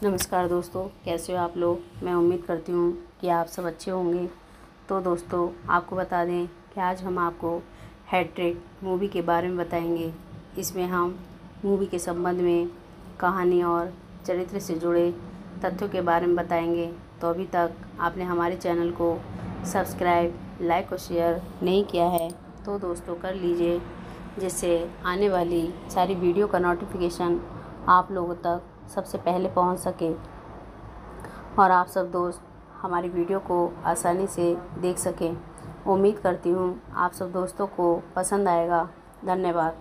नमस्कार दोस्तों, कैसे हो आप लोग। मैं उम्मीद करती हूँ कि आप सब अच्छे होंगे। तो दोस्तों, आपको बता दें कि आज हम आपको हैट्रिक मूवी के बारे में बताएंगे। इसमें हम मूवी के संबंध में कहानी और चरित्र से जुड़े तथ्यों के बारे में बताएंगे। तो अभी तक आपने हमारे चैनल को सब्सक्राइब, लाइक और शेयर नहीं किया है तो दोस्तों कर लीजिए, जिससे आने वाली सारी वीडियो का नोटिफिकेशन आप लोगों तक सबसे पहले पहुंच सके और आप सब दोस्त हमारी वीडियो को आसानी से देख सकें। उम्मीद करती हूँ आप सब दोस्तों को पसंद आएगा। धन्यवाद।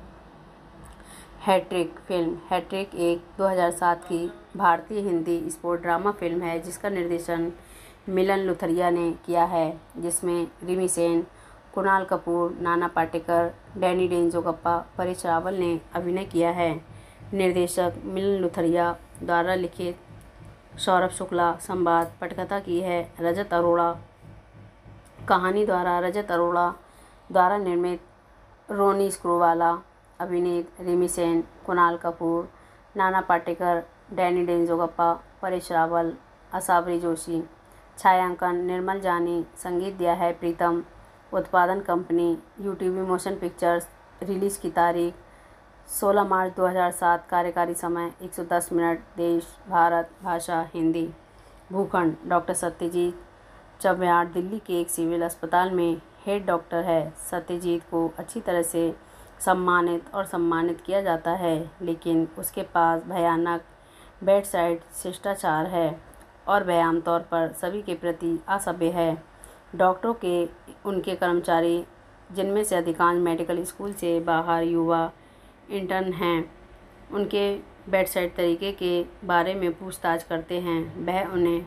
हैट्रिक एक 2007 की भारतीय हिंदी स्पोर्ट ड्रामा फिल्म है जिसका निर्देशन मिलन लुथरिया ने किया है, जिसमें रिमी सेन, कुणाल कपूर, नाना पाटेकर, डैनी डेंजोगप्पा, परेश रावल ने अभिनय किया है। निर्देशक मिलन लुथरिया द्वारा लिखित सौरभ शुक्ला, संवाद पटकथा की है रजत अरोड़ा। कहानी द्वारा रजत अरोड़ा द्वारा निर्मित रोनी स्क्रूवाला, अभिनीत रिमी सेन, कुणाल कपूर, नाना पाटेकर, डैनी डेंजोगप्पा, परेश रावल, असाबरी जोशी। छायांकन निर्मल जानी, संगीत दिया है प्रीतम। उत्पादन company UTV motion pictures. Release की तारीख 16 मार्च 2007। कार्यकारी समय 110 मिनट। देश भारत, भाषा हिंदी। भूखंड डॉक्टर सत्यजीत चव्हाण दिल्ली के एक सिविल अस्पताल में हेड डॉक्टर है। सत्यजीत को अच्छी तरह से सम्मानित किया जाता है, लेकिन उसके पास भयानक बेडसाइड शिष्टाचार है और वह आमतौर पर सभी के प्रति असभ्य है। डॉक्टरों के उनके कर्मचारी, जिनमें से अधिकांश मेडिकल स्कूल से बाहर युवा इंटर्न हैं, उनके बेडसाइड तरीके के बारे में पूछताछ करते हैं। वह उन्हें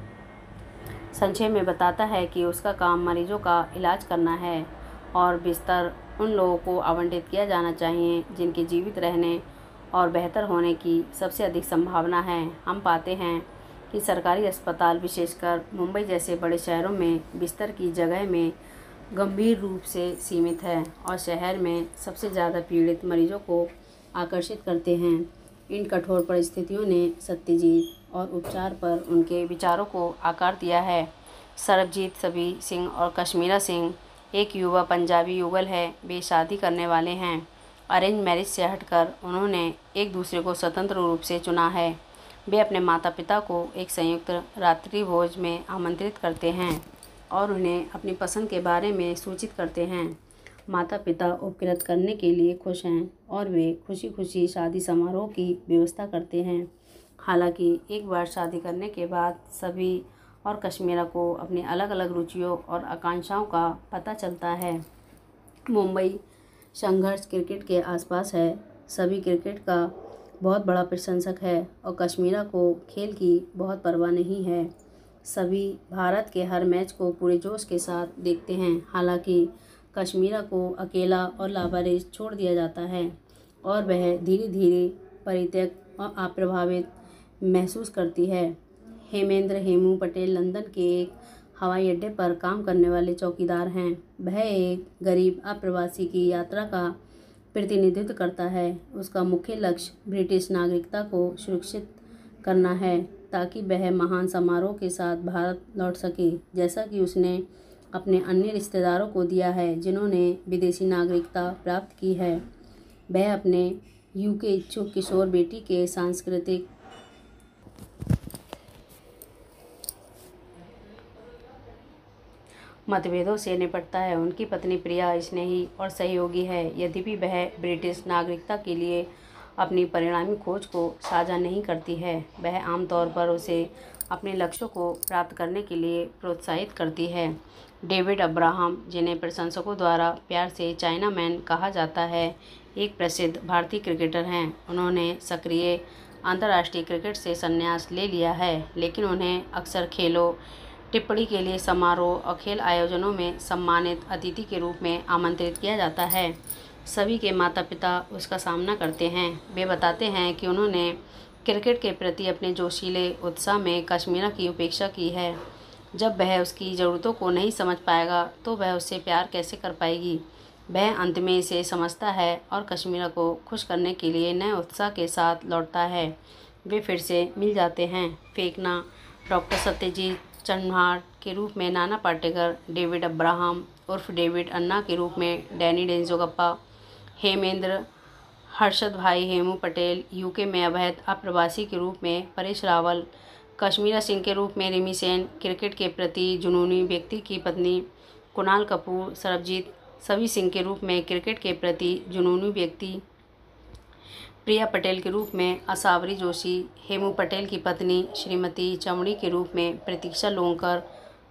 संक्षेप में बताता है कि उसका काम मरीजों का इलाज करना है और बिस्तर उन लोगों को आवंटित किया जाना चाहिए जिनके जीवित रहने और बेहतर होने की सबसे अधिक संभावना है। हम पाते हैं कि सरकारी अस्पताल, विशेषकर मुंबई जैसे बड़े शहरों में, बिस्तर की जगह में गंभीर रूप से सीमित है और शहर में सबसे ज़्यादा पीड़ित मरीजों को आकर्षित करते हैं। इन कठोर परिस्थितियों ने सत्यजीत और उपचार पर उनके विचारों को आकार दिया है। सरबजीत सिंह और कश्मीरा सिंह एक युवा पंजाबी युगल है। वे शादी करने वाले हैं। अरेंज मैरिज से हटकर उन्होंने एक दूसरे को स्वतंत्र रूप से चुना है। वे अपने माता पिता को एक संयुक्त रात्रि भोज में आमंत्रित करते हैं और उन्हें अपनी पसंद के बारे में सूचित करते हैं। माता पिता उपकृत करने के लिए खुश हैं और वे खुशी खुशी शादी समारोह की व्यवस्था करते हैं। हालांकि एक बार शादी करने के बाद सभी और कश्मीरा को अपनी अलग अलग रुचियों और आकांक्षाओं का पता चलता है। मुंबई संघर्ष क्रिकेट के आसपास है। सभी क्रिकेट का बहुत बड़ा प्रशंसक है और कश्मीरा को खेल की बहुत परवाह नहीं है। सभी भारत के हर मैच को पूरे जोश के साथ देखते हैं। हालांकि कश्मीरा को अकेला और लावारिस छोड़ दिया जाता है और वह धीरे धीरे परित्यक्त और अप्रभावित महसूस करती है। हेमू पटेल लंदन के एक हवाई अड्डे पर काम करने वाले चौकीदार हैं। वह एक गरीब अप्रवासी की यात्रा का प्रतिनिधित्व करता है। उसका मुख्य लक्ष्य ब्रिटिश नागरिकता को सुरक्षित करना है ताकि वह महान समारोह के साथ भारत लौट सके, जैसा कि उसने अपने अन्य रिश्तेदारों को दिया है जिन्होंने विदेशी नागरिकता प्राप्त की है। वह अपने यूके इच्छुक किशोर बेटी के सांस्कृतिक मतभेदों से निपटता है। उनकी पत्नी प्रिया स्नेही और सहयोगी है, यद्यपि वह ब्रिटिश नागरिकता के लिए अपनी परिणामी खोज को साझा नहीं करती है। वह आमतौर पर उसे अपने लक्ष्यों को प्राप्त करने के लिए प्रोत्साहित करती है। डेविड अब्राहम, जिन्हें प्रशंसकों द्वारा प्यार से चाइना मैन कहा जाता है, एक प्रसिद्ध भारतीय क्रिकेटर हैं। उन्होंने सक्रिय अंतर्राष्ट्रीय क्रिकेट से संन्यास ले लिया है, लेकिन उन्हें अक्सर खेलों, टिप्पणी के लिए समारोह और खेल आयोजनों में सम्मानित अतिथि के रूप में आमंत्रित किया जाता है। सभी के माता पिता उसका सामना करते हैं। वे बताते हैं कि उन्होंने क्रिकेट के प्रति अपने जोशीले उत्साह में कश्मीरा की उपेक्षा की है। जब वह उसकी ज़रूरतों को नहीं समझ पाएगा तो वह उससे प्यार कैसे कर पाएगी। वह अंत में इसे समझता है और कश्मीरा को खुश करने के लिए नए उत्साह के साथ लौटता है। वे फिर से मिल जाते हैं। फेंकना, डॉक्टर सत्यजीत चन्हार के रूप में नाना पाटेकर, डेविड अब्राहम उर्फ डेविड अन्ना के रूप में डैनी डेंजोगप्पा, हेमेंद्र हर्षद भाई हेमू पटेल, यूके में अवैध अप्रवासी के रूप में परेश रावल, कश्मीरा सिंह के रूप में रिमी सेन, क्रिकेट के प्रति जुनूनी व्यक्ति की पत्नी कुणाल कपूर, सरबजीत सवी सिंह के रूप में क्रिकेट के प्रति जुनूनी व्यक्ति प्रिया पटेल के रूप में असावरी जोशी, हेमू पटेल की पत्नी श्रीमती चमड़ी के रूप में प्रतीक्षा लोंकर,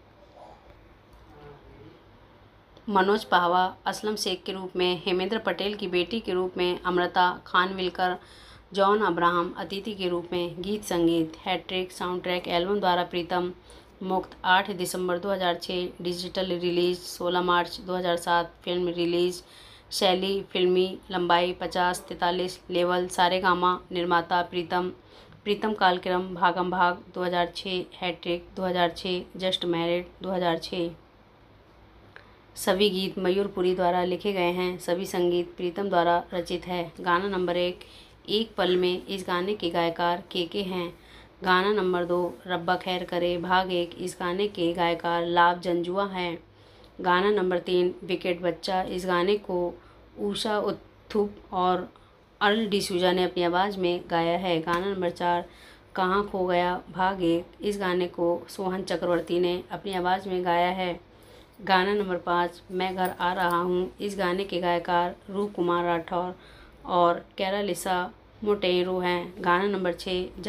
मनोज पाहवा, असलम शेख के रूप में हेमेंद्र पटेल की बेटी के रूप में अमृता खानविलकर, जॉन अब्राहम अतिथि के रूप में। गीत संगीत हैट्रिक साउंड ट्रैक एल्बम द्वारा प्रीतम मुक्त 8 दिसंबर 2006, डिजिटल रिलीज 16 मार्च 2007, फिल्म रिलीज शैली फिल्मी लंबाई 50-43 लेवल सारेगामा, निर्माता प्रीतम कालक्रम भागम भाग 2006, हैट्रिक 2006, जस्ट मैरिड 2006। सभी गीत मयूरपुरी द्वारा लिखे गए हैं, सभी संगीत प्रीतम द्वारा रचित है। गाना नंबर 1 एक पल में, इस गाने के गायकार के हैं। गाना नंबर 2 रब्बा खैर करे भाग 1, इस गाने के गायकार लाभ जंजुआ हैं। गाना नंबर 3 विकेट बच्चा, इस गाने को ऊषा उत्थुप और अर्ल डिसूजा ने अपनी आवाज़ में गाया है। गाना नंबर 4 कहाँ खो गया भाग 1, इस गाने को सोहन चक्रवर्ती ने अपनी आवाज़ में गाया है। गाना नंबर 5 मैं घर आ रहा हूँ, इस गाने के गायकार रूप कुमार राठौर और कैरालिसा मोटेरो हैं। गाना नंबर 6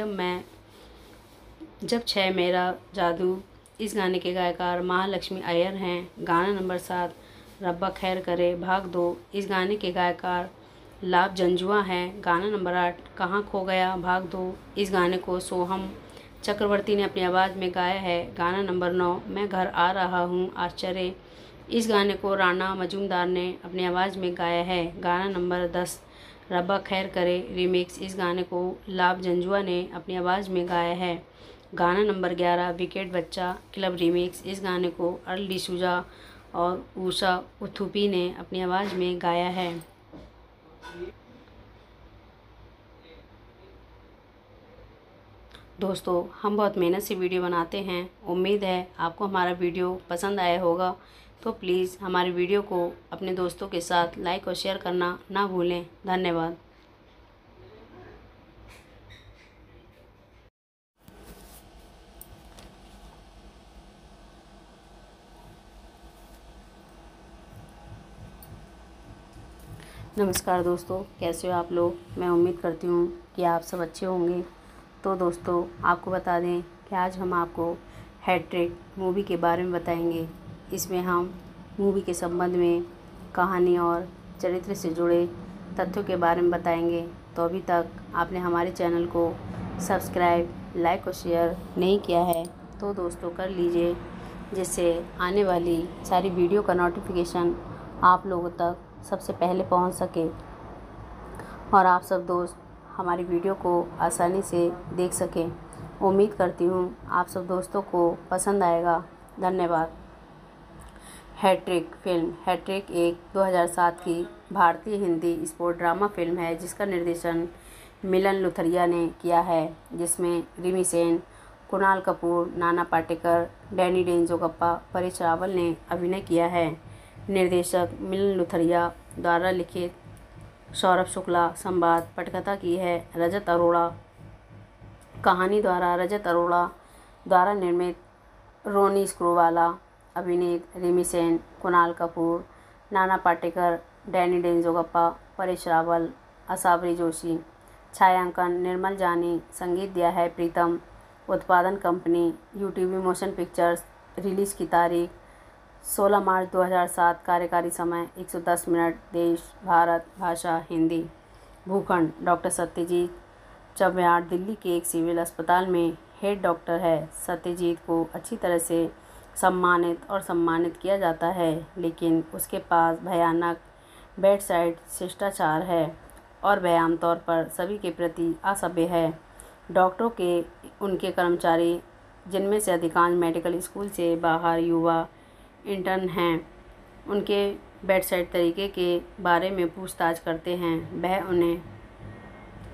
जब 6 मेरा जादू, इस गाने के गायकार महालक्ष्मी अय्यर हैं। गाना नंबर 7 रब्बा खैर करे भाग 2, इस गाने के गायकार लाभ जंजुआ हैं। गाना नंबर 8 कहाँ खो गया भाग 2, इस गाने को सोहम चक्रवर्ती ने अपनी आवाज़ में गाया है। गाना नंबर 9 मैं घर आ रहा हूँ आश्चर्य, इस गाने को राणा मजूमदार ने अपनी आवाज़ में गाया है। गाना नंबर 10 रब्बा खैर करे रीमिक्स, इस गाने को लाभ जंजुआ ने अपनी आवाज़ में गाया है। गाना नंबर 11 विकेट बच्चा क्लब रीमिक्स, इस गाने को अर्ल डिसूजा और ऊषा उत्थुपी ने अपनी आवाज़ में गाया है। दोस्तों, हम बहुत मेहनत से वीडियो बनाते हैं, उम्मीद है आपको हमारा वीडियो पसंद आया होगा। तो प्लीज़ हमारे वीडियो को अपने दोस्तों के साथ लाइक और शेयर करना ना भूलें। धन्यवाद। नमस्कार दोस्तों, कैसे हो आप लोग। मैं उम्मीद करती हूँ कि आप सब अच्छे होंगे। तो दोस्तों, आपको बता दें कि आज हम आपको हैट्रिक मूवी के बारे में बताएंगे। इसमें हम मूवी के संबंध में कहानी और चरित्र से जुड़े तथ्यों के बारे में बताएंगे। तो अभी तक आपने हमारे चैनल को सब्सक्राइब, लाइक और शेयर नहीं किया है तो दोस्तों कर लीजिए, जिससे आने वाली सारी वीडियो का नोटिफिकेशन आप लोगों तक सबसे पहले पहुंच सके और आप सब दोस्त हमारी वीडियो को आसानी से देख सकें। उम्मीद करती हूँ आप सब दोस्तों को पसंद आएगा। धन्यवाद। हैट्रिक फिल्म हैट्रिक एक 2007 की भारतीय हिंदी स्पोर्ट ड्रामा फिल्म है जिसका निर्देशन मिलन लुथरिया ने किया है, जिसमें रिमी सेन, कुणाल कपूर, नाना पाटेकर, डैनी डेंजोगप्पा, परेश रावल ने अभिनय किया है। निर्देशक मिलन लुथरिया द्वारा लिखित सौरभ शुक्ला, संवाद पटकथा की है रजत अरोड़ा, कहानी द्वारा रजत अरोड़ा द्वारा निर्मित रोनी स्क्रूवाला, अभिनीत रिमी सेन, कुणाल कपूर, नाना पाटेकर, डैनी डेंजोगप्पा, परेश रावल, असावरी जोशी। छायांकन निर्मल जानी, संगीत दिया है प्रीतम। उत्पादन company UTV motion pictures. Release की तारीख 16 मार्च 2007। कार्यकारी समय 110 मिनट। देश भारत, भाषा हिंदी। भूखंड डॉक्टर सत्यजीत चव्हाण दिल्ली के एक सिविल अस्पताल में हेड डॉक्टर है। सत्यजीत को अच्छी तरह से सम्मानित किया जाता है, लेकिन उसके पास भयानक बेडसाइड शिष्टाचार है और वह आमतौर पर सभी के प्रति असभ्य है। डॉक्टरों के उनके कर्मचारी, जिनमें से अधिकांश मेडिकल स्कूल से बाहर युवा इंटर्न हैं, उनके बेडसाइड तरीके के बारे में पूछताछ करते हैं। वह उन्हें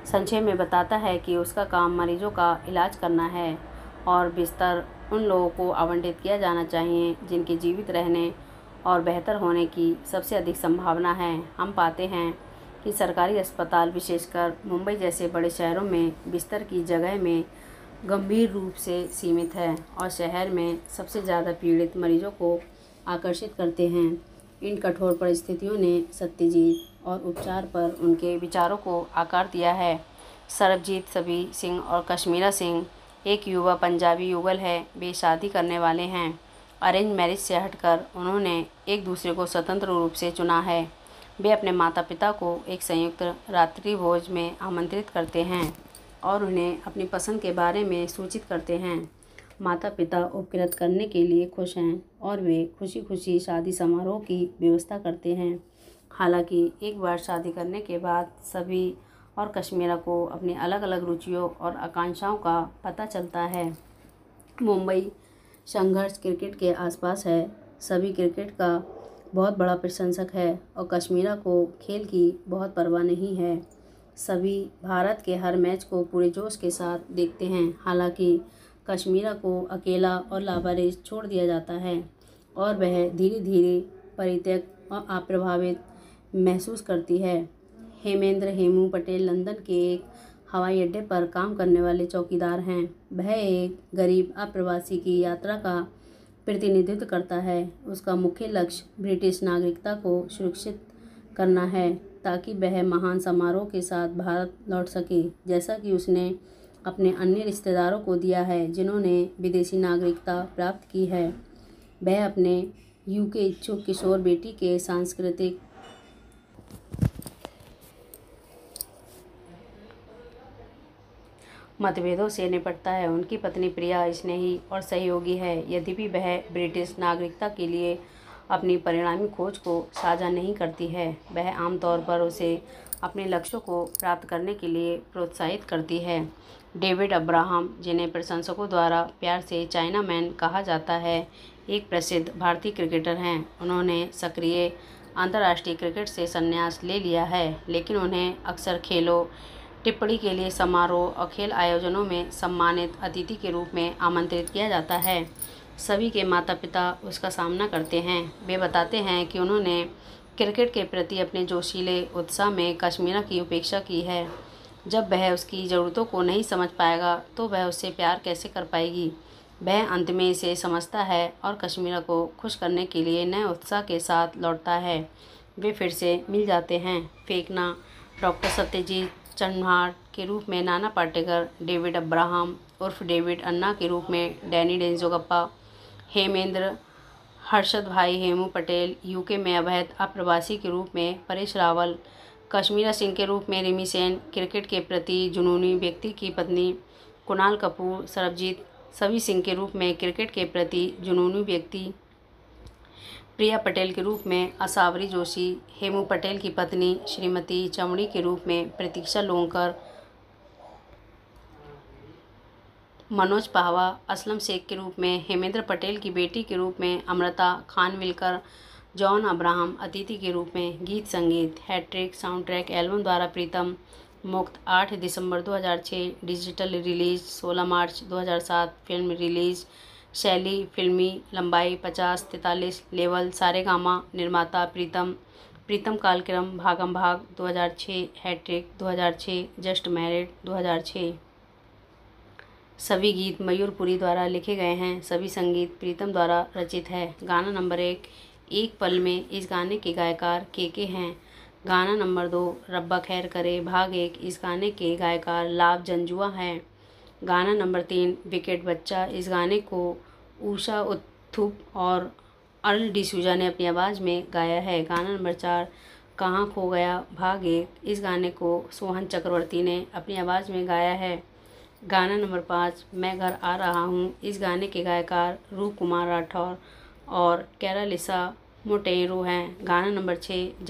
संक्षेप में बताता है कि उसका काम मरीजों का इलाज करना है और बिस्तर उन लोगों को आवंटित किया जाना चाहिए जिनके जीवित रहने और बेहतर होने की सबसे अधिक संभावना है। हम पाते हैं कि सरकारी अस्पताल विशेषकर मुंबई जैसे बड़े शहरों में बिस्तर की जगह में गंभीर रूप से सीमित है और शहर में सबसे ज़्यादा पीड़ित मरीजों को आकर्षित करते हैं। इन कठोर परिस्थितियों ने सत्यजीत और उपचार पर उनके विचारों को आकार दिया है। सरबजीत सभी सिंह और कश्मीरा सिंह एक युवा पंजाबी युगल है। वे शादी करने वाले हैं। अरेंज मैरिज से हटकर उन्होंने एक दूसरे को स्वतंत्र रूप से चुना है। वे अपने माता पिता को एक संयुक्त रात्रि भोज में आमंत्रित करते हैं और उन्हें अपनी पसंद के बारे में सूचित करते हैं। माता पिता उपकृत करने के लिए खुश हैं और वे खुशी खुशी शादी समारोह की व्यवस्था करते हैं। हालांकि एक बार शादी करने के बाद सभी और कश्मीरा को अपनी अलग अलग रुचियों और आकांक्षाओं का पता चलता है। मुंबई संघर्ष क्रिकेट के आसपास है। सभी क्रिकेट का बहुत बड़ा प्रशंसक है और कश्मीरा को खेल की बहुत परवाह नहीं है। सभी भारत के हर मैच को पूरे जोश के साथ देखते हैं। हालांकि कश्मीरा को अकेला और लावारिस छोड़ दिया जाता है और वह धीरे धीरे परित्यक्त और अप्रभावित महसूस करती है। हेमू पटेल लंदन के एक हवाई अड्डे पर काम करने वाले चौकीदार हैं। वह एक गरीब अप्रवासी की यात्रा का प्रतिनिधित्व करता है। उसका मुख्य लक्ष्य ब्रिटिश नागरिकता को सुरक्षित करना है ताकि वह महान समारोह के साथ भारत लौट सके, जैसा कि उसने अपने अन्य रिश्तेदारों को दिया है जिन्होंने विदेशी नागरिकता प्राप्त की है। वह अपने यूके इच्छुक किशोर बेटी के सांस्कृतिक मतभेदों से निपटता है। उनकी पत्नी प्रिया स्नेही और सहयोगी है, यद्यपि वह ब्रिटिश नागरिकता के लिए अपनी परिणामी खोज को साझा नहीं करती है। वह आमतौर पर उसे अपने लक्ष्यों को प्राप्त करने के लिए प्रोत्साहित करती है। डेविड अब्राहम, जिन्हें प्रशंसकों द्वारा प्यार से चाइना मैन कहा जाता है, एक प्रसिद्ध भारतीय क्रिकेटर हैं। उन्होंने सक्रिय अंतर्राष्ट्रीय क्रिकेट से संन्यास ले लिया है, लेकिन उन्हें अक्सर खेलों टिप्पणी के लिए समारोह और खेल आयोजनों में सम्मानित अतिथि के रूप में आमंत्रित किया जाता है। सभी के माता पिता उसका सामना करते हैं। वे बताते हैं कि उन्होंने क्रिकेट के प्रति अपने जोशीले उत्साह में कश्मीरा की उपेक्षा की है। जब वह उसकी ज़रूरतों को नहीं समझ पाएगा तो वह उससे प्यार कैसे कर पाएगी। वह अंत में इसे समझता है और कश्मीरा को खुश करने के लिए नए उत्साह के साथ लौटता है। वे फिर से मिल जाते हैं। फेंकना, डॉक्टर सत्यजीत चन्हार के रूप में नाना पाटेकर, डेविड अब्राहम उर्फ डेविड अन्ना के रूप में डैनी डेंजोगप्पा, हेमेंद्र हर्षद भाई हेमू पटेल यूके में अवैध अप्रवासी के रूप में परेश रावल, कश्मीरा सिंह के रूप में रिमी सेन, क्रिकेट के प्रति जुनूनी व्यक्ति की पत्नी कुणाल कपूर, सरबजीत सभी सिंह के रूप में क्रिकेट के प्रति जुनूनी व्यक्ति प्रिया पटेल के रूप में असावरी जोशी, हेमू पटेल की पत्नी श्रीमती चमड़ी के रूप में प्रतीक्षा लोंकर, मनोज पाहवा, असलम शेख के रूप में हेमेंद्र पटेल की बेटी के रूप में अमृता खानविलकर, जॉन अब्राहम अतिथि के रूप में। गीत संगीत हैट्रिक साउंडट्रैक एल्बम द्वारा प्रीतम मुक्त 8 दिसंबर 2006, डिजिटल रिलीज 16 मार्च 2007, फिल्म रिलीज शैली फिल्मी लंबाई 50-43 लेवल सारेगामा, निर्माता प्रीतम कालक्रम भागम भाग 2006, हैट्रिक 2006, जस्ट मैरिड 2006। सभी गीत मयूरपुरी द्वारा लिखे गए हैं। सभी संगीत प्रीतम द्वारा रचित है। गाना नंबर 1 एक पल में, इस गाने के गायकार के हैं। गाना नंबर 2 रब्बा खैर करे भाग 1, इस गाने के गायकार लाभ जंजुआ हैं। गाना नंबर 3 विकेट बच्चा, इस गाने को उषा उत्थुप और अर्ल डिसूजा ने अपनी आवाज़ में गाया है। गाना नंबर 4 कहाँ खो गया भाग 1, इस गाने को सोहन चक्रवर्ती ने अपनी आवाज़ में गाया है। गाना नंबर 5 मैं घर आ रहा हूँ, इस गाने के गायकार रूप कुमार राठौर और कैरालिसा मोटेरो हैं। गाना नंबर 6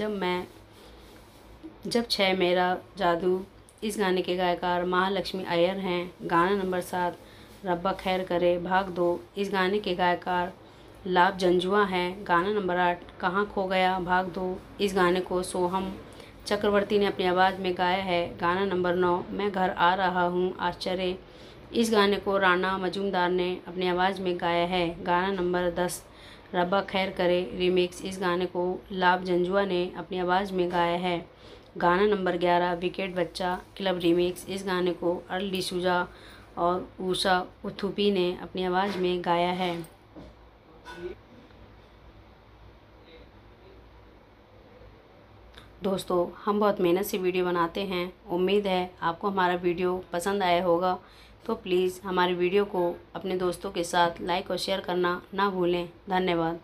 जब 6 मेरा जादू, इस गाने के गायकार महालक्ष्मी अय्यर हैं। गाना नंबर 7 रब्बा खैर करे भाग 2, इस गाने के गायकार लाभ जंजुआ हैं। गाना नंबर 8 कहाँ खो गया भाग 2, इस गाने को सोहम चक्रवर्ती ने अपनी आवाज़ में गाया है गाना नंबर 9 मैं घर आ रहा हूँ आश्चर्य। इस गाने को राणा मजूमदार ने अपनी आवाज़ में गाया है गाना नंबर 10 रब्बा खैर करे रीमिक्स। इस गाने को लाभ जंजुआ ने अपनी आवाज़ में गाया है गाना नंबर 11 विकेट बच्चा क्लब रीमिक्स। इस गाने को अर्ल डिसूजा और ऊषा उथुपी ने अपनी आवाज़ में गाया है। दोस्तों, हम बहुत मेहनत से वीडियो बनाते हैं। उम्मीद है आपको हमारा वीडियो पसंद आया होगा, तो प्लीज़ हमारे वीडियो को अपने दोस्तों के साथ लाइक और शेयर करना ना भूलें। धन्यवाद।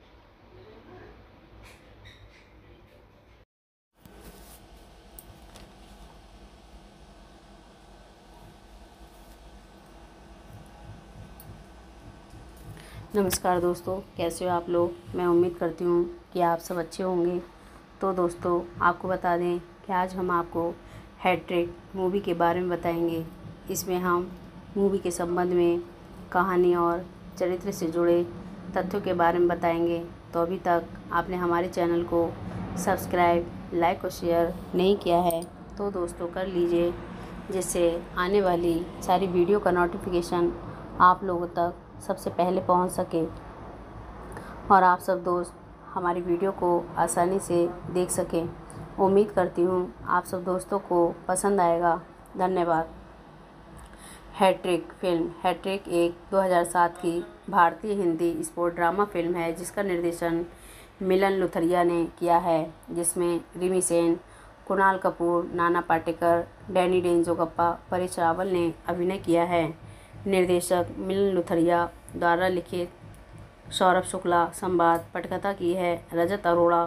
नमस्कार दोस्तों, कैसे हो आप लोग। मैं उम्मीद करती हूँ कि आप सब अच्छे होंगे। तो दोस्तों, आपको बता दें कि आज हम आपको हैट्रिक मूवी के बारे में बताएंगे। इसमें हम मूवी के संबंध में कहानी और चरित्र से जुड़े तथ्यों के बारे में बताएंगे। तो अभी तक आपने हमारे चैनल को सब्सक्राइब, लाइक और शेयर नहीं किया है तो दोस्तों कर लीजिए, जिससे आने वाली सारी वीडियो का नोटिफिकेशन आप लोगों तक सबसे पहले पहुंच सके और आप सब दोस्त हमारी वीडियो को आसानी से देख सकें। उम्मीद करती हूँ आप सब दोस्तों को पसंद आएगा। धन्यवाद। Hat trick film. हैट्रिक एक 2007 की भारतीय हिंदी स्पोर्ट ड्रामा फिल्म है जिसका निर्देशन मिलन लुथरिया ने किया है, जिसमें रिमी सेन, कुणाल कपूर, नाना पाटेकर, डैनी डेंजोगप्पा, परेश रावल ने अभिनय किया है। निर्देशक मिलन लुथरिया द्वारा लिखित सौरभ शुक्ला, संवाद पटकथा की है रजत अरोड़ा,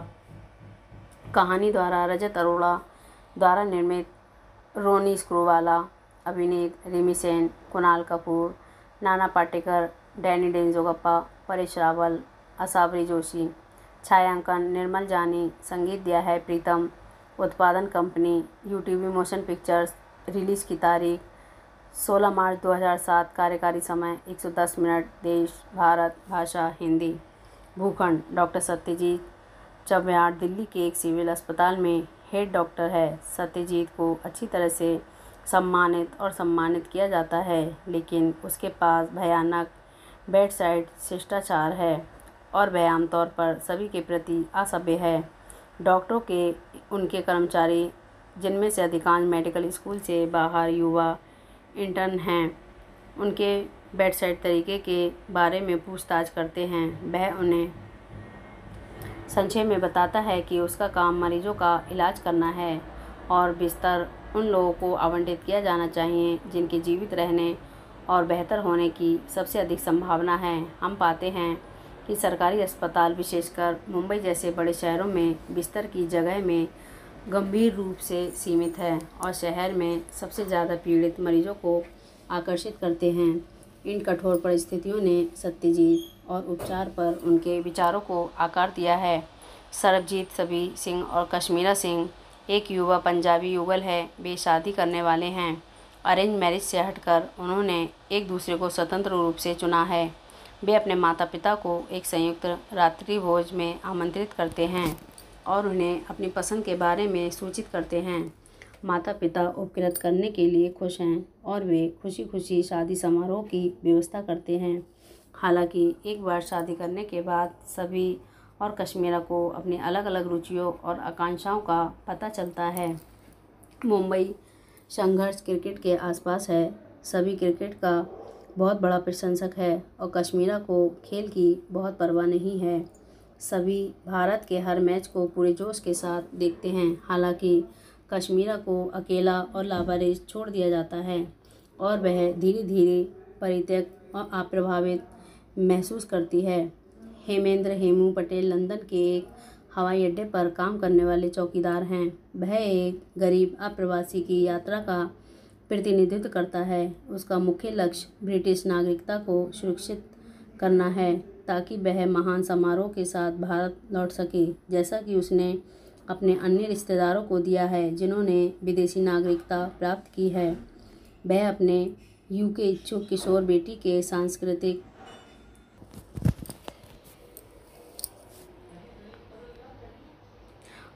कहानी द्वारा रजत अरोड़ा द्वारा निर्मित रोनी स्क्रूवाला, अभिनीत रिमी सेन, कुणाल कपूर, नाना पाटेकर, डैनी डेंजोगप्पा, परेश रावल, असावरी जोशी। छायांकन निर्मल जानी, संगीत दिया है प्रीतम। उत्पादन company UTV motion pictures. Release की तारीख 16 मार्च 2007। कार्यकारी समय 110 मिनट। देश भारत, भाषा हिंदी। भूखंड डॉक्टर सत्यजीत चव्हाण दिल्ली के एक सिविल अस्पताल में हेड डॉक्टर है। सत्यजीत को अच्छी तरह से सम्मानित किया जाता है, लेकिन उसके पास भयानक बेडसाइड शिष्टाचार है और वह आमतौर पर सभी के प्रति असभ्य है। डॉक्टरों के उनके कर्मचारी, जिनमें से अधिकांश मेडिकल स्कूल से बाहर युवा इंटर्न हैं, उनके बेडसाइड तरीके के बारे में पूछताछ करते हैं। वह उन्हें संक्षेप में बताता है कि उसका काम मरीजों का इलाज करना है और बिस्तर उन लोगों को आवंटित किया जाना चाहिए जिनके जीवित रहने और बेहतर होने की सबसे अधिक संभावना है। हम पाते हैं कि सरकारी अस्पताल, विशेषकर मुंबई जैसे बड़े शहरों में, बिस्तर की जगह में गंभीर रूप से सीमित है और शहर में सबसे ज़्यादा पीड़ित मरीजों को आकर्षित करते हैं। इन कठोर परिस्थितियों ने सत्यजीत और उपचार पर उनके विचारों को आकार दिया है। सरबजीत सभी सिंह और कश्मीरा सिंह एक युवा पंजाबी युगल है। वे शादी करने वाले हैं। अरेंज मैरिज से हटकर उन्होंने एक दूसरे को स्वतंत्र रूप से चुना है। वे अपने माता पिता को एक संयुक्त रात्रि भोज में आमंत्रित करते हैं और उन्हें अपनी पसंद के बारे में सूचित करते हैं। माता पिता उपकृत करने के लिए खुश हैं और वे खुशी खुशी शादी समारोह की व्यवस्था करते हैं। हालांकि एक बार शादी करने के बाद सभी और कश्मीरा को अपनी अलग अलग रुचियों और आकांक्षाओं का पता चलता है। मुंबई संघर्ष क्रिकेट के आसपास है। सभी क्रिकेट का बहुत बड़ा प्रशंसक है और कश्मीरा को खेल की बहुत परवाह नहीं है। सभी भारत के हर मैच को पूरे जोश के साथ देखते हैं। हालांकि कश्मीरा को अकेला और लावारिस छोड़ दिया जाता है और वह धीरे धीरे परित्यक्त और अप्रभावित महसूस करती है। हेमेंद्र हेमू पटेल लंदन के एक हवाई अड्डे पर काम करने वाले चौकीदार हैं। वह एक गरीब अप्रवासी की यात्रा का प्रतिनिधित्व करता है। उसका मुख्य लक्ष्य ब्रिटिश नागरिकता को सुरक्षित करना है ताकि वह महान समारोह के साथ भारत लौट सके, जैसा कि उसने अपने अन्य रिश्तेदारों को दिया है जिन्होंने विदेशी नागरिकता प्राप्त की है। वह अपने यूके इच्छुक किशोर बेटी के सांस्कृतिक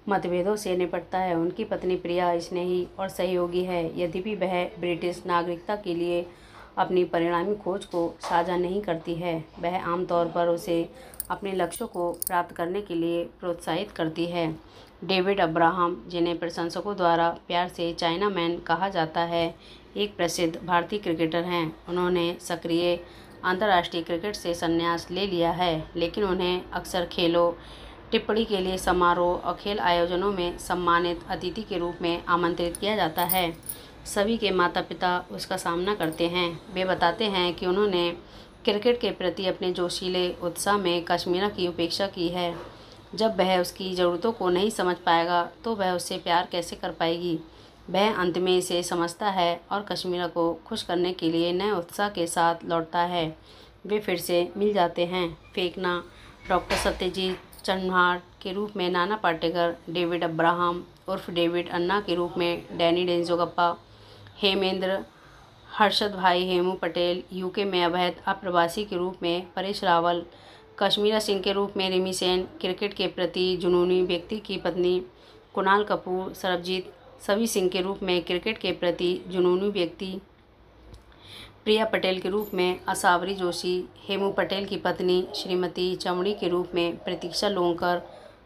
मतभेदों से निपटता है। उनकी पत्नी प्रिया स्नेही और सहयोगी है, यद्यपि वह ब्रिटिश नागरिकता के लिए अपनी परिणामी खोज को साझा नहीं करती है। वह आमतौर पर उसे अपने लक्ष्यों को प्राप्त करने के लिए प्रोत्साहित करती है। डेविड अब्राहम, जिन्हें प्रशंसकों द्वारा प्यार से चाइना मैन कहा जाता है, एक प्रसिद्ध भारतीय क्रिकेटर हैं। उन्होंने सक्रिय अंतर्राष्ट्रीय क्रिकेट से संन्यास ले लिया है, लेकिन उन्हें अक्सर खेलों, टिप्पणी के लिए समारोह और खेल आयोजनों में सम्मानित अतिथि के रूप में आमंत्रित किया जाता है। सभी के माता-पिता उसका सामना करते हैं। वे बताते हैं कि उन्होंने क्रिकेट के प्रति अपने जोशीले उत्साह में कश्मीरा की उपेक्षा की है। जब वह उसकी ज़रूरतों को नहीं समझ पाएगा तो वह उससे प्यार कैसे कर पाएगी। वह अंत में इसे समझता है और कश्मीरा को खुश करने के लिए नए उत्साह के साथ लौटता है। वे फिर से मिल जाते हैं। फेंकना, डॉक्टर सत्यजीत चन्हार के रूप में नाना पाटेकर, डेविड अब्राहम उर्फ डेविड अन्ना के रूप में डैनी डेंजोगप्पा, हेमेंद्र हर्षद भाई हेमू पटेल, यूके में अवैध अप्रवासी के रूप में परेश रावल, कश्मीरा सिंह के रूप में रिमी सेन, क्रिकेट के प्रति जुनूनी व्यक्ति की पत्नी कुणाल कपूर, सरबजीत सवी सिंह के रूप में क्रिकेट के प्रति जुनूनी व्यक्ति प्रिया पटेल के रूप में असावरी जोशी, हेमू पटेल की पत्नी श्रीमती चमड़ी के रूप में प्रतीक्षा लोंकर,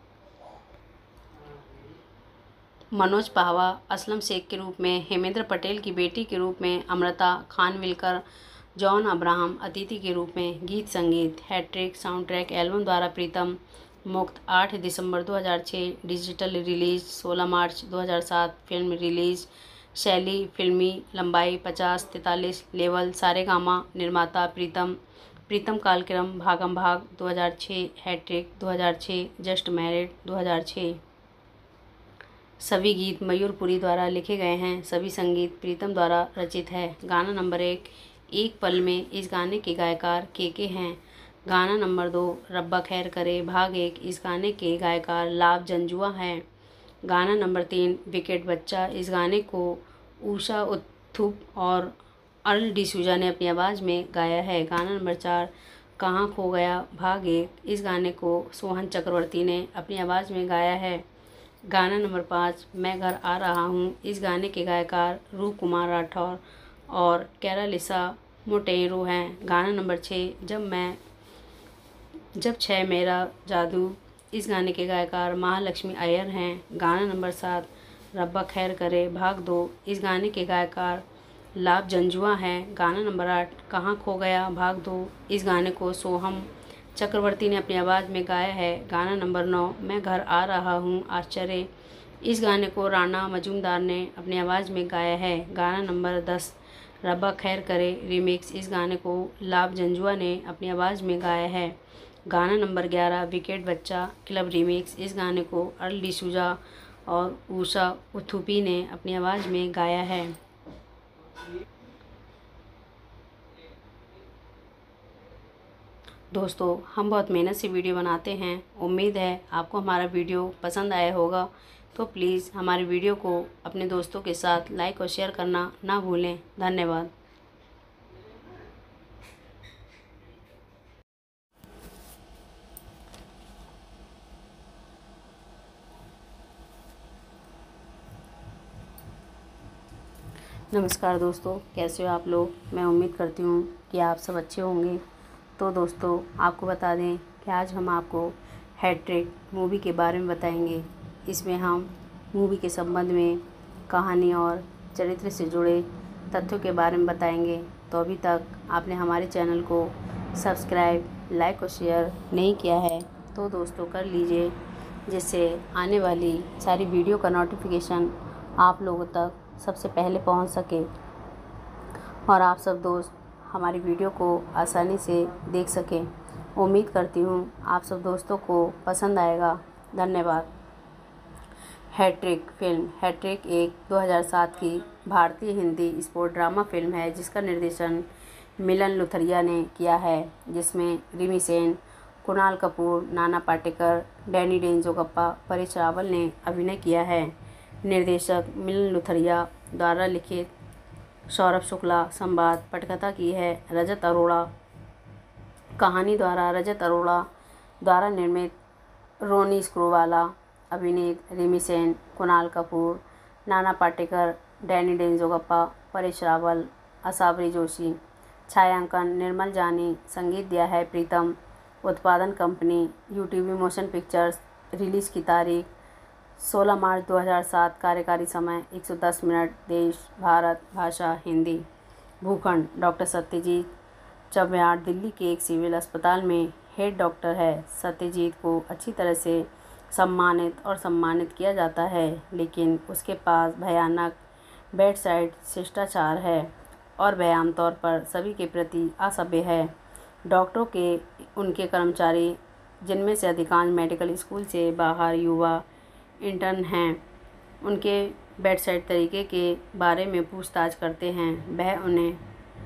मनोज पाहवा, असलम शेख के रूप में हेमेंद्र पटेल की बेटी के रूप में अमृता खानविलकर, जॉन अब्राहम अतिथि के रूप में। गीत संगीत हैट्रिक साउंडट्रैक एल्बम द्वारा प्रीतम मुक्त 8 दिसंबर 2006, डिजिटल रिलीज 16 मार्च 2007, फिल्म रिलीज शैली फिल्मी लंबाई 50-43 लेवल सारेगामा, निर्माता प्रीतम कालक्रम भागम भाग 2006, हैट्रिक 2006, जस्ट मैरिड 2006। सभी गीत मयूरपुरी द्वारा लिखे गए हैं। सभी संगीत प्रीतम द्वारा रचित है। गाना नंबर 1 एक पल में, इस गाने के गायकार के हैं। गाना नंबर 2 रब्बा खैर करे भाग 1, इस गाने के गायकार लाभ जंजुआ हैं। गाना नंबर 3 विकेट बच्चा, इस गाने को उषा उत्थुप और अर्ल डिसूजा ने अपनी आवाज़ में गाया है। गाना नंबर 4 कहाँ खो गया भाग 1, इस गाने को सोहन चक्रवर्ती ने अपनी आवाज़ में गाया है। गाना नंबर 5 मैं घर आ रहा हूँ, इस गाने के गायकार रूप कुमार राठौर और कैरालिसा मोटेरो हैं। गाना नंबर 6 जब 6 मेरा जादू, इस गाने के गायकार महालक्ष्मी अय्यर हैं। गाना नंबर 7 रब्बा खैर करे भाग 2, इस गाने के गायकार लाभ जंजुआ हैं। गाना नंबर 8 कहाँ खो गया भाग 2, इस गाने को सोहम चक्रवर्ती ने अपनी आवाज़ में गाया है। गाना नंबर 9 मैं घर आ रहा हूँ आश्चर्य, इस गाने को राणा मजूमदार ने अपनी आवाज़ में गाया है। गाना नंबर 10 रब्बा खैर करे रीमिक्स, इस गाने को लाभ जंजुआ ने अपनी आवाज़ में गाया है। गाना नंबर 11 विकेट बच्चा क्लब रीमिक्स, इस गाने को अर्ल डिसूजा और उषा उत्थुपी ने अपनी आवाज़ में गाया है। दोस्तों, हम बहुत मेहनत से वीडियो बनाते हैं। उम्मीद है आपको हमारा वीडियो पसंद आया होगा, तो प्लीज़ हमारे वीडियो को अपने दोस्तों के साथ लाइक और शेयर करना ना भूलें। धन्यवाद। नमस्कार दोस्तों, कैसे हो आप लोग। मैं उम्मीद करती हूँ कि आप सब अच्छे होंगे। तो दोस्तों, आपको बता दें कि आज हम आपको हैट्रिक मूवी के बारे में बताएंगे। इसमें हम मूवी के संबंध में कहानी और चरित्र से जुड़े तथ्यों के बारे में बताएंगे। तो अभी तक आपने हमारे चैनल को सब्सक्राइब, लाइक और शेयर नहीं किया है तो दोस्तों कर लीजिए, जिससे आने वाली सारी वीडियो का नोटिफिकेशन आप लोगों तक सबसे पहले पहुंच सके और आप सब दोस्त हमारी वीडियो को आसानी से देख सकें। उम्मीद करती हूँ आप सब दोस्तों को पसंद आएगा। धन्यवाद। हैट्रिक फिल्म हैट्रिक एक 2007 की भारतीय हिंदी स्पोर्ट ड्रामा फिल्म है, जिसका निर्देशन मिलन लुथरिया ने किया है, जिसमें रिमी सेन, कुणाल कपूर, नाना पाटेकर, डैनी डेंजोगप्पा, परेश रावल ने अभिनय किया है। निर्देशक मिलन लुथरिया द्वारा लिखित सौरभ शुक्ला, संवाद पटकथा की है रजत अरोड़ा, कहानी द्वारा रजत अरोड़ा द्वारा निर्मित रोनी स्क्रूवाला, अभिनीत रिमी सेन, कुणाल कपूर, नाना पाटेकर, डैनी डेंजोगप्पा, परेश रावल, असावरी जोशी। छायांकन निर्मल जानी। संगीत दिया है प्रीतम। उत्पादन company UTV motion pictures. Release की तारीख 16 मार्च 2007। कार्यकारी समय 110 मिनट। देश भारत। भाषा हिंदी। भूखंड डॉक्टर सत्यजीत चव्हाण दिल्ली के एक सिविल अस्पताल में हेड डॉक्टर है। सत्यजीत को अच्छी तरह से सम्मानित किया जाता है, लेकिन उसके पास भयानक बेडसाइड शिष्टाचार है और वह आमतौर पर सभी के प्रति असभ्य है। डॉक्टरों के उनके कर्मचारी, जिनमें से अधिकांश मेडिकल स्कूल से बाहर युवा इंटर्न हैं, उनके बेडसाइड तरीके के बारे में पूछताछ करते हैं। वह उन्हें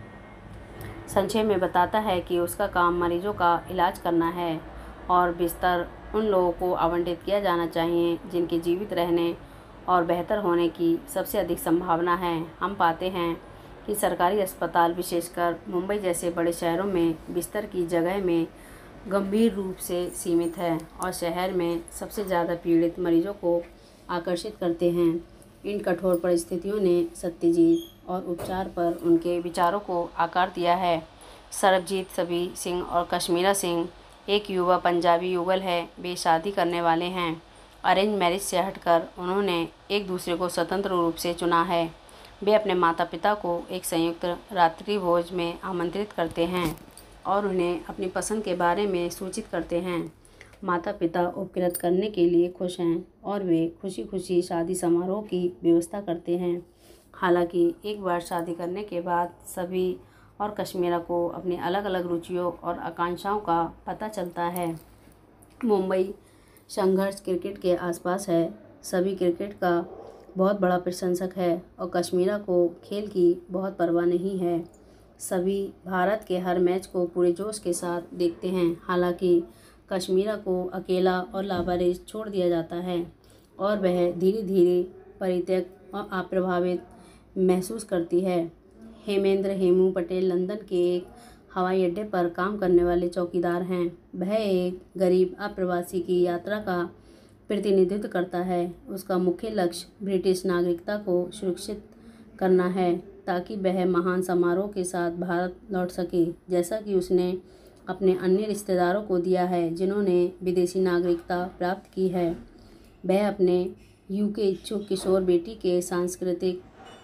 संक्षेप में बताता है कि उसका काम मरीजों का इलाज करना है और बिस्तर उन लोगों को आवंटित किया जाना चाहिए जिनके जीवित रहने और बेहतर होने की सबसे अधिक संभावना है। हम पाते हैं कि सरकारी अस्पताल, विशेषकर मुंबई जैसे बड़े शहरों में, बिस्तर की जगह में गंभीर रूप से सीमित है और शहर में सबसे ज़्यादा पीड़ित मरीजों को आकर्षित करते हैं। इन कठोर परिस्थितियों ने सत्यजीत और उपचार पर उनके विचारों को आकार दिया है। सरबजीत सिंह और कश्मीरा सिंह एक युवा पंजाबी युगल है। वे शादी करने वाले हैं। अरेंज मैरिज से हटकर उन्होंने एक दूसरे को स्वतंत्र रूप से चुना है। वे अपने माता पिता को एक संयुक्त रात्रि भोज में आमंत्रित करते हैं और उन्हें अपनी पसंद के बारे में सूचित करते हैं। माता पिता उपकृत करने के लिए खुश हैं और वे खुशी खुशी शादी समारोह की व्यवस्था करते हैं। हालांकि एक बार शादी करने के बाद सभी और कश्मीरा को अपनी अलग अलग रुचियों और आकांक्षाओं का पता चलता है। मुंबई संघर्ष क्रिकेट के आसपास है। सभी क्रिकेट का बहुत बड़ा प्रशंसक है और कश्मीरा को खेल की बहुत परवाह नहीं है। सभी भारत के हर मैच को पूरे जोश के साथ देखते हैं। हालांकि कश्मीरा को अकेला और लावारिस छोड़ दिया जाता है और वह धीरे धीरे परित्यक्त और अप्रभावित महसूस करती है। हेमू पटेल लंदन के एक हवाई अड्डे पर काम करने वाले चौकीदार हैं। वह एक गरीब अप्रवासी की यात्रा का प्रतिनिधित्व करता है। उसका मुख्य लक्ष्य ब्रिटिश नागरिकता को सुरक्षित करना है ताकि वह महान समारोह के साथ भारत लौट सके, जैसा कि उसने अपने अन्य रिश्तेदारों को दिया है जिन्होंने विदेशी नागरिकता प्राप्त की है। वह अपने यूके इच्छुक किशोर बेटी के सांस्कृतिक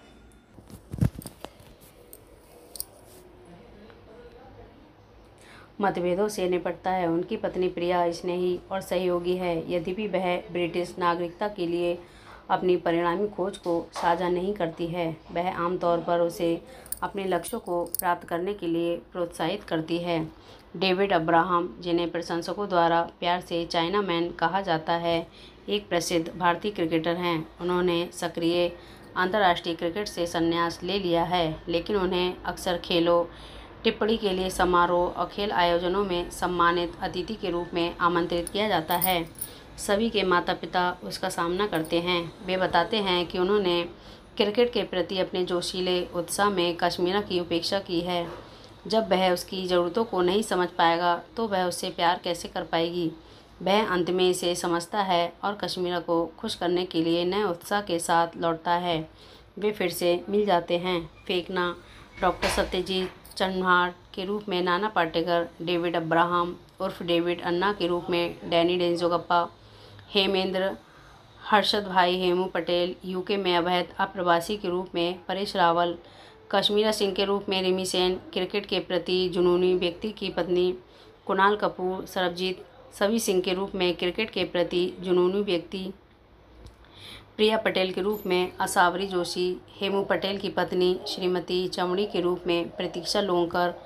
मतभेदों से निपटता है। उनकी पत्नी प्रिया स्नेही और सहयोगी है, यद्यपि वह ब्रिटिश नागरिकता के लिए अपनी परिणामी खोज को साझा नहीं करती है। वह आमतौर पर उसे अपने लक्ष्यों को प्राप्त करने के लिए प्रोत्साहित करती है। डेविड अब्राहम, जिन्हें प्रशंसकों द्वारा प्यार से चाइना मैन कहा जाता है, एक प्रसिद्ध भारतीय क्रिकेटर हैं। उन्होंने सक्रिय अंतर्राष्ट्रीय क्रिकेट से संन्यास ले लिया है, लेकिन उन्हें अक्सर खेलों, टिप्पणी के लिए समारोह और खेल आयोजनों में सम्मानित अतिथि के रूप में आमंत्रित किया जाता है। सभी के माता पिता उसका सामना करते हैं। वे बताते हैं कि उन्होंने क्रिकेट के प्रति अपने जोशीले उत्साह में कश्मीरा की उपेक्षा की है। जब वह उसकी ज़रूरतों को नहीं समझ पाएगा तो वह उससे प्यार कैसे कर पाएगी। वह अंत में इसे समझता है और कश्मीरा को खुश करने के लिए नए उत्साह के साथ लौटता है। वे फिर से मिल जाते हैं। फेंकना डॉक्टर सत्यजीत चव्हाण के रूप में नाना पाटेकर, डेविड अब्राहम उर्फ डेविड अन्ना के रूप में डैनी डेंजोगप्पा, हेमेंद्र हर्षद भाई हेमू पटेल, यूके में अवैध अप्रवासी के रूप में परेश रावल, कश्मीरा सिंह के रूप में रिमी सेन, क्रिकेट के प्रति जुनूनी व्यक्ति की पत्नी कुणाल कपूर, सरबजीत सिंह के रूप में क्रिकेट के प्रति जुनूनी व्यक्ति प्रिया पटेल के रूप में असावरी जोशी, हेमू पटेल की पत्नी श्रीमती चमड़ी के रूप में प्रतीक्षा लोंकर,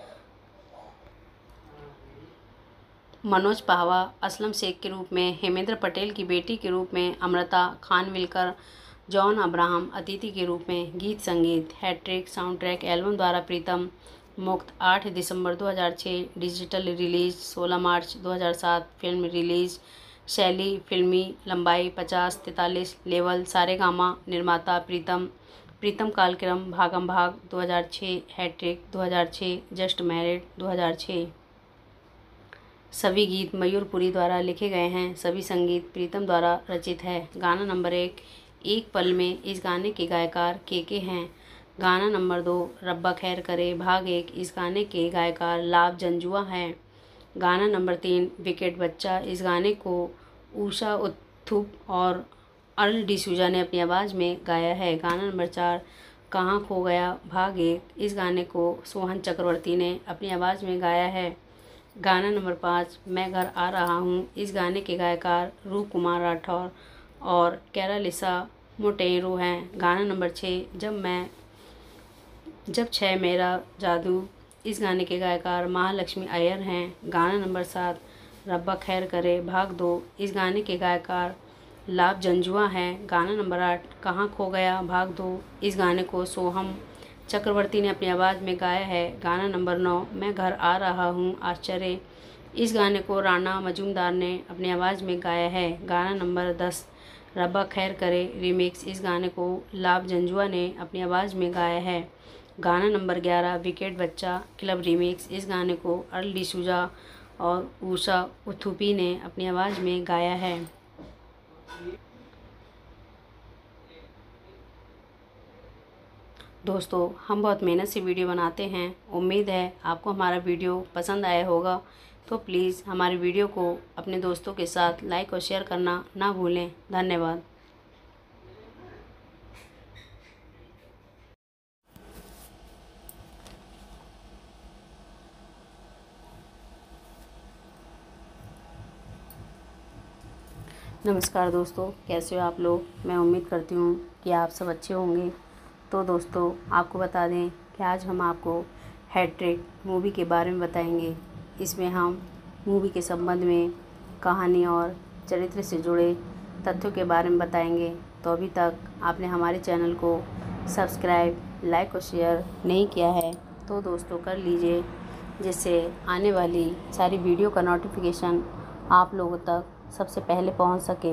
मनोज पाहवा, असलम शेख के रूप में हेमेंद्र पटेल की बेटी के रूप में अमृता खानविलकर, जॉन अब्राहम अतिथि के रूप में। गीत संगीत हैट्रिक साउंडट्रैक एल्बम द्वारा प्रीतम मुक्त 8 दिसंबर 2006, डिजिटल रिलीज 16 मार्च 2007, फिल्म रिलीज शैली फिल्मी लंबाई 50-43 लेवल सारेगामा निर्माता प्रीतम कालक्रम भागम भाग 2006, हैट्रिक 2006, जस्ट मैरिड 2006। सभी गीत मयूरपुरी द्वारा लिखे गए हैं। सभी संगीत प्रीतम द्वारा रचित है। गाना नंबर 1, एक पल में, इस गाने के गायकार के हैं। गाना नंबर 2, रब्बा खैर करे भाग 1, इस गाने के गायकार लाभ जंजुआ हैं। गाना नंबर 3, विकेट बच्चा, इस गाने को ऊषा उत्थुप और अर्ल डिसूजा ने अपनी आवाज़ में गाया है। गाना नंबर 4, कहाँ खो गया भाग 1, इस गाने को सोहन चक्रवर्ती ने अपनी आवाज़ में गाया है। गाना नंबर 5, मैं घर आ रहा हूँ, इस गाने के गायकार रूप कुमार राठौर और कैरालिसा मोटेरो हैं। गाना नंबर 6, जब 6 मेरा जादू, इस गाने के गायकार महालक्ष्मी अय्यर हैं। गाना नंबर 7, रब्बा खैर करे भाग 2, इस गाने के गायकार लाभ जंजुआ हैं। गाना नंबर 8, कहाँ खो गया भाग 2, इस गाने को सोहम चक्रवर्ती ने अपनी आवाज़ में गाया है। गाना नंबर 9, मैं घर आ रहा हूँ आश्चर्य, इस गाने को राणा मजूमदार ने अपनी आवाज़ में गाया है। गाना नंबर 10, रब्बा खैर करे रीमिक्स, इस गाने को लाभ जंजुआ ने अपनी आवाज़ में गाया है। गाना नंबर 11, विकेट बच्चा क्लब रीमिक्स, इस गाने को अर्ल डिसूजा और ऊषा उत्थुपी ने अपनी आवाज़ में गाया है। दोस्तों, हम बहुत मेहनत से वीडियो बनाते हैं। उम्मीद है आपको हमारा वीडियो पसंद आया होगा। तो प्लीज़ हमारे वीडियो को अपने दोस्तों के साथ लाइक और शेयर करना ना भूलें। धन्यवाद। नमस्कार दोस्तों, कैसे हो आप लोग। मैं उम्मीद करती हूँ कि आप सब अच्छे होंगे। तो दोस्तों, आपको बता दें कि आज हम आपको हैट्रिक मूवी के बारे में बताएंगे। इसमें हम मूवी के संबंध में कहानी और चरित्र से जुड़े तथ्यों के बारे में बताएंगे। तो अभी तक आपने हमारे चैनल को सब्सक्राइब, लाइक और शेयर नहीं किया है तो दोस्तों कर लीजिए, जिससे आने वाली सारी वीडियो का नोटिफिकेशन आप लोगों तक सबसे पहले पहुंच सके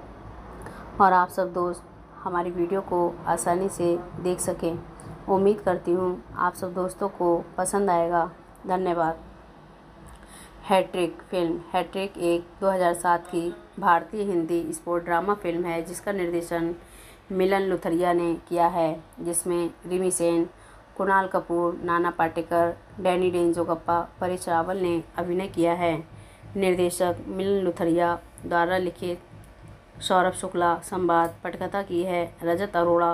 और आप सब दोस्त हमारी वीडियो को आसानी से देख सकें। उम्मीद करती हूँ आप सब दोस्तों को पसंद आएगा। धन्यवाद। Hat trick film. हैट्रिक एक 2007 की भारतीय हिंदी स्पोर्ट ड्रामा फिल्म है जिसका निर्देशन मिलन लुथरिया ने किया है, जिसमें रिमी सेन, कुणाल कपूर, नाना पाटेकर, डैनी डेंजोगप्पा, परेश रावल ने अभिनय किया है। निर्देशक मिलन लुथरिया द्वारा लिखित सौरभ शुक्ला, संवाद पटकथा की है रजत अरोड़ा,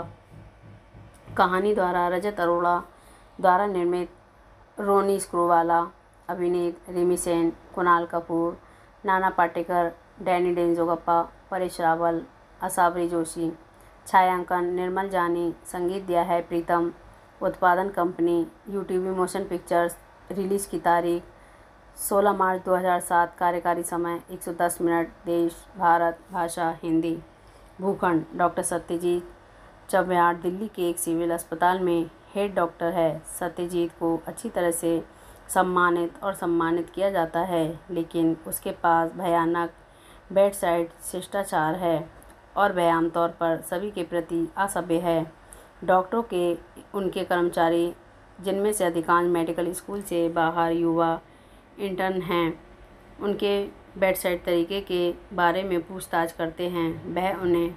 कहानी द्वारा रजत अरोड़ा द्वारा निर्मित रोनी स्क्रूवाला, अभिनीत रिमी सेन, कुणाल कपूर, नाना पाटेकर, डैनी डेंजोगप्पा, परेश रावल, असावरी जोशी। छायांकन निर्मल जानी, संगीत दिया है प्रीतम। उत्पादन company UTV motion pictures. Release की तारीख 16 मार्च 2007। कार्यकारी समय 110 मिनट। देश भारत। भाषा हिंदी। भूखंड डॉक्टर सत्यजीत चव्हाण दिल्ली के एक सिविल अस्पताल में हेड डॉक्टर है। सत्यजीत को अच्छी तरह से सम्मानित किया जाता है, लेकिन उसके पास भयानक बेडसाइड शिष्टाचार है और वह आमतौर पर सभी के प्रति असभ्य है। डॉक्टरों के उनके कर्मचारी, जिनमें से अधिकांश मेडिकल स्कूल से बाहर युवा इंटर्न हैं, उनके बेडसाइड तरीके के बारे में पूछताछ करते हैं। वह उन्हें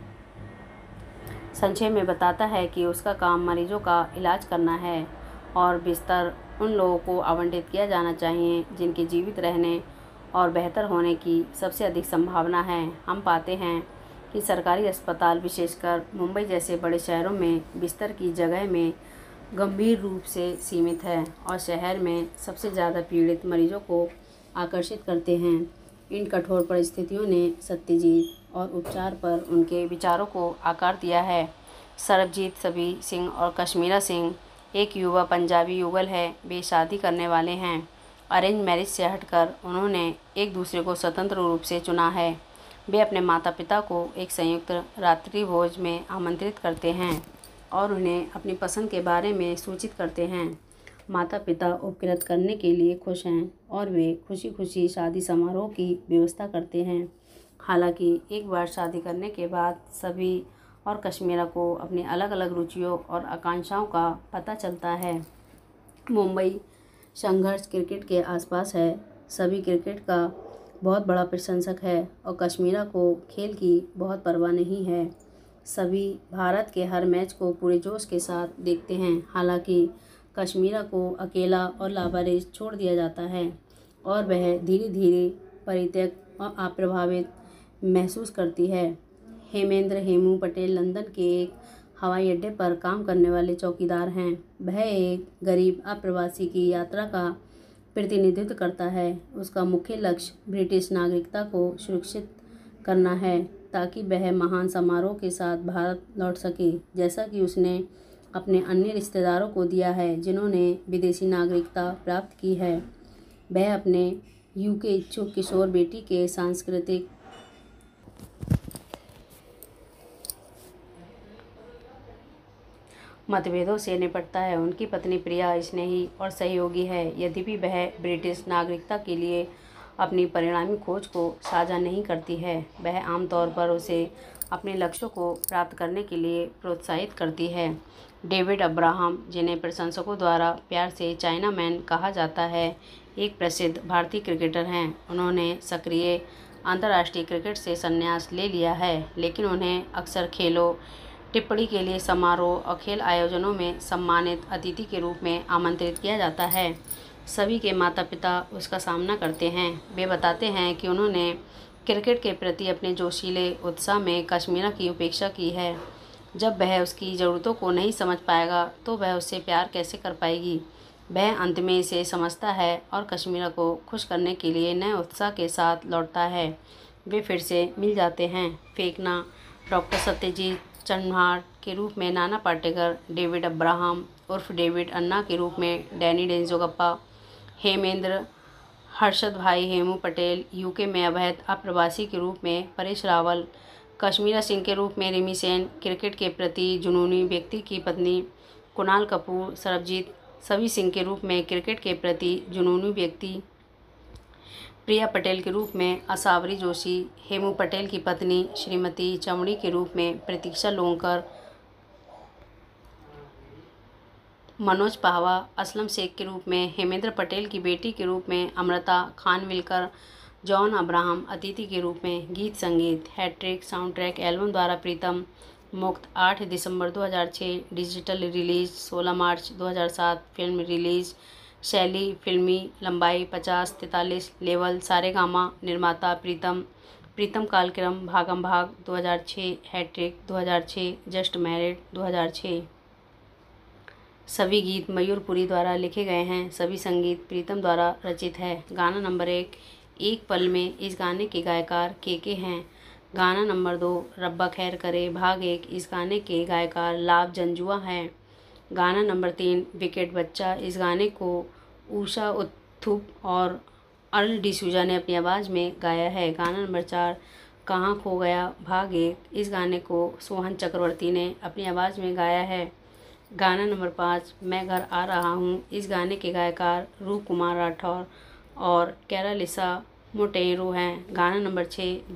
संक्षेप में बताता है कि उसका काम मरीजों का इलाज करना है और बिस्तर उन लोगों को आवंटित किया जाना चाहिए जिनके जीवित रहने और बेहतर होने की सबसे अधिक संभावना है। हम पाते हैं कि सरकारी अस्पताल, विशेषकर मुंबई जैसे बड़े शहरों में, बिस्तर की जगह में गंभीर रूप से सीमित है और शहर में सबसे ज़्यादा पीड़ित मरीजों को आकर्षित करते हैं। इन कठोर परिस्थितियों ने सत्यजीत और उपचार पर उनके विचारों को आकार दिया है। सरबजीत सभी सिंह और कश्मीरा सिंह एक युवा पंजाबी युगल है। वे शादी करने वाले हैं। अरेंज मैरिज से हटकर उन्होंने एक दूसरे को स्वतंत्र रूप से चुना है। वे अपने माता पिता को एक संयुक्त रात्रि भोज में आमंत्रित करते हैं और उन्हें अपनी पसंद के बारे में सूचित करते हैं। माता पिता उपकृत करने के लिए खुश हैं और वे खुशी खुशी शादी समारोह की व्यवस्था करते हैं। हालांकि एक बार शादी करने के बाद सभी और कश्मीरा को अपनी अलग अलग रुचियों और आकांक्षाओं का पता चलता है। मुंबई संघर्ष क्रिकेट के आसपास है। सभी क्रिकेट का बहुत बड़ा प्रशंसक है और कश्मीरा को खेल की बहुत परवाह नहीं है। सभी भारत के हर मैच को पूरे जोश के साथ देखते हैं। हालांकि कश्मीरा को अकेला और लावारिस छोड़ दिया जाता है और वह धीरे धीरे परित्यक्त और अप्रभावित महसूस करती है। हेमेंद्र हेमू पटेल लंदन के एक हवाई अड्डे पर काम करने वाले चौकीदार हैं। वह एक गरीब अप्रवासी की यात्रा का प्रतिनिधित्व करता है। उसका मुख्य लक्ष्य ब्रिटिश नागरिकता को सुरक्षित करना है ताकि वह महान समारोह के साथ भारत लौट सके, जैसा कि उसने अपने अन्य रिश्तेदारों को दिया है जिन्होंने विदेशी नागरिकता प्राप्त की है। वह अपने यूके इच्छुक किशोर बेटी के सांस्कृतिक मतभेदों से निपटता है। उनकी पत्नी प्रिया स्नेही और सहयोगी है, यद्यपि वह ब्रिटिश नागरिकता के लिए अपनी परिणामी खोज को साझा नहीं करती है। वह आमतौर पर उसे अपने लक्ष्यों को प्राप्त करने के लिए प्रोत्साहित करती है। डेविड अब्राहम, जिन्हें प्रशंसकों द्वारा प्यार से चाइना मैन कहा जाता है, एक प्रसिद्ध भारतीय क्रिकेटर हैं। उन्होंने सक्रिय अंतर्राष्ट्रीय क्रिकेट से संन्यास ले लिया है, लेकिन उन्हें अक्सर खेलों टिप्पणी के लिए समारोह और खेल आयोजनों में सम्मानित अतिथि के रूप में आमंत्रित किया जाता है। सभी के माता पिता उसका सामना करते हैं। वे बताते हैं कि उन्होंने क्रिकेट के प्रति अपने जोशीले उत्साह में कश्मीरा की उपेक्षा की है। जब वह उसकी ज़रूरतों को नहीं समझ पाएगा तो वह उससे प्यार कैसे कर पाएगी। वह अंत में इसे समझता है और कश्मीरा को खुश करने के लिए नए उत्साह के साथ लौटता है। वे फिर से मिल जाते हैं। फेंकना, डॉक्टर सत्यजीत चन्हार के रूप में नाना पाटेकर, डेविड अब्राहम उर्फ डेविड अन्ना के रूप में डैनी डेंजोगप्पा, हेमेंद्र हर्षद भाई हेमू पटेल यूके में अवैध अप्रवासी के रूप में परेश रावल, कश्मीरा सिंह के रूप में रिमी सेन, क्रिकेट के प्रति जुनूनी व्यक्ति की पत्नी कुणाल कपूर, सरबजीत सवी सिंह के रूप में क्रिकेट के प्रति जुनूनी व्यक्ति प्रिया पटेल के रूप में असावरी जोशी, हेमू पटेल की पत्नी श्रीमती चमड़ी के रूप में प्रतीक्षा लोंकर, मनोज पाहवा, असलम शेख के रूप में हेमेंद्र पटेल की बेटी के रूप में अमृता खानविलकर, जॉन अब्राहम अतिथि के रूप में। गीत संगीत हैट्रिक साउंडट्रैक एल्बम द्वारा प्रीतम मुक्त 8 दिसंबर 2006, डिजिटल रिलीज 16 मार्च 2007, फिल्म रिलीज शैली फिल्मी लंबाई 50-43 लेवल सारेगामा, निर्माता प्रीतम कालक्रम भागम भाग 2006, हैट्रिक 2006, जस्ट मैरिड 2006। सभी गीत मयूरपुरी द्वारा लिखे गए हैं। सभी संगीत प्रीतम द्वारा रचित है। गाना नंबर 1 एक पल में, इस गाने के गायकार के हैं। गाना नंबर 2 रब्बा खैर करे भाग 1, इस गाने के गायकार लाभ जंजुआ हैं। गाना नंबर 3 विकेट बच्चा, इस गाने को उषा उत्थुप और अर्ल डिसूजा ने अपनी आवाज़ में गाया है। गाना नंबर 4 कहाँ खो गया भाग 1, इस गाने को सोहन चक्रवर्ती ने अपनी आवाज़ में गाया है। गाना नंबर 5 मैं घर आ रहा हूँ, इस गाने के गायकार रूप कुमार राठौर और कैरालिसा मोटेरो हैं। गाना नंबर 6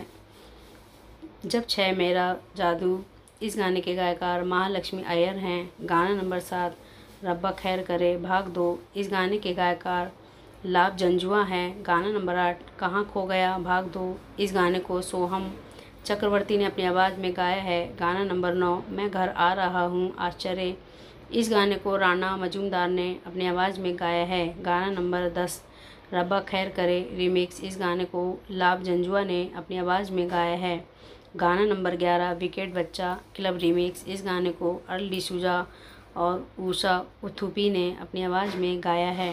जब 6 मेरा जादू, इस गाने के गायकार महालक्ष्मी अय्यर हैं। गाना नंबर 7 रब्बा खैर करे भाग 2, इस गाने के गायकार लाभ जंजुआ हैं। गाना नंबर 8 कहाँ खो गया भाग 2, इस गाने को सोहम चक्रवर्ती ने अपनी आवाज़ में गाया है। गाना नंबर 9 मैं घर आ रहा हूँ आश्चर्य, इस गाने को राणा मजूमदार ने अपनी आवाज़ में गाया है। गाना नंबर 10 रब्बा खैर करे रीमिक्स, इस गाने को लाभ जंजुआ ने अपनी आवाज़ में गाया है। गाना नंबर 11 विकेट बच्चा क्लब रीमिक्स, इस गाने को अर्ल डिसूजा और उषा उत्थुपी ने अपनी आवाज़ में गाया है।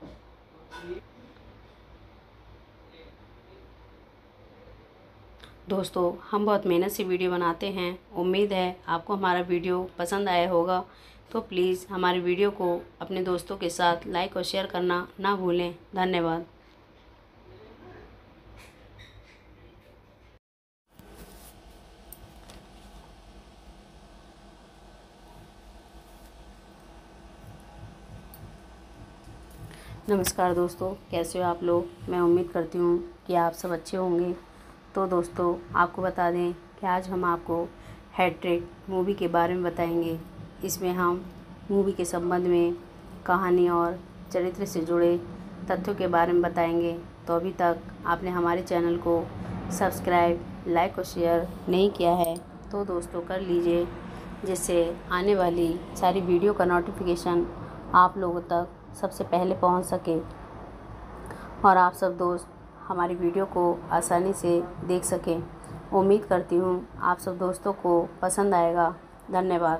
दोस्तों, हम बहुत मेहनत से वीडियो बनाते हैं। उम्मीद है आपको हमारा वीडियो पसंद आया होगा, तो प्लीज़ हमारे वीडियो को अपने दोस्तों के साथ लाइक और शेयर करना ना भूलें। धन्यवाद। नमस्कार दोस्तों, कैसे हो आप लोग। मैं उम्मीद करती हूँ कि आप सब अच्छे होंगे। तो दोस्तों, आपको बता दें कि आज हम आपको हैट्रिक मूवी के बारे में बताएंगे। इसमें हम मूवी के संबंध में कहानी और चरित्र से जुड़े तथ्यों के बारे में बताएंगे। तो अभी तक आपने हमारे चैनल को सब्सक्राइब, लाइक और शेयर नहीं किया है तो दोस्तों कर लीजिए, जिससे आने वाली सारी वीडियो का नोटिफिकेशन आप लोगों तक सबसे पहले पहुंच सके और आप सब दोस्त हमारी वीडियो को आसानी से देख सकें। उम्मीद करती हूँ आप सब दोस्तों को पसंद आएगा। धन्यवाद।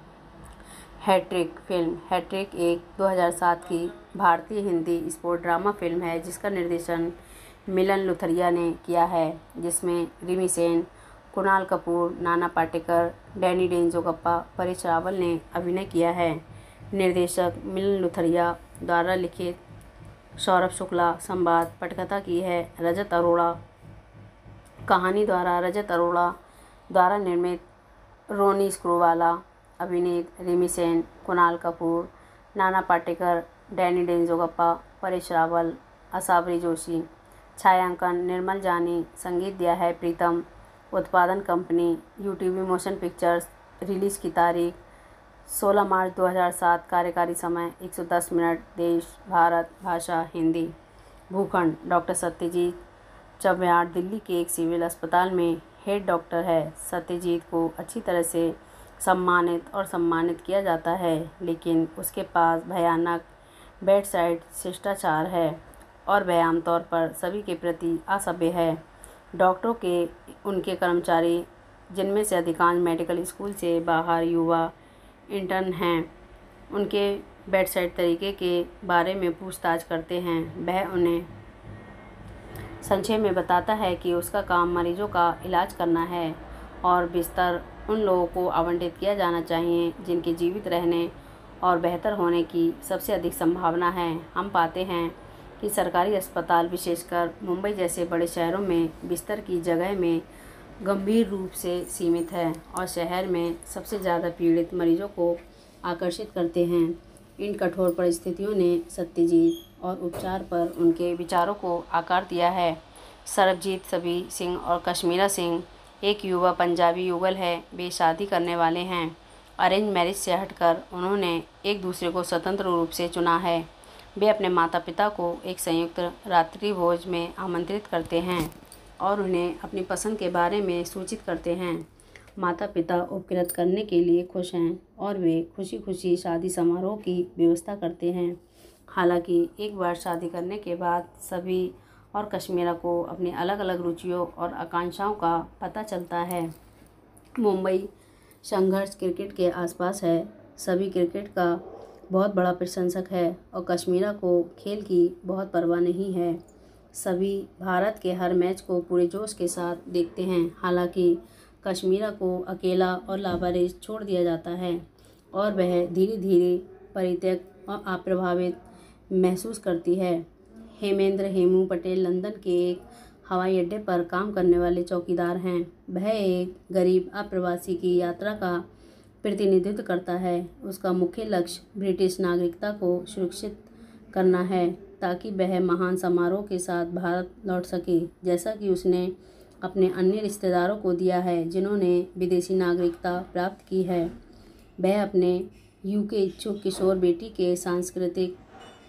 Hat trick film. हैट्रिक एक 2007 की भारतीय हिंदी स्पोर्ट ड्रामा फिल्म है जिसका निर्देशन मिलन लुथरिया ने किया है, जिसमें रिमी सेन, कुणाल कपूर, नाना पाटेकर, डैनी डेंजोगप्पा, परेश रावल ने अभिनय किया है। निर्देशक मिलन लुथरिया द्वारा लिखित सौरभ शुक्ला, संवाद पटकथा की है रजत अरोड़ा, कहानी द्वारा रजत अरोड़ा द्वारा निर्मित रोनी स्क्रूवाला, अभिनीत रिमी सेन, कुणाल कपूर, नाना पाटेकर, डैनी डेंजोगप्पा, परेश रावल, असावरी जोशी। छायांकन निर्मल जानी, संगीत दिया है प्रीतम। उत्पादन company UTV motion pictures. Release की तारीख 16 मार्च 2007। कार्यकारी समय 110 मिनट। देश भारत, भाषा हिंदी। भूखंड डॉक्टर सत्यजीत चव्हाण दिल्ली के एक सिविल अस्पताल में हेड डॉक्टर है। सत्यजीत को अच्छी तरह से सम्मानित किया जाता है, लेकिन उसके पास भयानक बेडसाइड शिष्टाचार है और वह आमतौर पर सभी के प्रति असभ्य है। डॉक्टरों के उनके कर्मचारी, जिनमें से अधिकांश मेडिकल स्कूल से बाहर युवा इंटर्न हैं, उनके बेडसाइड तरीके के बारे में पूछताछ करते हैं। वह उन्हें संक्षेप में बताता है कि उसका काम मरीजों का इलाज करना है और बिस्तर उन लोगों को आवंटित किया जाना चाहिए जिनके जीवित रहने और बेहतर होने की सबसे अधिक संभावना है। हम पाते हैं कि सरकारी अस्पताल, विशेषकर मुंबई जैसे बड़े शहरों में, बिस्तर की जगह में गंभीर रूप से सीमित है और शहर में सबसे ज़्यादा पीड़ित मरीजों को आकर्षित करते हैं। इन कठोर परिस्थितियों ने सत्यजीत और उपचार पर उनके विचारों को आकार दिया है। सरबजीत सभी सिंह और कश्मीरा सिंह एक युवा पंजाबी युगल है। वे शादी करने वाले हैं। अरेंज मैरिज से हटकर उन्होंने एक दूसरे को स्वतंत्र रूप से चुना है। वे अपने माता पिता को एक संयुक्त रात्रि भोज में आमंत्रित करते हैं और उन्हें अपनी पसंद के बारे में सूचित करते हैं। माता पिता उपकृत करने के लिए खुश हैं और वे खुशी खुशी शादी समारोह की व्यवस्था करते हैं। हालांकि एक बार शादी करने के बाद सभी और कश्मीरा को अपनी अलग अलग रुचियों और आकांक्षाओं का पता चलता है। मुंबई संघर्ष क्रिकेट के आसपास है। सभी क्रिकेट का बहुत बड़ा प्रशंसक है और कश्मीरा को खेल की बहुत परवाह नहीं है। सभी भारत के हर मैच को पूरे जोश के साथ देखते हैं। हालांकि कश्मीरा को अकेला और लावारिस छोड़ दिया जाता है और वह धीरे धीरे परित्यक्त और अप्रभावित महसूस करती है। हेमू पटेल लंदन के एक हवाई अड्डे पर काम करने वाले चौकीदार हैं। वह एक गरीब अप्रवासी की यात्रा का प्रतिनिधित्व करता है। उसका मुख्य लक्ष्य ब्रिटिश नागरिकता को सुरक्षित करना है ताकि वह महान समारोह के साथ भारत लौट सके, जैसा कि उसने अपने अन्य रिश्तेदारों को दिया है जिन्होंने विदेशी नागरिकता प्राप्त की है। वह अपने यूके इच्छुक किशोर बेटी के सांस्कृतिक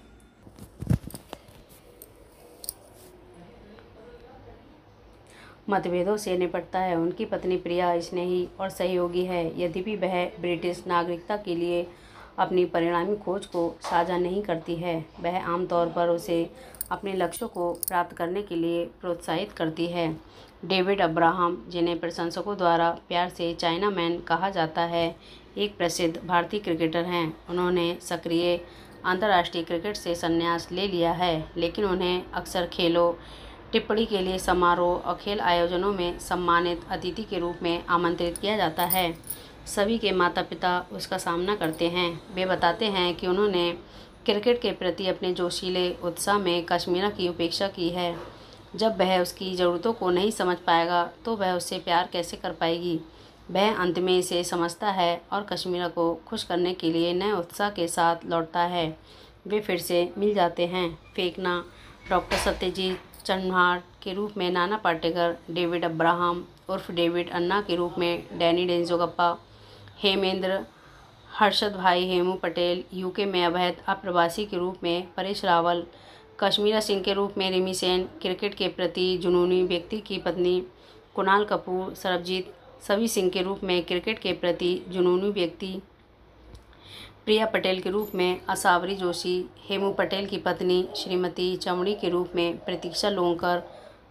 मतभेदों से निपटता है। उनकी पत्नी प्रिया स्नेही और सहयोगी है, यद्यपि वह ब्रिटिश नागरिकता के लिए अपनी परिणामी खोज को साझा नहीं करती है। वह आमतौर पर उसे अपने लक्ष्यों को प्राप्त करने के लिए प्रोत्साहित करती है। डेविड अब्राहम, जिन्हें प्रशंसकों द्वारा प्यार से चाइना मैन कहा जाता है, एक प्रसिद्ध भारतीय क्रिकेटर हैं। उन्होंने सक्रिय अंतर्राष्ट्रीय क्रिकेट से संन्यास ले लिया है, लेकिन उन्हें अक्सर खेलों, टिप्पणी के लिए समारोह और खेल आयोजनों में सम्मानित अतिथि के रूप में आमंत्रित किया जाता है। सभी के माता पिता उसका सामना करते हैं। वे बताते हैं कि उन्होंने क्रिकेट के प्रति अपने जोशीले उत्साह में कश्मीरा की उपेक्षा की है। जब वह उसकी ज़रूरतों को नहीं समझ पाएगा तो वह उससे प्यार कैसे कर पाएगी। वह अंत में इसे समझता है और कश्मीरा को खुश करने के लिए नए उत्साह के साथ लौटता है। वे फिर से मिल जाते हैं। फेंकना डॉक्टर सत्यजीत चव्हाण के रूप में नाना पाटेकर, डेविड अब्राहम उर्फ डेविड अन्ना के रूप में डैनी डेंजोगप्पा, हेमेंद्र हर्षद भाई हेमू पटेल यूके में अवैध अप्रवासी के रूप में परेश रावल, कश्मीरा सिंह के रूप में रिमी सेन, क्रिकेट के प्रति जुनूनी व्यक्ति की पत्नी कुणाल कपूर, सरबजीत सवी सिंह के रूप में क्रिकेट के प्रति जुनूनी व्यक्ति प्रिया पटेल के रूप में असावरी जोशी, हेमू पटेल की पत्नी श्रीमती चमड़ी के रूप में प्रतीक्षा लोंकर,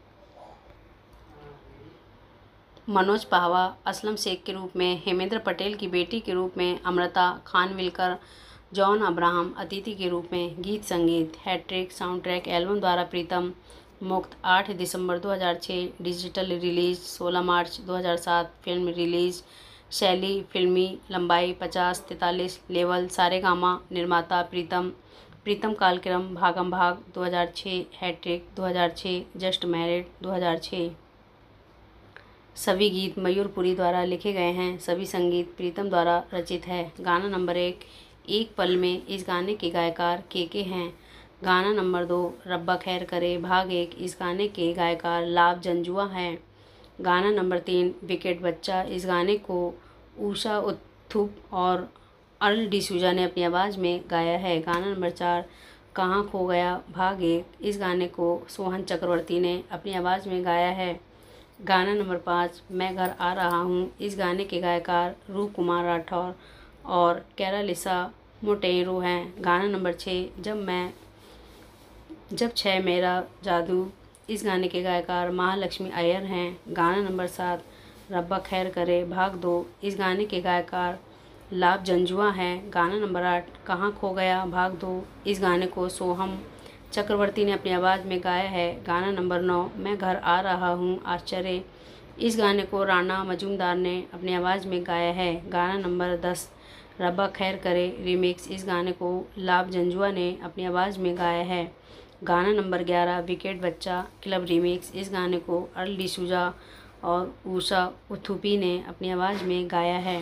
मनोज पाहवा, असलम शेख के रूप में हेमेंद्र पटेल की बेटी के रूप में अमृता खानविलकर, जॉन अब्राहम अतिथि के रूप में। गीत संगीत हैट्रिक साउंडट्रैक एल्बम द्वारा प्रीतम मुक्त 8 दिसंबर 2006, डिजिटल रिलीज 16 मार्च 2007, फिल्म रिलीज शैली फिल्मी लंबाई 50-43 लेवल सारेगामा, निर्माता प्रीतम कालक्रम भागम भाग 2006, हैट्रिक 2006, जस्ट मैरिड 2006। सभी गीत मयूरपुरी द्वारा लिखे गए हैं, सभी संगीत प्रीतम द्वारा रचित है। गाना नंबर 1 एक पल में, इस गाने के गायकार के हैं। गाना नंबर 2 रब्बा खैर करे भाग 1, इस गाने के गायकार लाभ जंजुआ हैं। गाना नंबर 3 विकेट बच्चा, इस गाने को उषा उत्थुप और अर्ल डिसूजा ने अपनी आवाज़ में गाया है। गाना नंबर 4 कहाँ खो गया भाग 1, इस गाने को सोहन चक्रवर्ती ने अपनी आवाज़ में गाया है। गाना नंबर 5 मैं घर आ रहा हूँ, इस गाने के गायकार रूप कुमार राठौर और कैरालिसा मोटेरो हैं। गाना नंबर 6 जब 6 मेरा जादू, इस गाने के गायकार महालक्ष्मी अय्यर हैं। गाना नंबर 7 रब्बा खैर करे भाग 2, इस गाने के गायकार लाभ जंजुआ हैं। गाना नंबर 8 कहाँ खो गया भाग 2, इस गाने को सोहम चक्रवर्ती ने अपनी आवाज़ में गाया है। गाना नंबर 9 मैं घर आ रहा हूँ आश्चर्य, इस गाने को राणा मजूमदार ने अपनी आवाज़ में गाया है। गाना नंबर 10 रब्बा खैर करे रीमिक्स, इस गाने को लाभ जंजुआ ने अपनी आवाज़ में गाया है। गाना नंबर 11 विकेट बच्चा क्लब रीमिक्स, इस गाने को अर्ल डिसूजा और उषा उत्थुपी ने अपनी आवाज़ में गाया है।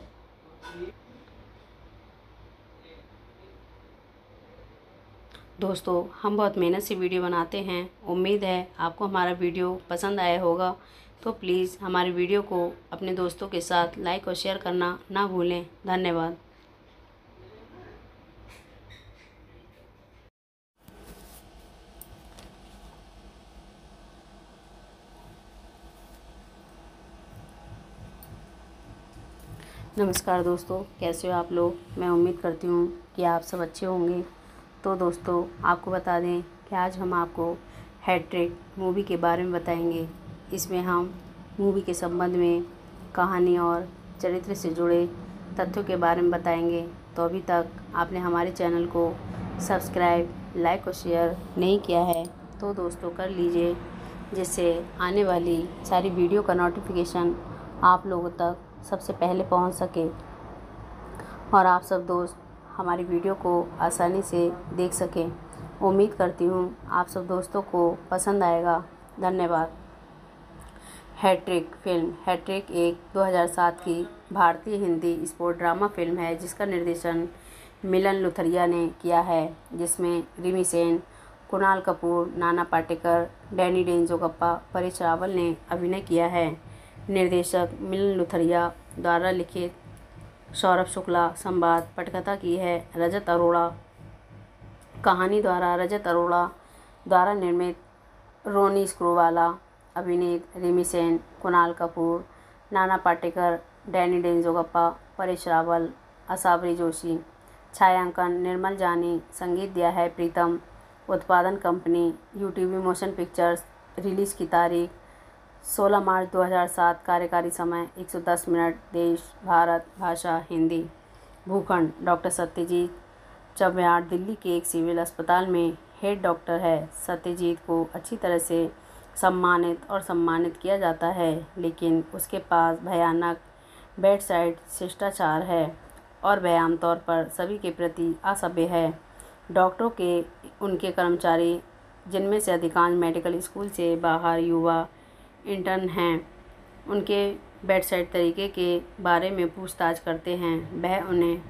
दोस्तों, हम बहुत मेहनत से वीडियो बनाते हैं, उम्मीद है आपको हमारा वीडियो पसंद आया होगा, तो प्लीज़ हमारे वीडियो को अपने दोस्तों के साथ लाइक और शेयर करना ना भूलें। धन्यवाद। नमस्कार दोस्तों, कैसे हो आप लोग। मैं उम्मीद करती हूँ कि आप सब अच्छे होंगे। तो दोस्तों, आपको बता दें कि आज हम आपको हैट्रिक मूवी के बारे में बताएंगे। इसमें हम मूवी के संबंध में कहानी और चरित्र से जुड़े तथ्यों के बारे में बताएंगे। तो अभी तक आपने हमारे चैनल को सब्सक्राइब, लाइक और शेयर नहीं किया है तो दोस्तों कर लीजिए, जिससे आने वाली सारी वीडियो का नोटिफिकेशन आप लोगों तक सबसे पहले पहुंच सके और आप सब दोस्त हमारी वीडियो को आसानी से देख सकें। उम्मीद करती हूँ आप सब दोस्तों को पसंद आएगा। धन्यवाद। हैट्रिक फिल्म हैट्रिक एक 2007 की भारतीय हिंदी स्पोर्ट ड्रामा फिल्म है, जिसका निर्देशन मिलन लुथरिया ने किया है, जिसमें रिमी सेन, कुणाल कपूर, नाना पाटेकर, डैनी डेंजोगप्पा, परेश रावल ने अभिनय किया है। निर्देशक मिलन लुथरिया द्वारा लिखित सौरभ शुक्ला, संवाद पटकथा की है रजत अरोड़ा, कहानी द्वारा रजत अरोड़ा द्वारा निर्मित रोनी स्क्रूवाला, अभिनीत रिमी सेन, कुणाल कपूर, नाना पाटेकर, डैनी डेंजोगप्पा, परेश रावल, असावरी जोशी। छायांकन निर्मल जानी, संगीत दिया है प्रीतम। उत्पादन company UTV motion pictures. Release की तारीख 16 मार्च 2007। कार्यकारी समय 110 मिनट। देश भारत, भाषा हिंदी। भूखंड डॉक्टर सत्यजीत चव्हाण दिल्ली के एक सिविल अस्पताल में हेड डॉक्टर है। सत्यजीत को अच्छी तरह से सम्मानित किया जाता है, लेकिन उसके पास भयानक बेडसाइड शिष्टाचार है और वह आमतौर पर सभी के प्रति असभ्य है। डॉक्टरों के उनके कर्मचारी, जिनमें से अधिकांश मेडिकल स्कूल से बाहर युवा इंटर्न हैं, उनके बेडसाइड तरीके के बारे में पूछताछ करते हैं। वह उन्हें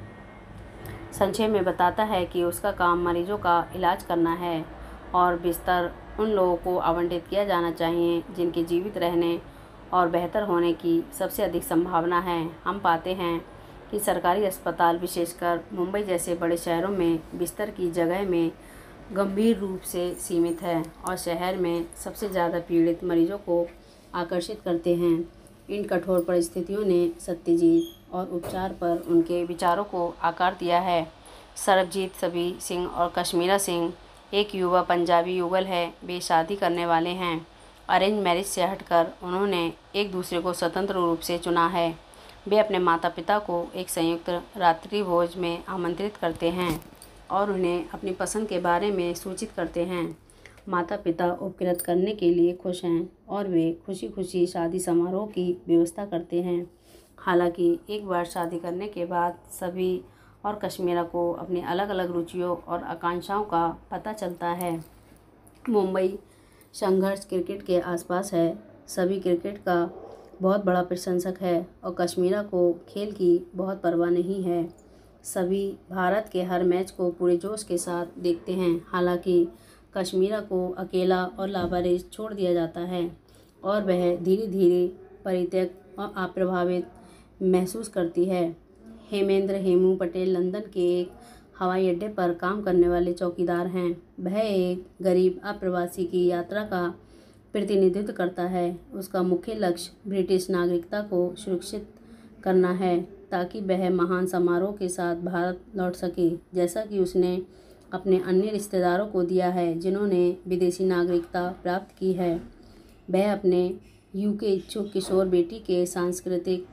संक्षेप में बताता है कि उसका काम मरीजों का इलाज करना है और बिस्तर उन लोगों को आवंटित किया जाना चाहिए जिनके जीवित रहने और बेहतर होने की सबसे अधिक संभावना है। हम पाते हैं कि सरकारी अस्पताल, विशेषकर मुंबई जैसे बड़े शहरों में, बिस्तर की जगह में गंभीर रूप से सीमित है और शहर में सबसे ज़्यादा पीड़ित मरीजों को आकर्षित करते हैं। इन कठोर परिस्थितियों ने सत्यजीत और उपचार पर उनके विचारों को आकार दिया है। सरबजीत सभी सिंह और कश्मीरा सिंह एक युवा पंजाबी युगल है। वे शादी करने वाले हैं। अरेंज मैरिज से हटकर उन्होंने एक दूसरे को स्वतंत्र रूप से चुना है। वे अपने माता पिता को एक संयुक्त रात्रि भोज में आमंत्रित करते हैं और उन्हें अपनी पसंद के बारे में सूचित करते हैं। माता पिता उपकृत करने के लिए खुश हैं और वे खुशी खुशी शादी समारोह की व्यवस्था करते हैं। हालांकि एक बार शादी करने के बाद सभी और कश्मीरा को अपनी अलग अलग रुचियों और आकांक्षाओं का पता चलता है। मुंबई संघर्ष क्रिकेट के आसपास है। सभी क्रिकेट का बहुत बड़ा प्रशंसक है और कश्मीरा को खेल की बहुत परवाह नहीं है। सभी भारत के हर मैच को पूरे जोश के साथ देखते हैं। हालांकि कश्मीरा को अकेला और लावारिस छोड़ दिया जाता है और वह धीरे धीरे परित्यक्त और अप्रभावित महसूस करती है। हेमेंद्र हेमू पटेल लंदन के एक हवाई अड्डे पर काम करने वाले चौकीदार हैं। वह एक गरीब अप्रवासी की यात्रा का प्रतिनिधित्व करता है। उसका मुख्य लक्ष्य ब्रिटिश नागरिकता को सुरक्षित करना है ताकि वह महान समारोह के साथ भारत लौट सके, जैसा कि उसने अपने अन्य रिश्तेदारों को दिया है जिन्होंने विदेशी नागरिकता प्राप्त की है। वह अपने यूके इच्छुक किशोर बेटी के सांस्कृतिक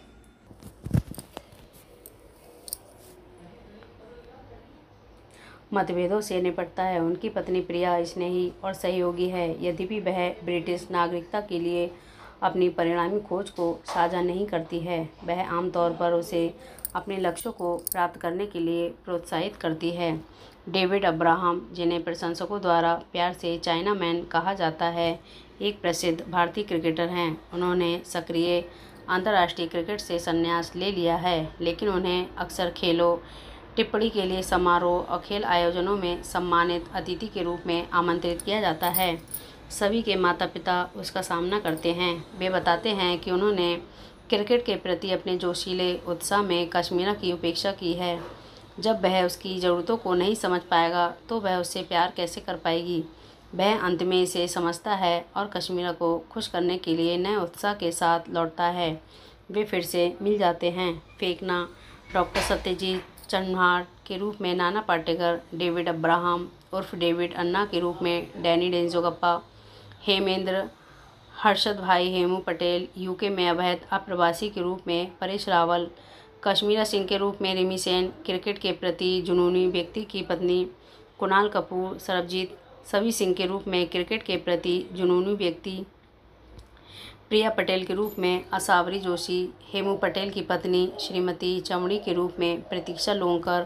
मतभेदों से निपटता है। उनकी पत्नी प्रिया स्नेही और सहयोगी है। यद्यपि वह ब्रिटिश नागरिकता के लिए अपनी परिणामी खोज को साझा नहीं करती है, वह आमतौर पर उसे अपने लक्ष्यों को प्राप्त करने के लिए प्रोत्साहित करती है। डेविड अब्राहम, जिन्हें प्रशंसकों द्वारा प्यार से चाइना मैन कहा जाता है, एक प्रसिद्ध भारतीय क्रिकेटर हैं। उन्होंने सक्रिय अंतर्राष्ट्रीय क्रिकेट से संन्यास ले लिया है, लेकिन उन्हें अक्सर खेलों टिप्पणी के लिए समारोह और खेल आयोजनों में सम्मानित अतिथि के रूप में आमंत्रित किया जाता है। सभी के माता पिता उसका सामना करते हैं। वे बताते हैं कि उन्होंने क्रिकेट के प्रति अपने जोशीले उत्साह में कश्मीरा की उपेक्षा की है। जब वह उसकी ज़रूरतों को नहीं समझ पाएगा तो वह उससे प्यार कैसे कर पाएगी। वह अंत में इसे समझता है और कश्मीरा को खुश करने के लिए नए उत्साह के साथ लौटता है। वे फिर से मिल जाते हैं। फेंकना, डॉक्टर सत्यजीत चन्हार के रूप में नाना पाटेकर, डेविड अब्राहम उर्फ डेविड अन्ना के रूप में डैनी डेंजोगप्पा, हेमेंद्र हर्षद भाई हेमू पटेल यूके में अवैध अप्रवासी के रूप में परेश रावल, कश्मीरा सिंह के रूप में रिमी सेन, क्रिकेट के प्रति जुनूनी व्यक्ति की पत्नी कुणाल कपूर, सरबजीत सभी सिंह के रूप में क्रिकेट के प्रति जुनूनी व्यक्ति प्रिया पटेल के रूप में असावरी जोशी, हेमू पटेल की पत्नी श्रीमती चमड़ी के रूप में प्रतीक्षा लोंकर,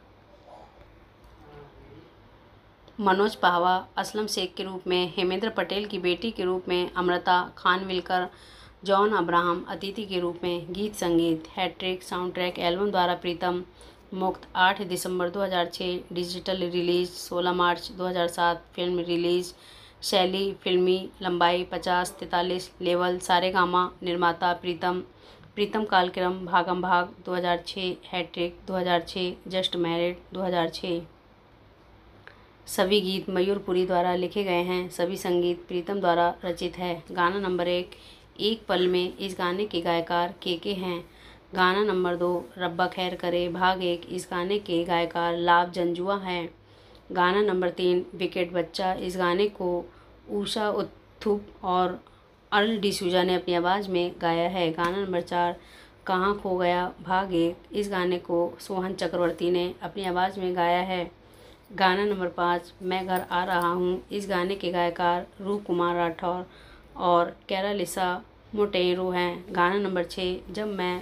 मनोज पाहवा, असलम शेख के रूप में हेमेंद्र पटेल की बेटी के रूप में अमृता खानविलकर, जॉन अब्राहम अतिथि के रूप में। गीत संगीत हैट्रिक साउंडट्रैक एल्बम द्वारा प्रीतम मुक्त 8 दिसंबर 2006, डिजिटल रिलीज 16 मार्च 2007, फिल्म रिलीज शैली फिल्मी लंबाई 50-43 लेवल सारेगामा, निर्माता प्रीतम कालक्रम भागम भाग 2006, हैट्रिक 2006, जस्ट मैरिड 2006। सभी गीत मयूरपुरी द्वारा लिखे गए हैं। सभी संगीत प्रीतम द्वारा रचित है। गाना नंबर 1 एक पल में, इस गाने के गायकार के हैं। गाना नंबर 2 रब्बा खैर करे भाग 1, इस गाने के गायकार लाभ जंजुआ हैं। गाना नंबर 3 विकेट बच्चा, इस गाने को उषा उत्थुप और अर्ल डिसूजा ने अपनी आवाज़ में गाया है। गाना नंबर 4 कहाँ खो गया भाग 1, इस गाने को सोहन चक्रवर्ती ने अपनी आवाज़ में गाया है। गाना नंबर 5 मैं घर आ रहा हूँ, इस गाने के गायकार रूप कुमार राठौर और कैरालिसा मोटेरो हैं। गाना नंबर 6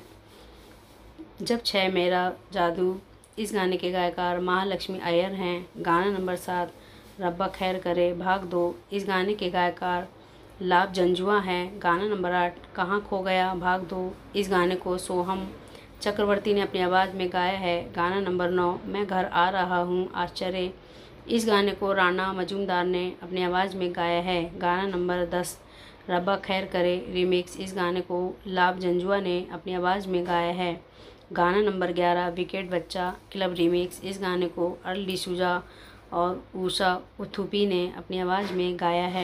जब 6 मेरा जादू, इस गाने के गायकार महालक्ष्मी अय्यर हैं। गाना नंबर 7 रब्बा खैर करे भाग 2, इस गाने के गायकार लाभ जंजुआ हैं। गाना नंबर 8 कहाँ खो गया भाग 2, इस गाने को सोहम चक्रवर्ती ने अपनी आवाज़ में गाया है। गाना नंबर 9 मैं घर आ रहा हूँ आश्चर्य, इस गाने को राणा मजूमदार ने अपनी आवाज़ में गाया है। गाना नंबर 10 रब्बा खैर करे रीमिक्स, इस गाने को लाभ जंजुआ ने अपनी आवाज़ में गाया है। गाना नंबर 11 विकेट बच्चा क्लब रीमिक्स, इस गाने को अर्ल डिसूजा और उषा उत्थुपी ने अपनी आवाज़ में गाया है।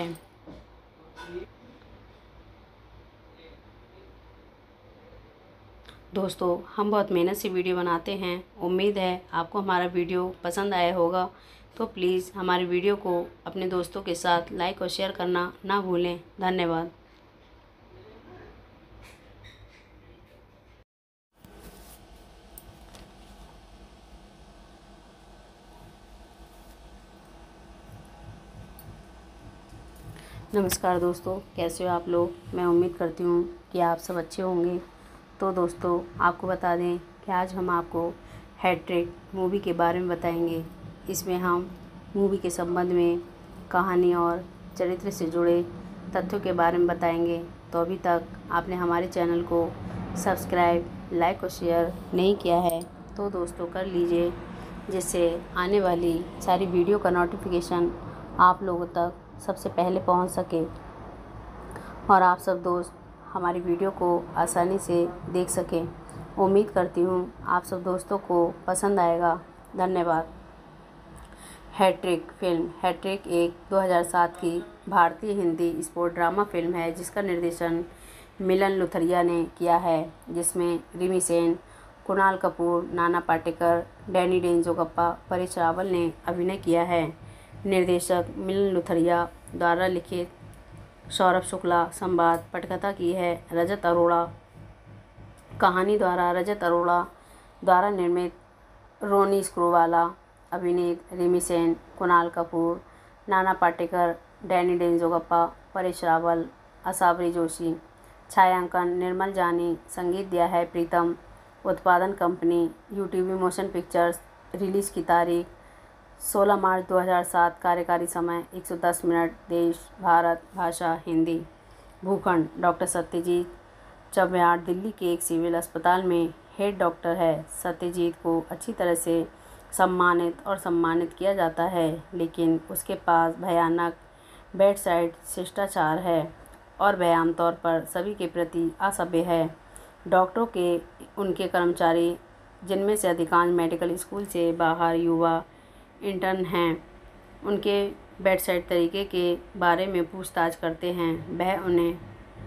दोस्तों, हम बहुत मेहनत से वीडियो बनाते हैं। उम्मीद है आपको हमारा वीडियो पसंद आया होगा। तो प्लीज़ हमारे वीडियो को अपने दोस्तों के साथ लाइक और शेयर करना ना भूलें। धन्यवाद। नमस्कार दोस्तों, कैसे हो आप लोग। मैं उम्मीद करती हूँ कि आप सब अच्छे होंगे। तो दोस्तों, आपको बता दें कि आज हम आपको हैट्रिक मूवी के बारे में बताएंगे। इसमें हम मूवी के संबंध में कहानी और चरित्र से जुड़े तथ्यों के बारे में बताएंगे। तो अभी तक आपने हमारे चैनल को सब्सक्राइब, लाइक और शेयर नहीं किया है तो दोस्तों कर लीजिए, जिससे आने वाली सारी वीडियो का नोटिफिकेशन आप लोगों तक सबसे पहले पहुंच सके और आप सब दोस्त हमारी वीडियो को आसानी से देख सकें। उम्मीद करती हूँ आप सब दोस्तों को पसंद आएगा। धन्यवाद। Hat trick film. हैट्रिक एक 2007 की भारतीय हिंदी स्पोर्ट ड्रामा फिल्म है जिसका निर्देशन मिलन लुथरिया ने किया है, जिसमें रिमी सेन, कुणाल कपूर, नाना पाटेकर, डैनी डेंजोगप्पा, परेश रावल ने अभिनय किया है। निर्देशक मिलन लुथरिया द्वारा लिखित सौरभ शुक्ला, संवाद पटकथा की है रजत अरोड़ा, कहानी द्वारा रजत अरोड़ा द्वारा निर्मित रोनी स्क्रूवाला, अभिनीत रिमी सेन, कुणाल कपूर, नाना पाटेकर, डैनी डेंजोगप्पा, परेश रावल, असावरी जोशी। छायांकन निर्मल जानी, संगीत दिया है प्रीतम। उत्पादन company UTV motion pictures. Release की तारीख 16 मार्च 2007। कार्यकारी समय 110 मिनट। देश भारत। भाषा हिंदी। भूखंड डॉक्टर सत्यजीत चव्हाण दिल्ली के एक सिविल अस्पताल में हेड डॉक्टर है। सत्यजीत को अच्छी तरह से सम्मानित किया जाता है, लेकिन उसके पास भयानक बेडसाइड शिष्टाचार है और वह आमतौर पर सभी के प्रति असभ्य है। डॉक्टरों के उनके कर्मचारी, जिनमें से अधिकांश मेडिकल स्कूल से बाहर युवा इंटर्न हैं, उनके बेडसाइड तरीके के बारे में पूछताछ करते हैं। वह उन्हें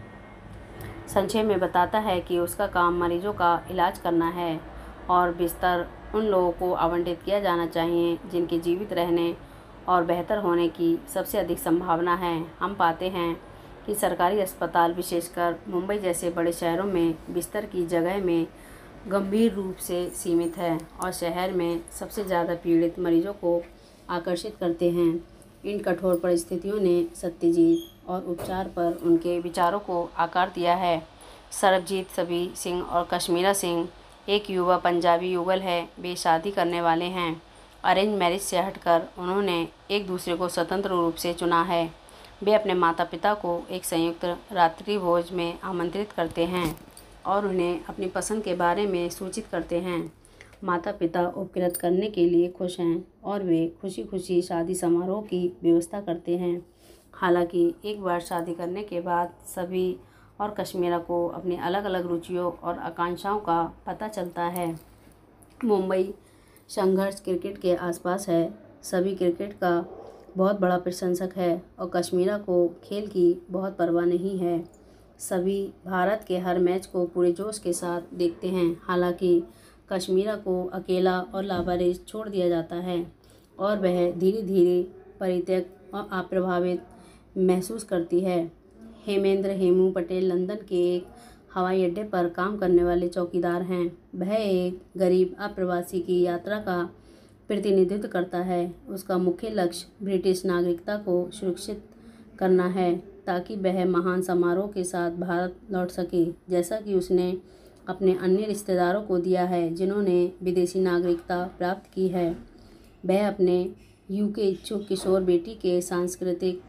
संक्षेप में बताता है कि उसका काम मरीजों का इलाज करना है और बिस्तर उन लोगों को आवंटित किया जाना चाहिए जिनके जीवित रहने और बेहतर होने की सबसे अधिक संभावना है। हम पाते हैं कि सरकारी अस्पताल, विशेषकर मुंबई जैसे बड़े शहरों में, बिस्तर की जगह में गंभीर रूप से सीमित है और शहर में सबसे ज़्यादा पीड़ित मरीजों को आकर्षित करते हैं। इन कठोर परिस्थितियों ने सत्यजीत और उपचार पर उनके विचारों को आकार दिया है। सरबजीत सिंह और कश्मीरा सिंह एक युवा पंजाबी युगल है। वे शादी करने वाले हैं। अरेंज मैरिज से हटकर उन्होंने एक दूसरे को स्वतंत्र रूप से चुना है। वे अपने माता पिता को एक संयुक्त रात्रि भोज में आमंत्रित करते हैं और उन्हें अपनी पसंद के बारे में सूचित करते हैं। माता पिता उपकृत करने के लिए खुश हैं और वे खुशी खुशी शादी समारोह की व्यवस्था करते हैं। हालांकि एक बार शादी करने के बाद सभी और कश्मीरा को अपनी अलग अलग रुचियों और आकांक्षाओं का पता चलता है। मुंबई संघर्ष क्रिकेट के आसपास है। सभी क्रिकेट का बहुत बड़ा प्रशंसक है और कश्मीरा को खेल की बहुत परवाह नहीं है। सभी भारत के हर मैच को पूरे जोश के साथ देखते हैं। हालांकि कश्मीरा को अकेला और लावारिस छोड़ दिया जाता है और वह धीरे धीरे परित्यक्त और अप्रभावित महसूस करती है। हेमू पटेल लंदन के एक हवाई अड्डे पर काम करने वाले चौकीदार हैं। वह एक गरीब अप्रवासी की यात्रा का प्रतिनिधित्व करता है। उसका मुख्य लक्ष्य ब्रिटिश नागरिकता को सुरक्षित करना है ताकि वह महान समारोह के साथ भारत लौट सके, जैसा कि उसने अपने अन्य रिश्तेदारों को दिया है जिन्होंने विदेशी नागरिकता प्राप्त की है। वह अपने यूके इच्छुक किशोर बेटी के सांस्कृतिक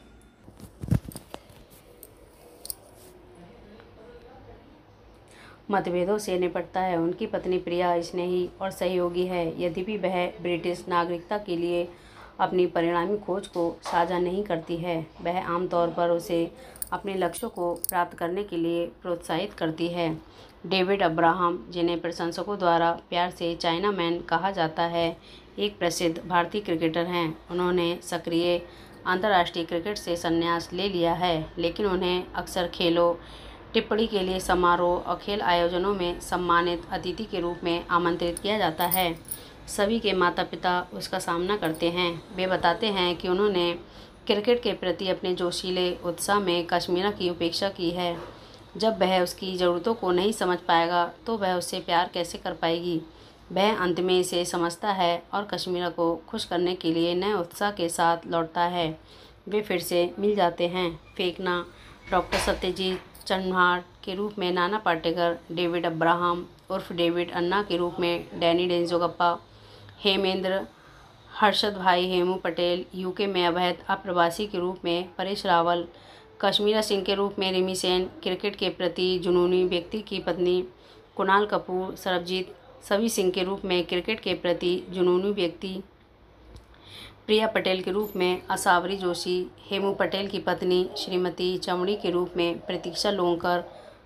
मतभेदों से निपटता है। उनकी पत्नी प्रिया स्नेही और सहयोगी है, यद्यपि वह ब्रिटिश नागरिकता के लिए अपनी परिणामी खोज को साझा नहीं करती है। वह आमतौर पर उसे अपने लक्ष्यों को प्राप्त करने के लिए प्रोत्साहित करती है। डेविड अब्राहम, जिन्हें प्रशंसकों द्वारा प्यार से चाइना मैन कहा जाता है, एक प्रसिद्ध भारतीय क्रिकेटर हैं। उन्होंने सक्रिय अंतर्राष्ट्रीय क्रिकेट से संन्यास ले लिया है, लेकिन उन्हें अक्सर खेलों, टिप्पणी के लिए समारोह और खेल आयोजनों में सम्मानित अतिथि के रूप में आमंत्रित किया जाता है। सभी के माता-पिता उसका सामना करते हैं। वे बताते हैं कि उन्होंने क्रिकेट के प्रति अपने जोशीले उत्साह में कश्मीरा की उपेक्षा की है। जब वह उसकी ज़रूरतों को नहीं समझ पाएगा तो वह उससे प्यार कैसे कर पाएगी। वह अंत में इसे समझता है और कश्मीरा को खुश करने के लिए नए उत्साह के साथ लौटता है। वे फिर से मिल जाते हैं। फेंकना, डॉक्टर सत्यजीत चन्हार के रूप में नाना पाटेकर, डेविड अब्राहम उर्फ डेविड अन्ना के रूप में डैनी डेंजोगप्पा, हेमेंद्र हर्षद भाई हेमू पटेल, यूके में अवैध अप्रवासी के रूप में परेश रावल, कश्मीरा सिंह के रूप में रिमी सेन, क्रिकेट के प्रति जुनूनी व्यक्ति की पत्नी कुणाल कपूर, सरबजीत सवी सिंह के रूप में क्रिकेट के प्रति जुनूनी व्यक्ति प्रिया पटेल के रूप में असावरी जोशी, हेमू पटेल की पत्नी श्रीमती चमड़ी के रूप में प्रतीक्षा लोंकर,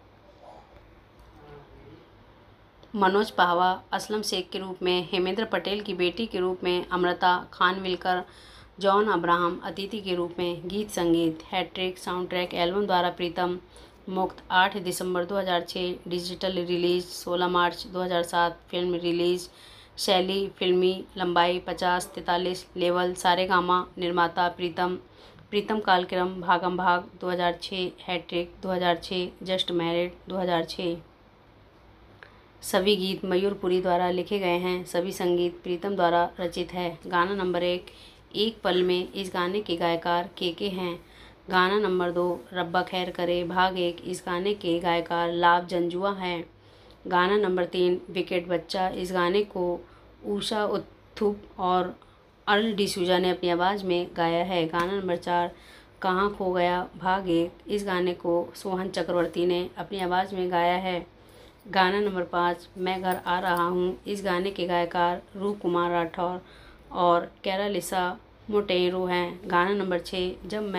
मनोज पाहवा, असलम शेख के रूप में हेमेंद्र पटेल की बेटी के रूप में अमृता खानविलकर, जॉन अब्राहम अतिथि के रूप में। गीत संगीत हैट्रिक साउंडट्रैक एल्बम द्वारा प्रीतम मुक्त 8 दिसंबर 2006, डिजिटल रिलीज 16 मार्च 2007, फिल्म रिलीज शैली फिल्मी लंबाई 50-43 लेवल सारेगामा, निर्माता प्रीतम कालक्रम भागम भाग 2006, हैट्रिक 2006, जस्ट मैरिड 2006। सभी गीत मयूरपुरी द्वारा लिखे गए हैं। सभी संगीत प्रीतम द्वारा रचित है। गाना नंबर 1 एक पल में, इस गाने के गायकार के हैं। गाना नंबर 2 रब्बा खैर करे भाग 1, इस गाने के गायकार लाभ जंजुआ हैं। गाना नंबर 3 विकेट बच्चा, इस गाने को ऊषा उत्थुप और अर्ल डिसूजा ने अपनी आवाज़ में गाया है। गाना नंबर 4 कहाँ खो गया भाग 1, इस गाने को सोहन चक्रवर्ती ने अपनी आवाज़ में गाया है। गाना नंबर 5 मैं घर आ रहा हूँ, इस गाने के गायकार रूप कुमार राठौर और कैरालिसा मोटेरो हैं। गाना नंबर 6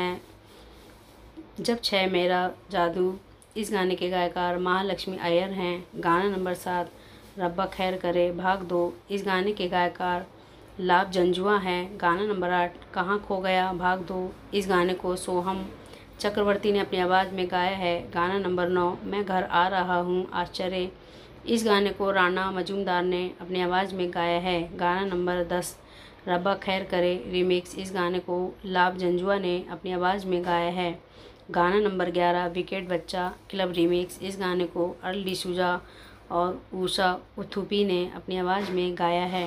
जब 6 मेरा जादू, इस गाने के गायकार महालक्ष्मी अय्यर हैं। गाना नंबर 7 रब्बा खैर करे भाग 2, इस गाने के गायकार लाभ जंजुआ हैं। गाना नंबर 8 कहाँ खो गया भाग 2, इस गाने को सोहम चक्रवर्ती ने अपनी आवाज़ में गाया है। गाना नंबर 9 मैं घर आ रहा हूँ आश्चर्य, इस गाने को राणा मजूमदार ने अपनी आवाज़ में गाया है। गाना नंबर 10 रब्बा खैर करे रीमिक्स, इस गाने को लाभ जंजुआ ने अपनी आवाज़ में गाया है। गाना नंबर 11 विकेट बच्चा क्लब रीमिक्स, इस गाने को अर्ल डिसूजा और ऊषा उत्थुपी ने अपनी आवाज़ में गाया है।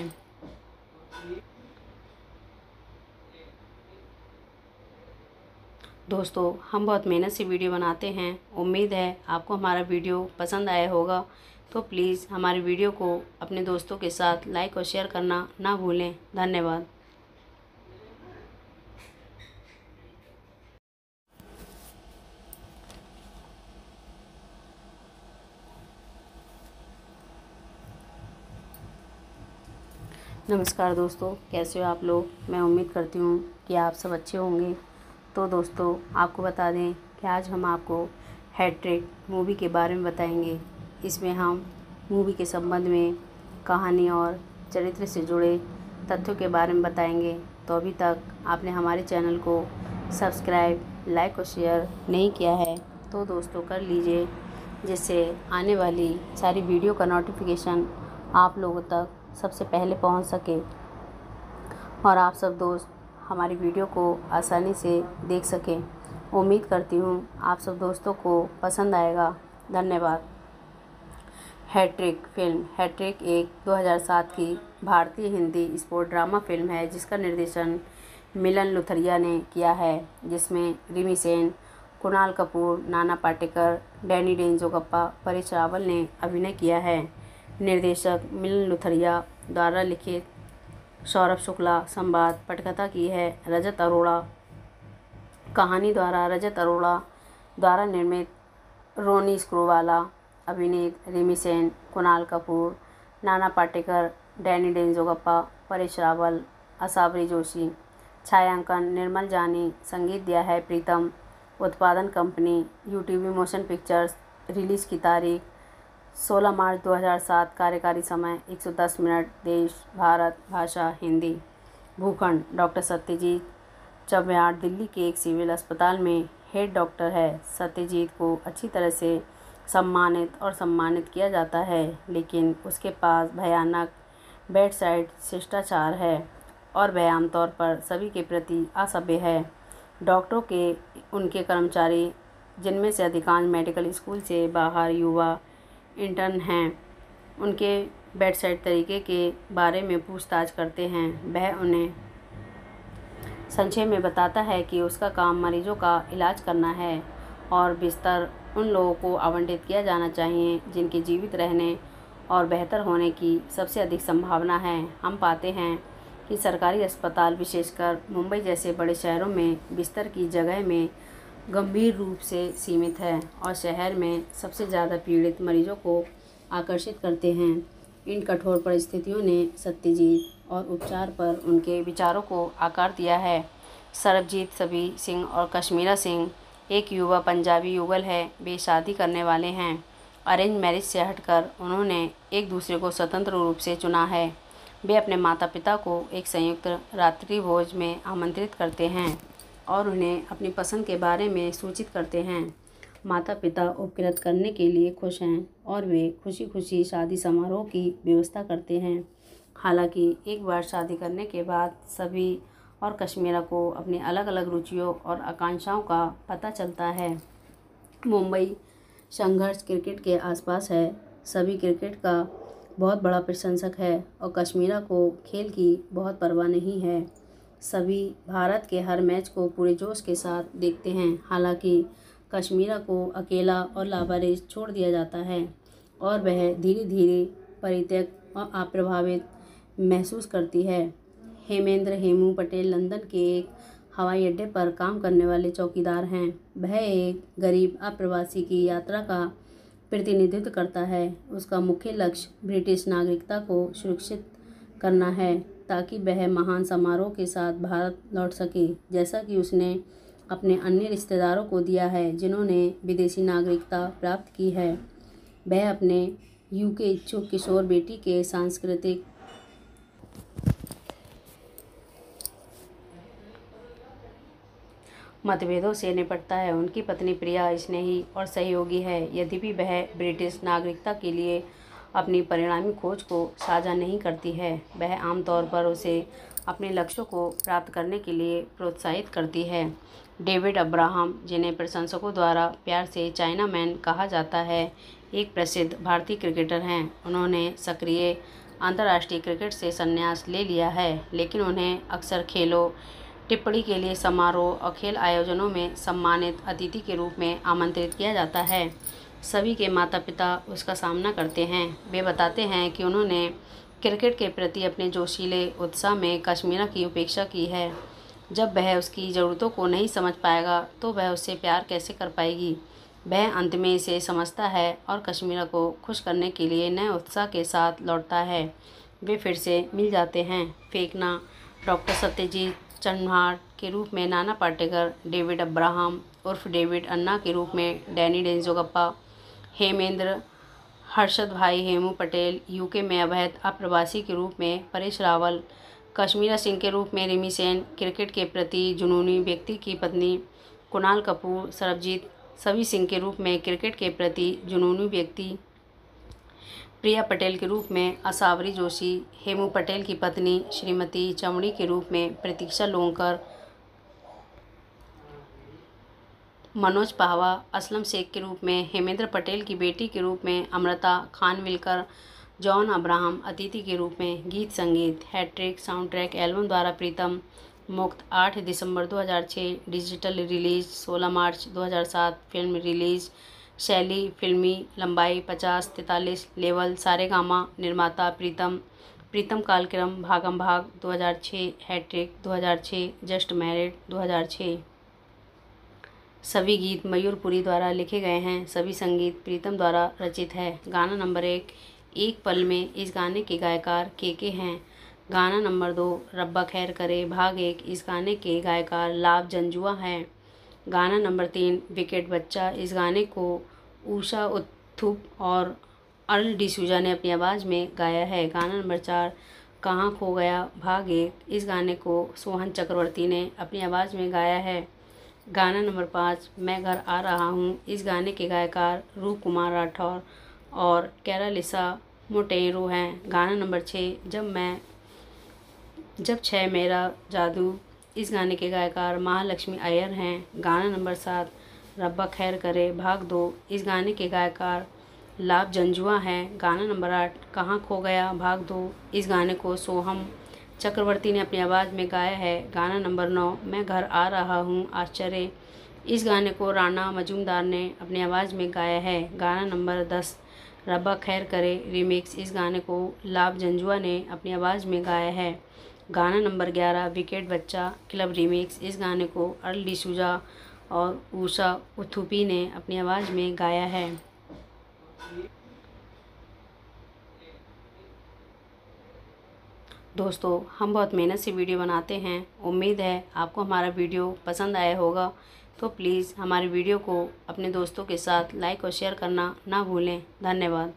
दोस्तों, हम बहुत मेहनत से वीडियो बनाते हैं। उम्मीद है आपको हमारा वीडियो पसंद आया होगा। तो प्लीज़ हमारे वीडियो को अपने दोस्तों के साथ लाइक और शेयर करना ना भूलें। धन्यवाद। नमस्कार दोस्तों, कैसे हो आप लोग। मैं उम्मीद करती हूँ कि आप सब अच्छे होंगे। तो दोस्तों, आपको बता दें कि आज हम आपको हैट्रिक मूवी के बारे में बताएंगे। इसमें हम मूवी के संबंध में कहानी और चरित्र से जुड़े तथ्यों के बारे में बताएंगे। तो अभी तक आपने हमारे चैनल को सब्सक्राइब, लाइक और शेयर नहीं किया है तो दोस्तों कर लीजिए, जिससे आने वाली सारी वीडियो का नोटिफिकेशन आप लोगों तक सबसे पहले पहुंच सके और आप सब दोस्त हमारी वीडियो को आसानी से देख सकें। उम्मीद करती हूँ आप सब दोस्तों को पसंद आएगा। धन्यवाद। Hat trick film. हैट्रिक एक 2007 की भारतीय हिंदी स्पोर्ट ड्रामा फिल्म है जिसका निर्देशन मिलन लुथरिया ने किया है, जिसमें रिमी सेन, कुणाल कपूर, नाना पाटेकर, डैनी डेंजोगप्पा, परेश रावल ने अभिनय किया है। निर्देशक मिलन लुथरिया द्वारा लिखित सौरभ शुक्ला, संवाद पटकथा की है रजत अरोड़ा, कहानी द्वारा रजत अरोड़ा द्वारा निर्मित रोनी स्क्रूवाला, अभिनीत रिमी सेन, कुणाल कपूर, नाना पाटेकर, डैनी डेंजोगप्पा, परेश रावल, असावरी जोशी। छायांकन निर्मल जानी, संगीत दिया है प्रीतम। उत्पादन company UTV motion pictures. Release की तारीख 16 मार्च 2007। कार्यकारी समय 110 मिनट। देश भारत। भाषा हिंदी। भूखंड डॉक्टर सत्यजीत चव्हाण दिल्ली के एक सिविल अस्पताल में हेड डॉक्टर है। सत्यजीत को अच्छी तरह से सम्मानित किया जाता है, लेकिन उसके पास भयानक बेडसाइड शिष्टाचार है और वह आमतौर पर सभी के प्रति असभ्य है। डॉक्टरों के उनके कर्मचारी, जिनमें से अधिकांश मेडिकल स्कूल से बाहर युवा इंटर्न हैं, उनके बेडसाइड तरीके के बारे में पूछताछ करते हैं। वह उन्हें संक्षेप में बताता है कि उसका काम मरीजों का इलाज करना है और बिस्तर उन लोगों को आवंटित किया जाना चाहिए जिनके जीवित रहने और बेहतर होने की सबसे अधिक संभावना है। हम पाते हैं कि सरकारी अस्पताल, विशेषकर मुंबई जैसे बड़े शहरों में, बिस्तर की जगह में गंभीर रूप से सीमित है और शहर में सबसे ज़्यादा पीड़ित मरीजों को आकर्षित करते हैं। इन कठोर परिस्थितियों ने सत्यजीत और उपचार पर उनके विचारों को आकार दिया है। सरबजीत सभी सिंह और कश्मीरा सिंह एक युवा पंजाबी युगल है। वे शादी करने वाले हैं। अरेंज मैरिज से हटकर उन्होंने एक दूसरे को स्वतंत्र रूप से चुना है। वे अपने माता पिता को एक संयुक्त रात्रि भोज में आमंत्रित करते हैं और उन्हें अपनी पसंद के बारे में सूचित करते हैं। माता पिता उपकृत करने के लिए खुश हैं और वे खुशी खुशी शादी समारोह की व्यवस्था करते हैं। हालांकि एक बार शादी करने के बाद सभी और कश्मीरा को अपनी अलग अलग रुचियों और आकांक्षाओं का पता चलता है। मुंबई संघर्ष क्रिकेट के आसपास है। सभी क्रिकेट का बहुत बड़ा प्रशंसक है और कश्मीरा को खेल की बहुत परवाह नहीं है। सभी भारत के हर मैच को पूरे जोश के साथ देखते हैं। हालांकि कश्मीरा को अकेला और लावारिस छोड़ दिया जाता है और वह धीरे धीरे परित्यक्त और अप्रभावित महसूस करती है। हेमू पटेल लंदन के एक हवाई अड्डे पर काम करने वाले चौकीदार हैं। वह एक गरीब अप्रवासी की यात्रा का प्रतिनिधित्व करता है। उसका मुख्य लक्ष्य ब्रिटिश नागरिकता को सुरक्षित करना है ताकि वह महान समारोह के साथ भारत लौट सके, जैसा कि उसने अपने अन्य रिश्तेदारों को दिया है जिन्होंने विदेशी नागरिकता प्राप्त की है। वह अपने यूके इच्छुक किशोर बेटी के सांस्कृतिक मतभेदों से निपटता है। उनकी पत्नी प्रिया स्नेही और सहयोगी है, यद्यपि वह ब्रिटिश नागरिकता के लिए अपनी परिणामी खोज को साझा नहीं करती है। वह आमतौर पर उसे अपने लक्ष्यों को प्राप्त करने के लिए प्रोत्साहित करती है। डेविड अब्राहम, जिन्हें प्रशंसकों द्वारा प्यार से चाइना मैन कहा जाता है, एक प्रसिद्ध भारतीय क्रिकेटर हैं। उन्होंने सक्रिय अंतर्राष्ट्रीय क्रिकेट से संन्यास ले लिया है, लेकिन उन्हें अक्सर खेलों, टिप्पणी के लिए समारोह और खेल आयोजनों में सम्मानित अतिथि के रूप में आमंत्रित किया जाता है। सभी के माता पिता उसका सामना करते हैं। वे बताते हैं कि उन्होंने क्रिकेट के प्रति अपने जोशीले उत्साह में कश्मीरा की उपेक्षा की है। जब वह उसकी ज़रूरतों को नहीं समझ पाएगा तो वह उससे प्यार कैसे कर पाएगी। वह अंत में इसे समझता है और कश्मीरा को खुश करने के लिए नए उत्साह के साथ लौटता है। वे फिर से मिल जाते हैं। फेंकना डॉक्टर सत्यजीत चव्हाण के रूप में नाना पाटेकर, डेविड अब्राहम उर्फ डेविड अन्ना के रूप में डैनी डेंजोगप्पा, हेमेंद्र हर्षद भाई हेमू पटेल, यूके में अवैध अप्रवासी के रूप में परेश रावल, कश्मीरा सिंह के रूप में रिमी सेन, क्रिकेट के प्रति जुनूनी व्यक्ति की पत्नी कुणाल कपूर, सरबजीत सभी सिंह के रूप में क्रिकेट के प्रति जुनूनी व्यक्ति प्रिया पटेल के रूप में असावरी जोशी, हेमू पटेल की पत्नी श्रीमती चमड़ी के रूप में प्रतीक्षा लोंकर, मनोज पाहवा, असलम शेख के रूप में हेमेंद्र पटेल की बेटी के रूप में अमृता खानविलकर, जॉन अब्राहम अतिथि के रूप में। गीत संगीत हैट्रिक साउंडट्रैक एल्बम द्वारा प्रीतम मुक्त 8 दिसंबर 2006, डिजिटल रिलीज 16 मार्च 2007, फिल्म रिलीज शैली फिल्मी लंबाई 50-43 लेवल सारेगामा, निर्माता प्रीतम कालक्रम भागम भाग 2006, हैट्रिक 2006, जस्ट मैरिड 2006। सभी गीत मयूरपुरी द्वारा लिखे गए हैं। सभी संगीत प्रीतम द्वारा रचित है। गाना नंबर 1 एक पल में। इस गाने के गायकार के हैं। गाना नंबर 2 रब्बा खैर करे भाग 1, इस गाने के गायकार लाभ जंजुआ हैं। गाना नंबर 3 विकेट बच्चा, इस गाने को ऊषा उत्थुप और अर्ल डिसूजा ने अपनी आवाज़ में गाया है। गाना नंबर 4 कहाँ खो गया भाग 1, इस गाने को सोहन चक्रवर्ती ने अपनी आवाज़ में गाया है। गाना नंबर 5 मैं घर आ रहा हूँ, इस गाने के गायकार रूप कुमार राठौर और कैरालिसा मोंटेरो हैं। गाना नंबर 6 जब 6 मेरा जादू, इस गाने के गायकार महालक्ष्मी अय्यर हैं। गाना नंबर 7 रब्बा खैर करे भाग 2, इस गाने के गायकार लाभ जंजुआ हैं। गाना नंबर 8 कहाँ खो गया भाग 2, इस गाने को सोहम चक्रवर्ती ने अपनी आवाज़ में गाया है। गाना नंबर 9 मैं घर आ रहा हूँ आश्चर्य, इस गाने को राणा मजूमदार ने अपनी आवाज़ में गाया है। गाना नंबर 10 रब्बा खैर करे रीमिक्स, इस गाने को लाभ जंजुआ ने अपनी आवाज़ में गाया है। गाना नंबर 11 विकेट बच्चा क्लब रीमिक्स, इस गाने को अर्ल डिसूजा और ऊषा उत्थुपी ने अपनी आवाज़ में गाया है। दोस्तों, हम बहुत मेहनत से वीडियो बनाते हैं। उम्मीद है आपको हमारा वीडियो पसंद आया होगा, तो प्लीज़ हमारे वीडियो को अपने दोस्तों के साथ लाइक और शेयर करना ना भूलें। धन्यवाद।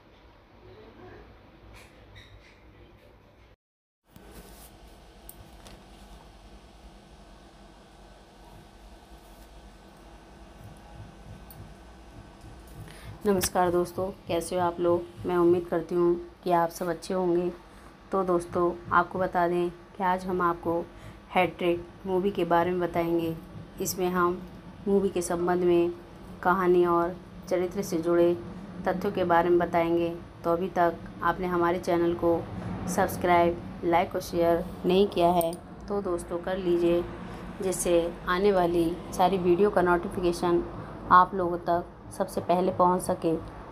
नमस्कार दोस्तों, कैसे हो आप लोग। मैं उम्मीद करती हूँ कि आप सब अच्छे होंगे। तो दोस्तों, आपको बता दें कि आज हम आपको हैट्रिक मूवी के बारे में बताएंगे। इसमें हम मूवी के संबंध में कहानी और चरित्र से जुड़े तथ्यों के बारे में बताएंगे। तो अभी तक आपने हमारे चैनल को सब्सक्राइब, लाइक और शेयर नहीं किया है तो दोस्तों कर लीजिए, जिससे आने वाली सारी वीडियो का नोटिफिकेशन आप लोगों तक सबसे पहले पहुंच सके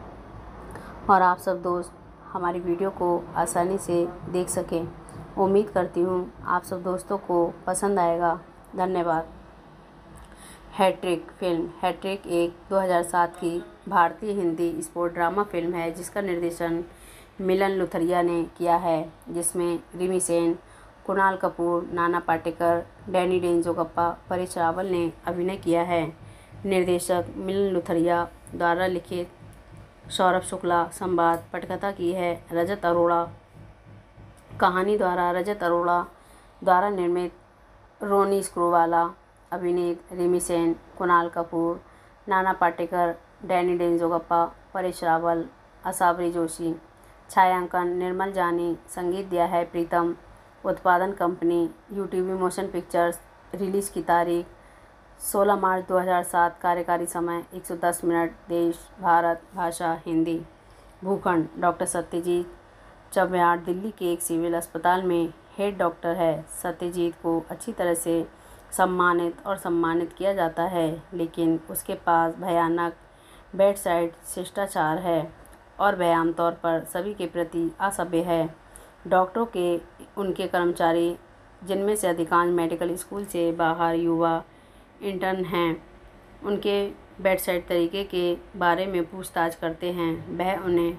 और आप सब दोस्त हमारी वीडियो को आसानी से देख सकें। उम्मीद करती हूँ आप सब दोस्तों को पसंद आएगा। धन्यवाद। Hat trick film. हैट्रिक एक 2007 की भारतीय हिंदी स्पोर्ट ड्रामा फिल्म है जिसका निर्देशन मिलन लुथरिया ने किया है, जिसमें रिमी सेन, कुणाल कपूर, नाना पाटेकर, डैनी डेंजोगप्पा, परेश रावल ने अभिनय किया है। निर्देशक मिलन लुथरिया द्वारा लिखित सौरभ शुक्ला, संवाद पटकथा की है रजत अरोड़ा, कहानी द्वारा रजत अरोड़ा द्वारा निर्मित रोनी स्क्रूवाला, अभिनीत रिमी सेन, कुणाल कपूर, नाना पाटेकर, डैनी डेंजोगप्पा, परेश रावल, असाबरी जोशी। छायांकन निर्मल जानी, संगीत दिया है प्रीतम। उत्पादन company UTV motion pictures. Release की तारीख 16 मार्च 2007। कार्यकारी समय 110 मिनट। देश भारत। भाषा हिंदी। भूखंड डॉक्टर सत्यजीत चव्हाण दिल्ली के एक सिविल अस्पताल में हेड डॉक्टर है। सत्यजीत को अच्छी तरह से सम्मानित किया जाता है, लेकिन उसके पास भयानक बेडसाइड शिष्टाचार है और वह आमतौर पर सभी के प्रति असभ्य है। डॉक्टरों के उनके कर्मचारी, जिनमें से अधिकांश मेडिकल स्कूल से बाहर युवा इंटर्न हैं, उनके बेडसाइड तरीके के बारे में पूछताछ करते हैं। वह उन्हें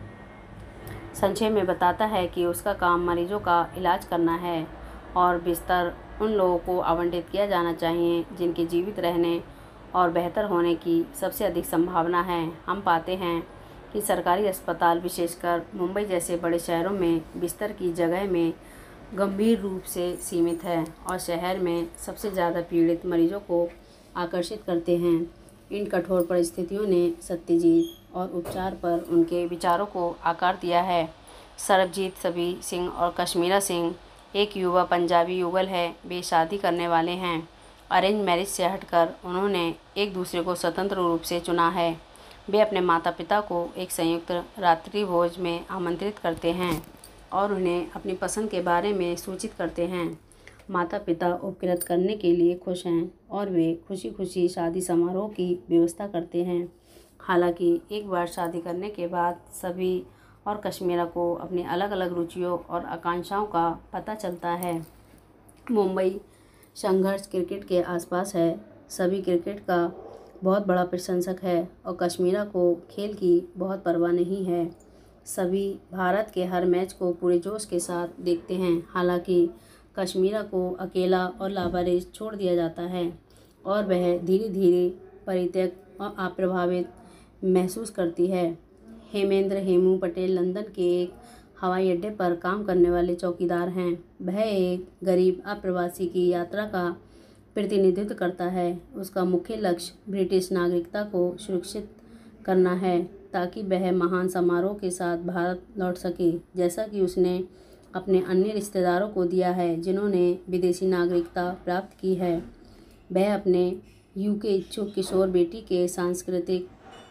संक्षेप में बताता है कि उसका काम मरीजों का इलाज करना है और बिस्तर उन लोगों को आवंटित किया जाना चाहिए जिनके जीवित रहने और बेहतर होने की सबसे अधिक संभावना है। हम पाते हैं कि सरकारी अस्पताल, विशेषकर मुंबई जैसे बड़े शहरों में, बिस्तर की जगह में गंभीर रूप से सीमित है और शहर में सबसे ज़्यादा पीड़ित मरीजों को आकर्षित करते हैं। इन कठोर परिस्थितियों ने सत्यजीत और उपचार पर उनके विचारों को आकार दिया है। सरबजीत सभी सिंह और कश्मीरा सिंह एक युवा पंजाबी युगल है। वे शादी करने वाले हैं। अरेंज मैरिज से हटकर उन्होंने एक दूसरे को स्वतंत्र रूप से चुना है। वे अपने माता पिता को एक संयुक्त रात्रि भोज में आमंत्रित करते हैं और उन्हें अपनी पसंद के बारे में सूचित करते हैं। माता पिता उपकृत करने के लिए खुश हैं और वे खुशी खुशी शादी समारोह की व्यवस्था करते हैं। हालांकि एक बार शादी करने के बाद सभी और कश्मीरा को अपनी अलग अलग रुचियों और आकांक्षाओं का पता चलता है। मुंबई संघर्ष क्रिकेट के आसपास है। सभी क्रिकेट का बहुत बड़ा प्रशंसक है और कश्मीरा को खेल की बहुत परवाह नहीं है। सभी भारत के हर मैच को पूरे जोश के साथ देखते हैं। हालांकि कश्मीरा को अकेला और लावारिस छोड़ दिया जाता है और वह धीरे धीरे परित्यक्त और अप्रभावित महसूस करती है। हेमू पटेल लंदन के एक हवाई अड्डे पर काम करने वाले चौकीदार हैं। वह एक गरीब अप्रवासी की यात्रा का प्रतिनिधित्व करता है। उसका मुख्य लक्ष्य ब्रिटिश नागरिकता को सुरक्षित करना है ताकि वह महान समारोह के साथ भारत लौट सके, जैसा कि उसने अपने अन्य रिश्तेदारों को दिया है जिन्होंने विदेशी नागरिकता प्राप्त की है। वह अपने यूके इच्छुक किशोर बेटी के सांस्कृतिक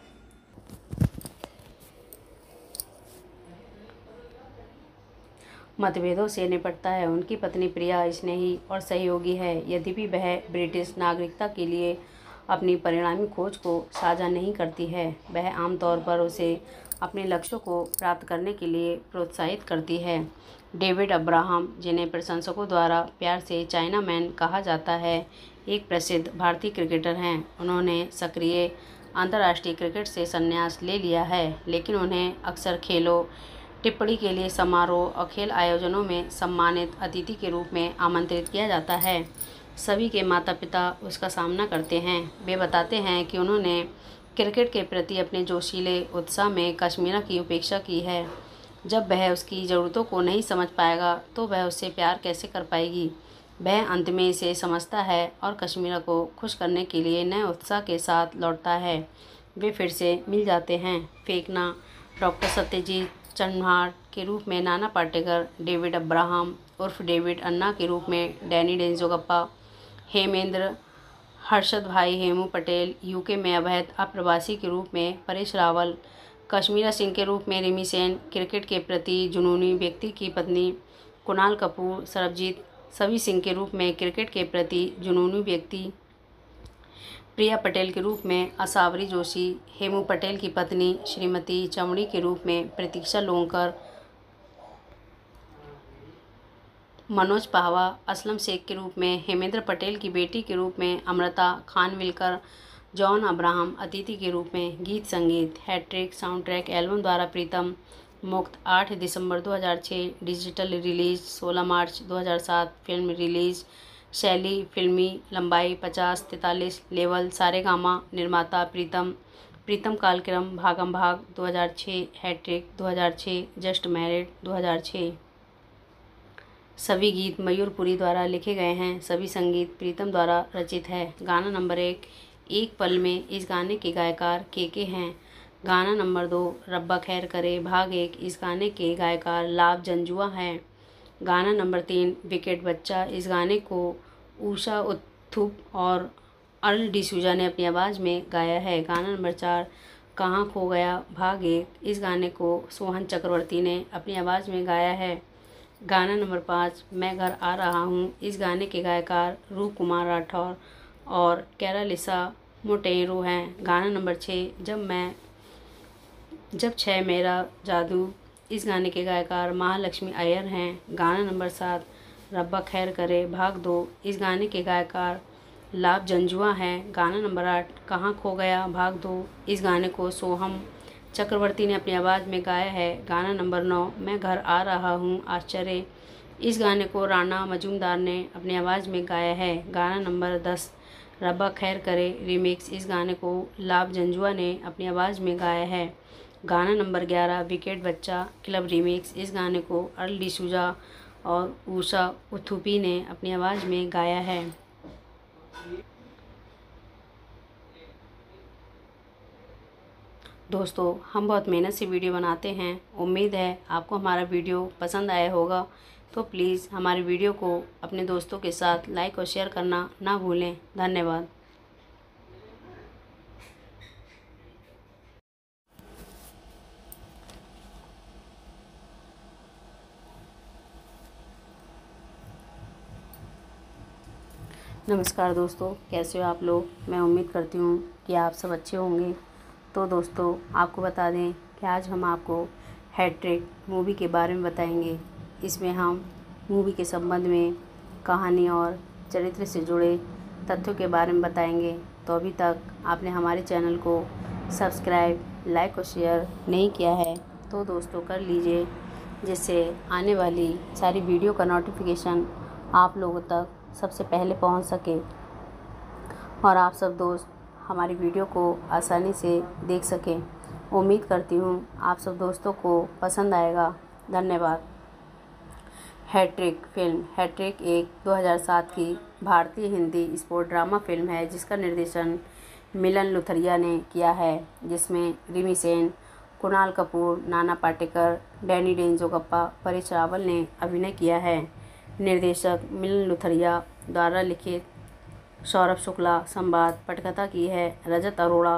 मतभेदों से निपटता है। उनकी पत्नी प्रिया स्नेही और सहयोगी है, यद्यपि वह ब्रिटिश नागरिकता के लिए अपनी परिणामी खोज को साझा नहीं करती है। वह आमतौर पर उसे अपने लक्ष्यों को प्राप्त करने के लिए प्रोत्साहित करती है। डेविड अब्राहम, जिन्हें प्रशंसकों द्वारा प्यार से चाइना मैन कहा जाता है, एक प्रसिद्ध भारतीय क्रिकेटर हैं। उन्होंने सक्रिय अंतर्राष्ट्रीय क्रिकेट से संन्यास ले लिया है, लेकिन उन्हें अक्सर खेलों, टिप्पणी के लिए समारोह और खेल आयोजनों में सम्मानित अतिथि के रूप में आमंत्रित किया जाता है। सभी के माता पिता उसका सामना करते हैं। वे बताते हैं कि उन्होंने क्रिकेट के प्रति अपने जोशीले उत्साह में कश्मीरा की उपेक्षा की है। जब वह उसकी ज़रूरतों को नहीं समझ पाएगा तो वह उससे प्यार कैसे कर पाएगी। वह अंत में इसे समझता है और कश्मीरा को खुश करने के लिए नए उत्साह के साथ लौटता है। वे फिर से मिल जाते हैं। फेंकना, डॉक्टर सत्यजीत चन्हार के रूप में नाना पाटेकर, डेविड अब्राहम उर्फ डेविड अन्ना के रूप में डैनी डेंजोगप्पा, हेमेंद्र हर्षद भाई हेमू पटेल यूके में अवैध अप्रवासी के रूप में परेश रावल, कश्मीरा सिंह के रूप में रिमी सेन, क्रिकेट के प्रति जुनूनी व्यक्ति की पत्नी कुणाल कपूर, सरबजीत सवी सिंह के रूप में क्रिकेट के प्रति जुनूनी व्यक्ति प्रिया पटेल के रूप में असावरी जोशी, हेमू पटेल की पत्नी श्रीमती चमड़ी के रूप में प्रतीक्षा लोंकर, मनोज पाहवा, असलम शेख के रूप में हेमेंद्र पटेल की बेटी के रूप में अमृता खानविलकर, जॉन अब्राहम अतिथि के रूप में। गीत संगीत हैट्रिक साउंडट्रैक एल्बम द्वारा प्रीतम मुक्त 8 दिसंबर 2006, डिजिटल रिलीज 16 मार्च 2007, फिल्म रिलीज शैली फिल्मी लंबाई 50-43 लेवल सारेगामा, निर्माता प्रीतम कालक्रम भागम भाग 2006, हैट्रिक 2006, जस्ट मैरिड 2006। सभी गीत मयूरपुरी द्वारा लिखे गए हैं। सभी संगीत प्रीतम द्वारा रचित है। गाना नंबर 1 एक पल में, इस गाने के गायकार के हैं। गाना नंबर 2 रब्बा खैर करे भाग 1, इस गाने के गायकार लाभ जंजुआ हैं। गाना नंबर 3 विकेट बच्चा, इस गाने को उषा उत्थुप और अर्ल डिसूजा ने अपनी आवाज़ में गाया है। गाना नंबर 4 कहाँ खो गया भाग 1, इस गाने को सोहन चक्रवर्ती ने अपनी आवाज़ में गाया है। गाना नंबर 5 मैं घर आ रहा हूँ, इस गाने के गायकार रूप कुमार राठौर और कैरालिसा मोटेरो हैं। गाना नंबर 6 जब 6 मेरा जादू, इस गाने के गायकार महालक्ष्मी अय्यर हैं। गाना नंबर 7 रब्बा खैर करे भाग 2, इस गाने के गायकार लाभ जंजुआ हैं। गाना नंबर 8 कहाँ खो गया भाग 2, इस गाने को सोहम चक्रवर्ती ने अपनी आवाज़ में गाया है। गाना नंबर 9 मैं घर आ रहा हूँ आश्चर्य, इस गाने को राणा मजूमदार ने अपनी आवाज़ में गाया है। गाना नंबर 10 रब्बा खैर करे रीमिक्स, इस गाने को लाभ जंजुआ ने अपनी आवाज़ में गाया है। गाना नंबर 11 विकेट बच्चा क्लब रीमिक्स, इस गाने को अर्ल डिसूजा और उषा उत्थुपी ने अपनी आवाज़ में गाया है। दोस्तों, हम बहुत मेहनत से वीडियो बनाते हैं। उम्मीद है आपको हमारा वीडियो पसंद आया होगा, तो प्लीज़ हमारे वीडियो को अपने दोस्तों के साथ लाइक और शेयर करना ना भूलें। धन्यवाद। नमस्कार दोस्तों, कैसे हो आप लोग। मैं उम्मीद करती हूँ कि आप सब अच्छे होंगे। तो दोस्तों, आपको बता दें कि आज हम आपको हैट्रिक मूवी के बारे में बताएंगे। इसमें हम मूवी के संबंध में कहानी और चरित्र से जुड़े तथ्यों के बारे में बताएंगे। तो अभी तक आपने हमारे चैनल को सब्सक्राइब, लाइक और शेयर नहीं किया है तो दोस्तों कर लीजिए, जिससे आने वाली सारी वीडियो का नोटिफिकेशन आप लोगों तक सबसे पहले पहुंच सके और आप सब दोस्त हमारी वीडियो को आसानी से देख सकें। उम्मीद करती हूँ आप सब दोस्तों को पसंद आएगा। धन्यवाद। Hat trick film. हैट्रिक एक 2007 की भारतीय हिंदी स्पोर्ट ड्रामा फिल्म है जिसका निर्देशन मिलन लुथरिया ने किया है, जिसमें रिमी सेन, कुणाल कपूर, नाना पाटेकर, डैनी डेंजोगप्पा, परेश रावल ने अभिनय किया है। निर्देशक मिलन लुथरिया द्वारा लिखित सौरभ शुक्ला, संवाद पटकथा की है रजत अरोड़ा,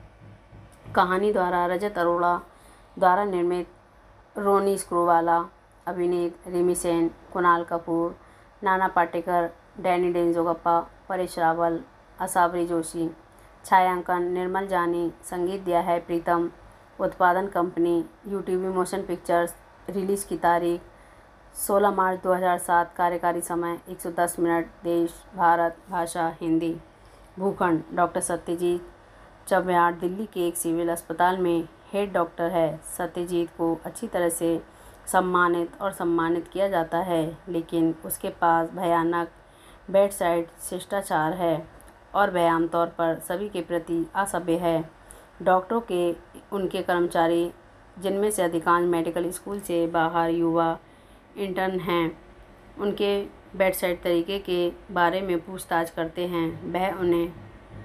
कहानी द्वारा रजत अरोड़ा द्वारा निर्मित रोनी स्क्रूवाला, अभिनीत रिमी सेन, कुणाल कपूर, नाना पाटेकर, डैनी डेंजोगप्पा, परेश रावल, असावरी जोशी। छायांकन निर्मल जानी, संगीत दिया है प्रीतम। उत्पादन company UTV motion pictures. Release की तारीख 16 मार्च 2007। कार्यकारी समय 110 मिनट। देश भारत। भाषा हिंदी। भूखंड डॉक्टर सत्यजीत चव्हाण दिल्ली के एक सिविल अस्पताल में हेड डॉक्टर है। सत्यजीत को अच्छी तरह से सम्मानित किया जाता है, लेकिन उसके पास भयानक बेडसाइड शिष्टाचार है और वह आमतौर पर सभी के प्रति असभ्य है। डॉक्टरों के उनके कर्मचारी, जिनमें से अधिकांश मेडिकल स्कूल से बाहर युवा इंटर्न हैं, उनके बेडसाइड तरीके के बारे में पूछताछ करते हैं। वह उन्हें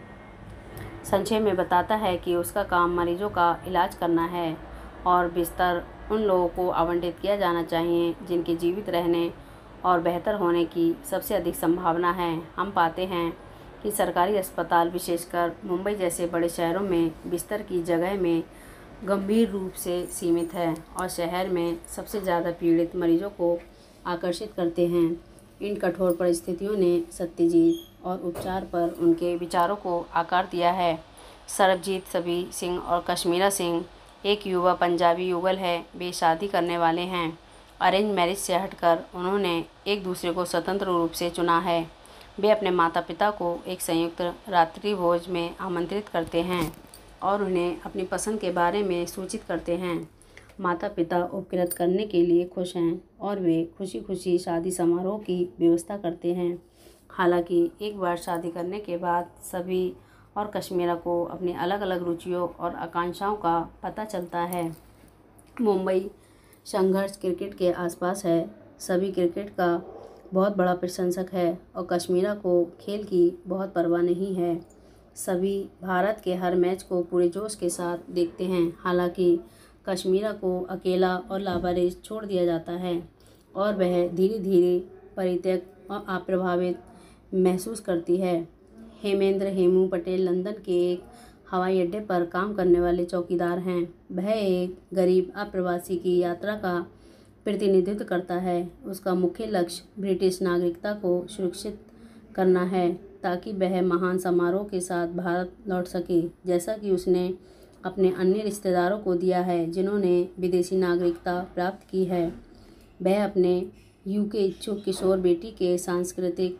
संक्षेप में बताता है कि उसका काम मरीजों का इलाज करना है और बिस्तर उन लोगों को आवंटित किया जाना चाहिए जिनके जीवित रहने और बेहतर होने की सबसे अधिक संभावना है। हम पाते हैं कि सरकारी अस्पताल, विशेषकर मुंबई जैसे बड़े शहरों में, बिस्तर की जगह में गंभीर रूप से सीमित है और शहर में सबसे ज़्यादा पीड़ित मरीजों को आकर्षित करते हैं। इन कठोर परिस्थितियों ने सत्यजीत और उपचार पर उनके विचारों को आकार दिया है। सरबजीत सिंह और कश्मीरा सिंह एक युवा पंजाबी युगल है। वे शादी करने वाले हैं। अरेंज मैरिज से हटकर उन्होंने एक दूसरे को स्वतंत्र रूप से चुना है। वे अपने माता पिता को एक संयुक्त रात्रि भोज में आमंत्रित करते हैं और उन्हें अपनी पसंद के बारे में सूचित करते हैं। माता पिता उपकृत करने के लिए खुश हैं और वे खुशी खुशी शादी समारोह की व्यवस्था करते हैं। हालांकि एक बार शादी करने के बाद सभी और कश्मीरा को अपनी अलग अलग रुचियों और आकांक्षाओं का पता चलता है। मुंबई संघर्ष क्रिकेट के आसपास है। सभी क्रिकेट का बहुत बड़ा प्रशंसक है और कश्मीरा को खेल की बहुत परवाह नहीं है। सभी भारत के हर मैच को पूरे जोश के साथ देखते हैं। हालांकि कश्मीरा को अकेला और लावारिस छोड़ दिया जाता है और वह धीरे धीरे परित्यक्त और अप्रभावित महसूस करती है। हेमू पटेल लंदन के एक हवाई अड्डे पर काम करने वाले चौकीदार हैं। वह एक गरीब अप्रवासी की यात्रा का प्रतिनिधित्व करता है। उसका मुख्य लक्ष्य ब्रिटिश नागरिकता को सुरक्षित करना है ताकि वह महान समारोह के साथ भारत लौट सके, जैसा कि उसने अपने अन्य रिश्तेदारों को दिया है जिन्होंने विदेशी नागरिकता प्राप्त की है। वह अपने यूके इच्छुक किशोर बेटी के सांस्कृतिक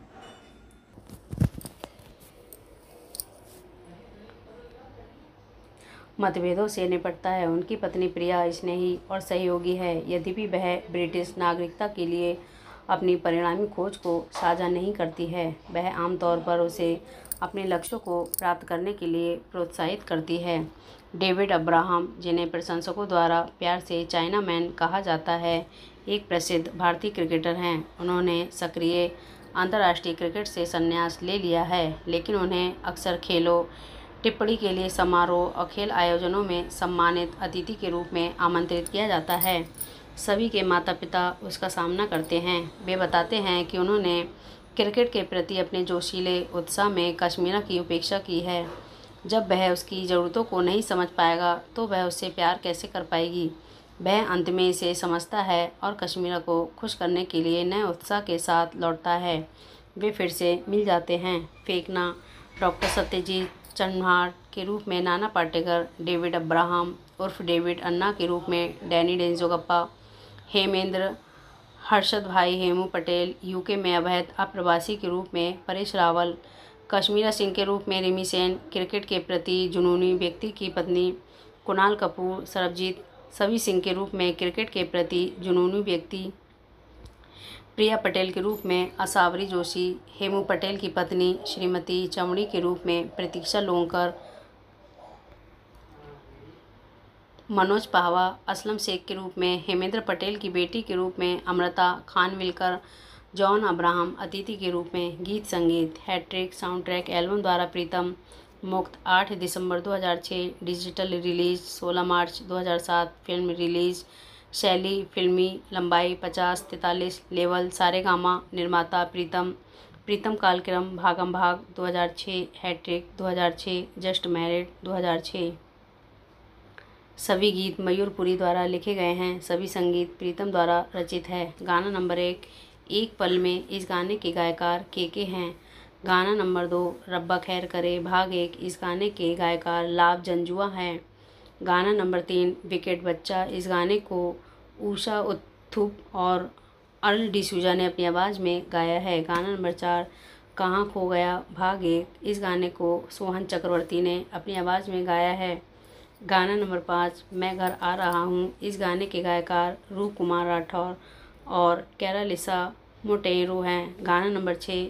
मतभेदों से निपटता है। उनकी पत्नी प्रिया स्नेही और सहयोगी है, यद्यपि वह ब्रिटिश नागरिकता के लिए अपनी परिणामी खोज को साझा नहीं करती है। वह आमतौर पर उसे अपने लक्ष्यों को प्राप्त करने के लिए प्रोत्साहित करती है। डेविड अब्राहम, जिन्हें प्रशंसकों द्वारा प्यार से चाइना मैन कहा जाता है, एक प्रसिद्ध भारतीय क्रिकेटर हैं। उन्होंने सक्रिय अंतर्राष्ट्रीय क्रिकेट से संन्यास ले लिया है, लेकिन उन्हें अक्सर खेलों टिप्पणी के लिए समारोह और खेल आयोजनों में सम्मानित अतिथि के रूप में आमंत्रित किया जाता है। सभी के माता पिता उसका सामना करते हैं। वे बताते हैं कि उन्होंने क्रिकेट के प्रति अपने जोशीले उत्साह में कश्मीरा की उपेक्षा की है। जब वह उसकी ज़रूरतों को नहीं समझ पाएगा तो वह उससे प्यार कैसे कर पाएगी। वह अंत में इसे समझता है और कश्मीरा को खुश करने के लिए नए उत्साह के साथ लौटता है। वे फिर से मिल जाते हैं। फेंकना डॉक्टर सत्यजीत चव्हाण के रूप में नाना पाटेकर, डेविड अब्राहम उर्फ डेविड अन्ना के रूप में डैनी डेंजोगप्पा, हेमेंद्र हर्षद भाई हेमू पटेल, यूके में अवैध अप्रवासी के रूप में परेश रावल, कश्मीरा सिंह के रूप में रिमी सेन, क्रिकेट के प्रति जुनूनी व्यक्ति की पत्नी कुणाल कपूर, सरबजीत सभी सिंह के रूप में क्रिकेट के प्रति जुनूनी व्यक्ति, प्रिया पटेल के रूप में असावरी जोशी, हेमू पटेल की पत्नी श्रीमती चमड़ी के रूप में प्रतीक्षा लोंकर, मनोज पाहवा, असलम शेख के रूप में हेमेंद्र पटेल की बेटी के रूप में अमृता खानविलकर, जॉन अब्राहम अतिथि के रूप में। गीत संगीत हैट्रिक साउंड ट्रैक एल्बम द्वारा प्रीतम मुक्त 8 दिसंबर 2006, डिजिटल रिलीज 16 मार्च 2007, फिल्म रिलीज शैली फिल्मी लंबाई 50-43 लेवल सारेगामा, निर्माता प्रीतम कालक्रम भागम भाग 2006, हैट्रिक 2006, जस्ट मैरिड 2006। सभी गीत मयूरपुरी द्वारा लिखे गए हैं, सभी संगीत प्रीतम द्वारा रचित है। गाना नंबर 1 एक पल में, इस गाने के गायकार के हैं। गाना नंबर 2 रब्बा खैर करे भाग 1, इस गाने के गायकार लाभ जंजुआ हैं। गाना नंबर 3 विकेट बच्चा, इस गाने को उषा उत्थुप और अर्ल डिसूजा ने अपनी आवाज़ में गाया है। गाना नंबर 4 कहाँ खो गया भाग 1, इस गाने को सोहन चक्रवर्ती ने अपनी आवाज़ में गाया है। गाना नंबर 5 मैं घर आ रहा हूँ, इस गाने के गायकार रूप कुमार राठौर और कैरालिसा मोटेरो हैं। गाना नंबर 6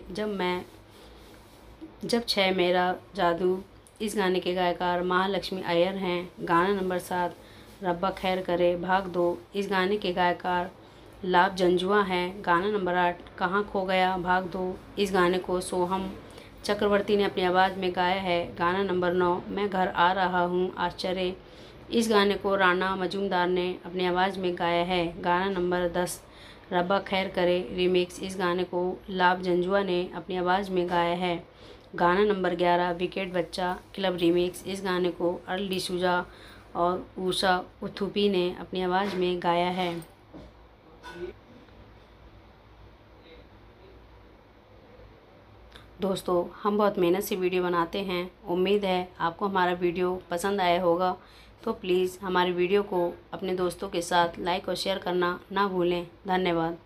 जब 6 मेरा जादू, इस गाने के गायकार महालक्ष्मी अय्यर हैं। गाना नंबर 7 रब्बा खैर करे भाग 2, इस गाने के गायकार लाभ जंजुआ हैं। गाना नंबर 8 कहाँ खो गया भाग 2, इस गाने को सोहम चक्रवर्ती ने अपनी आवाज़ में गाया है। गाना नंबर 9 मैं घर आ रहा हूँ आश्चर्य, इस गाने को राणा मजूमदार ने अपनी आवाज़ में गाया है। गाना नंबर 10 रब्बा खैर करे रीमिक्स, इस गाने को लाभ जंजुआ ने अपनी आवाज़ में गाया है। गाना नंबर 11 विकेट बच्चा क्लब रीमिक्स, इस गाने को अर्ल डिसूजा और उषा उत्थुपी ने अपनी आवाज़ में गाया है। दोस्तों, हम बहुत मेहनत से वीडियो बनाते हैं, उम्मीद है आपको हमारा वीडियो पसंद आया होगा। तो प्लीज़ हमारे वीडियो को अपने दोस्तों के साथ लाइक और शेयर करना ना भूलें। धन्यवाद।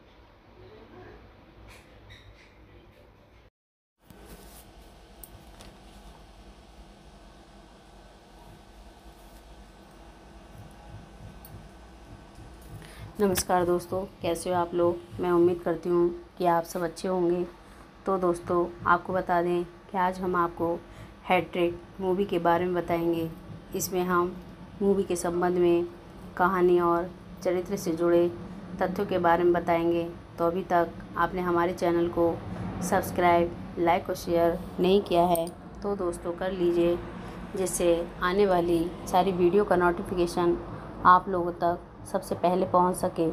नमस्कार दोस्तों, कैसे हो आप लोग। मैं उम्मीद करती हूँ कि आप सब अच्छे होंगे। तो दोस्तों, आपको बता दें कि आज हम आपको हैट्रिक मूवी के बारे में बताएंगे। इसमें हम मूवी के संबंध में कहानी और चरित्र से जुड़े तथ्यों के बारे में बताएंगे। तो अभी तक आपने हमारे चैनल को सब्सक्राइब, लाइक और शेयर नहीं किया है तो दोस्तों कर लीजिए, जिससे आने वाली सारी वीडियो का नोटिफिकेशन आप लोगों तक सबसे पहले पहुंच सके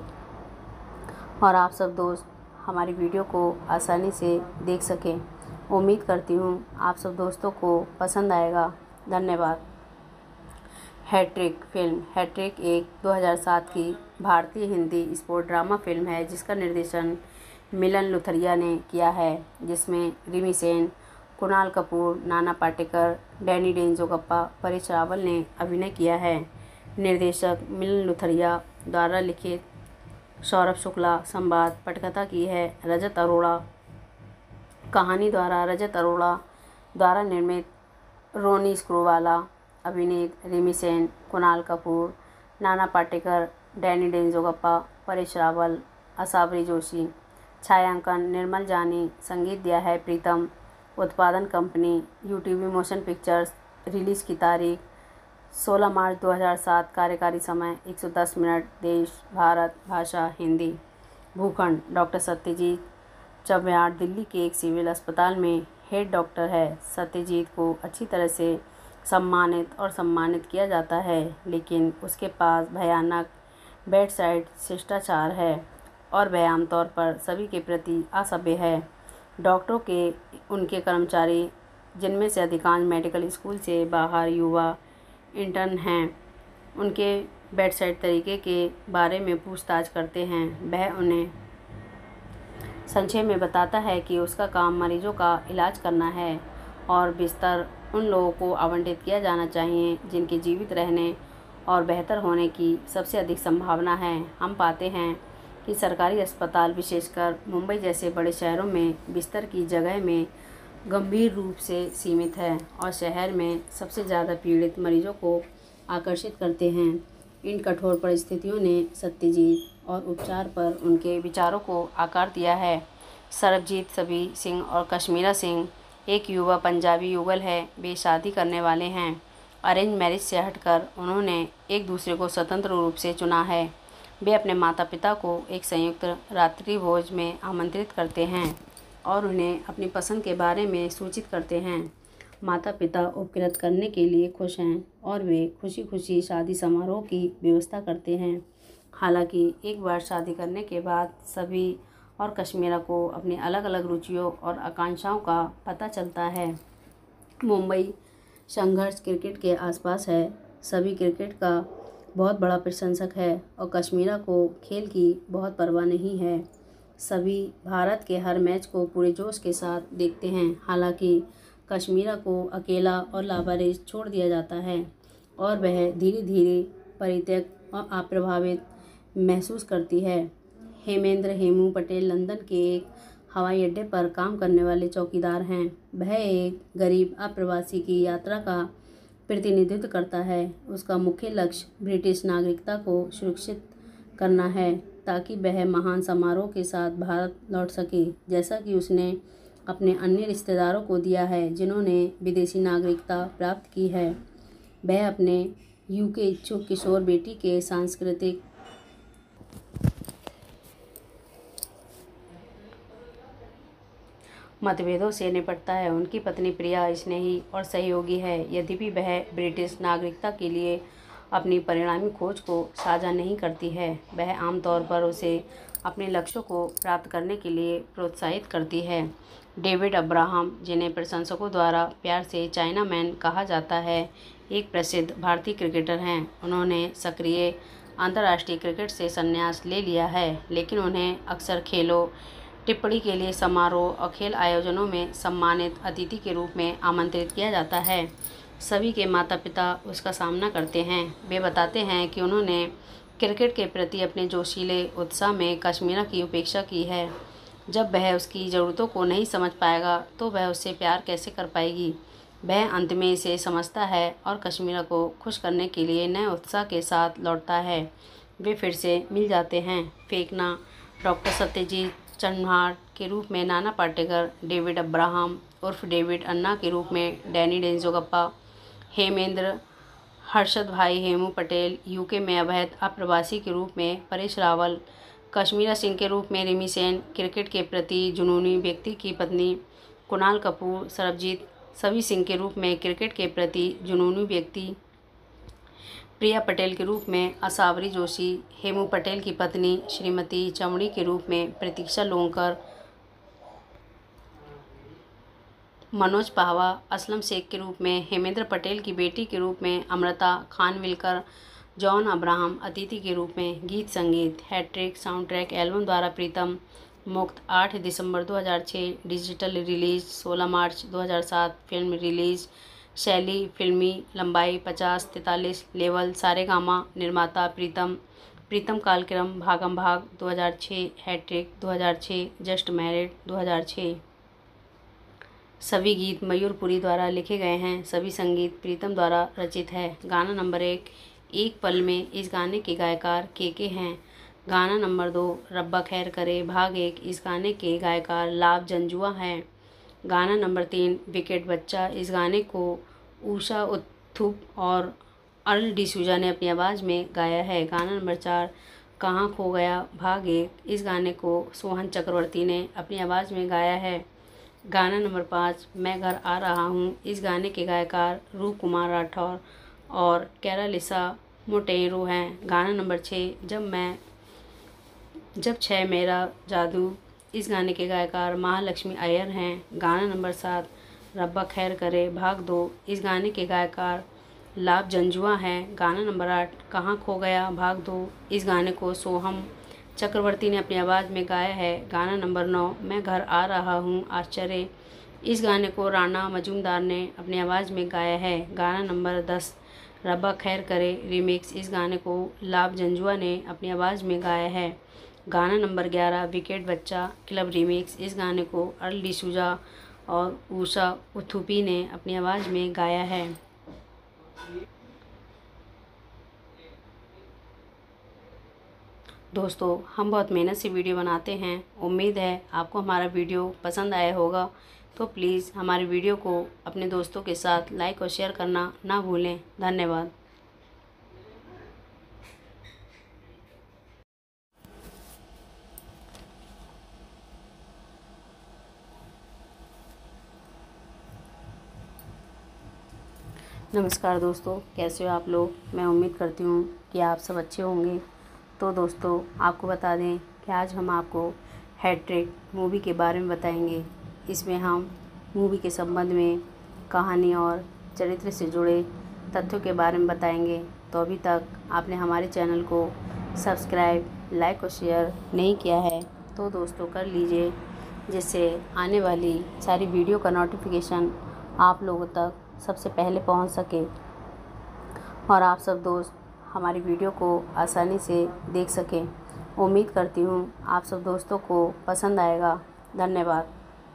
और आप सब दोस्त हमारी वीडियो को आसानी से देख सकें। उम्मीद करती हूँ आप सब दोस्तों को पसंद आएगा। धन्यवाद। हैट्रिक फिल्म हैट्रिक एक 2007 की भारतीय हिंदी स्पोर्ट ड्रामा फिल्म है जिसका निर्देशन मिलन लुथरिया ने किया है, जिसमें रिमी सेन, कुणाल कपूर, नाना पाटेकर, डैनी डेंजोगप्पा, परेश रावल ने अभिनय किया है। निर्देशक मिलन लुथरिया द्वारा लिखित सौरभ शुक्ला, संवाद पटकथा की है रजत अरोड़ा, कहानी द्वारा रजत अरोड़ा द्वारा निर्मित रोनी स्क्रूवाला, अभिनीत रिमी सेन, कुणाल कपूर, नाना पाटेकर, डैनी डेंजोगप्पा, परेश रावल, असावरी जोशी। छायांकन निर्मल जानी, संगीत दिया है प्रीतम। उत्पादन company UTV motion pictures. Release की तारीख 16 मार्च 2007। कार्यकारी समय 110 मिनट। देश भारत, भाषा हिंदी। भूखंड डॉक्टर सत्यजीत चव्हाण दिल्ली के एक सिविल अस्पताल में हेड डॉक्टर है। सत्यजीत को अच्छी तरह से सम्मानित किया जाता है, लेकिन उसके पास भयानक बेडसाइड शिष्टाचार है और वह आमतौर पर सभी के प्रति असभ्य है। डॉक्टरों के उनके कर्मचारी, जिनमें से अधिकांश मेडिकल स्कूल से बाहर युवा इंटर्न हैं, उनके बेडसाइड तरीके के बारे में पूछताछ करते हैं। वह उन्हें संक्षेप में बताता है कि उसका काम मरीजों का इलाज करना है और बिस्तर उन लोगों को आवंटित किया जाना चाहिए जिनके जीवित रहने और बेहतर होने की सबसे अधिक संभावना है। हम पाते हैं कि सरकारी अस्पताल, विशेषकर मुंबई जैसे बड़े शहरों में, बिस्तर की जगह में गंभीर रूप से सीमित है और शहर में सबसे ज़्यादा पीड़ित मरीजों को आकर्षित करते हैं। इन कठोर परिस्थितियों ने सत्यजीत और उपचार पर उनके विचारों को आकार दिया है। सरबजीत सभी सिंह और कश्मीरा सिंह एक युवा पंजाबी युगल है। वे शादी करने वाले हैं। अरेंज मैरिज से हटकर उन्होंने एक दूसरे को स्वतंत्र रूप से चुना है। वे अपने माता पिता को एक संयुक्त रात्रि भोज में आमंत्रित करते हैं और उन्हें अपनी पसंद के बारे में सूचित करते हैं। माता पिता उपकृत करने के लिए खुश हैं और वे खुशी खुशी शादी समारोह की व्यवस्था करते हैं। हालांकि एक बार शादी करने के बाद सभी और कश्मीरा को अपनी अलग अलग रुचियों और आकांक्षाओं का पता चलता है। मुंबई संघर्ष क्रिकेट के आसपास है। सभी क्रिकेट का बहुत बड़ा प्रशंसक है और कश्मीरा को खेल की बहुत परवाह नहीं है। सभी भारत के हर मैच को पूरे जोश के साथ देखते हैं। हालांकि कश्मीरा को अकेला और लावारिस छोड़ दिया जाता है और वह धीरे धीरे परित्यक्त और अप्रभावित महसूस करती है। हेमेंद्र हेमू पटेल लंदन के एक हवाई अड्डे पर काम करने वाले चौकीदार हैं। वह एक गरीब अप्रवासी की यात्रा का प्रतिनिधित्व करता है। उसका मुख्य लक्ष्य ब्रिटिश नागरिकता को सुरक्षित करना है ताकि वह महान समारोह के साथ भारत लौट सके, जैसा कि उसने अपने अन्य रिश्तेदारों को दिया है जिन्होंने विदेशी नागरिकता प्राप्त की है। वह अपने यूके इच्छुक किशोर बेटी के सांस्कृतिक मतभेदों से निपटता है। उनकी पत्नी प्रिया स्नेही और सहयोगी है। यद्यपि वह ब्रिटिश नागरिकता के लिए अपनी परिणामी खोज को साझा नहीं करती है, वह आमतौर पर उसे अपने लक्ष्यों को प्राप्त करने के लिए प्रोत्साहित करती है। डेविड अब्राहम, जिन्हें प्रशंसकों द्वारा प्यार से चाइना मैन कहा जाता है, एक प्रसिद्ध भारतीय क्रिकेटर हैं। उन्होंने सक्रिय अंतर्राष्ट्रीय क्रिकेट से संन्यास ले लिया है, लेकिन उन्हें अक्सर खेलों टिप्पणी के लिए समारोह और खेल आयोजनों में सम्मानित अतिथि के रूप में आमंत्रित किया जाता है। सभी के माता पिता उसका सामना करते हैं। वे बताते हैं कि उन्होंने क्रिकेट के प्रति अपने जोशीले उत्साह में कश्मीरा की उपेक्षा की है। जब वह उसकी ज़रूरतों को नहीं समझ पाएगा तो वह उससे प्यार कैसे कर पाएगी। वह अंत में इसे समझता है और कश्मीरा को खुश करने के लिए नए उत्साह के साथ लौटता है। वे फिर से मिल जाते हैं। फेंकना, डॉक्टर सत्यजीत चन्हार के रूप में नाना पाटेकर, डेविड अब्राहम उर्फ डेविड अन्ना के रूप में डैनी डेंजोगप्पा, हेमेंद्र हर्षद भाई हेमू पटेल यूके में अवैध अप्रवासी के रूप में परेश रावल, कश्मीरा सिंह के रूप में रिमी सेन, क्रिकेट के प्रति जुनूनी व्यक्ति की पत्नी कुणाल कपूर, सरबजीत सभी सिंह के रूप में क्रिकेट के प्रति जुनूनी व्यक्ति प्रिया पटेल के रूप में असावरी जोशी, हेमू पटेल की पत्नी श्रीमती चमड़ी के रूप में प्रतीक्षा लोंकर, मनोज पाहवा असलम शेख के रूप में, हेमेंद्र पटेल की बेटी के रूप में अमृता खानविलकर, जॉन अब्राहम अतिथि के रूप में। गीत संगीत हैट्रिक साउंडट्रैक एल्बम द्वारा प्रीतम मुक्त 8 दिसंबर 2006, डिजिटल रिलीज 16 मार्च 2007, फिल्म रिलीज शैली फिल्मी लंबाई 50-43 लेवल सारेगामा निर्माता प्रीतम कालक्रम भागम भाग 2006, हैट्रिक 2006, जस्ट मैरिड 2006। सभी गीत मयूरपुरी द्वारा लिखे गए हैं। सभी संगीत प्रीतम द्वारा रचित है। गाना नंबर 1 एक पल में, इस गाने के गायकार के हैं। गाना नंबर 2 रब्बा खैर करे भाग 1, इस गाने के गायकार लाभ जंजुआ हैं। गाना नंबर 3 विकेट बच्चा, इस गाने को उषा उत्थुप और अर्ल डिसूजा ने अपनी आवाज़ में गाया है। गाना नंबर 4 कहाँ खो गया भाग 1, इस गाने को सोहन चक्रवर्ती ने अपनी आवाज़ में गाया है। गाना नंबर 5 मैं घर आ रहा हूँ, इस गाने के गायकार रूप कुमार राठौर और कैरालिसा मोटेरो हैं। गाना नंबर 6 जब 6 मेरा जादू, इस गाने के गायकार महालक्ष्मी अय्यर हैं। गाना नंबर 7 रब्बा खैर करे भाग 2, इस गाने के गायकार लाभ जंजुआ हैं। गाना नंबर 8 कहाँ खो गया भाग 2, इस गाने को सोहम चक्रवर्ती ने अपनी आवाज़ में गाया है। गाना नंबर 9 मैं घर आ रहा हूँ आश्चर्य, इस गाने को राणा मजूमदार ने अपनी आवाज़ में गाया है। गाना नंबर 10 रब्बा खैर करे रीमिक्स, इस गाने को लाभ जंजुआ ने अपनी आवाज़ में गाया है। गाना नंबर 11 विकेट बच्चा क्लब रीमिक्स, इस गाने को अर्ल डिसूजा और उषा उत्थुपी ने अपनी आवाज़ में गाया है। दोस्तों, हम बहुत मेहनत से वीडियो बनाते हैं। उम्मीद है आपको हमारा वीडियो पसंद आया होगा। तो प्लीज़ हमारे वीडियो को अपने दोस्तों के साथ लाइक और शेयर करना ना भूलें। धन्यवाद। नमस्कार दोस्तों, कैसे हो आप लोग। मैं उम्मीद करती हूँ कि आप सब अच्छे होंगे। तो दोस्तों, आपको बता दें कि आज हम आपको हैट्रिक मूवी के बारे में बताएंगे। इसमें हम मूवी के संबंध में कहानी और चरित्र से जुड़े तथ्यों के बारे में बताएंगे। तो अभी तक आपने हमारे चैनल को सब्सक्राइब, लाइक और शेयर नहीं किया है तो दोस्तों कर लीजिए, जिससे आने वाली सारी वीडियो का नोटिफिकेशन आप लोगों तक सबसे पहले पहुंच सके और आप सब दोस्त हमारी वीडियो को आसानी से देख सकें। उम्मीद करती हूँ आप सब दोस्तों को पसंद आएगा। धन्यवाद।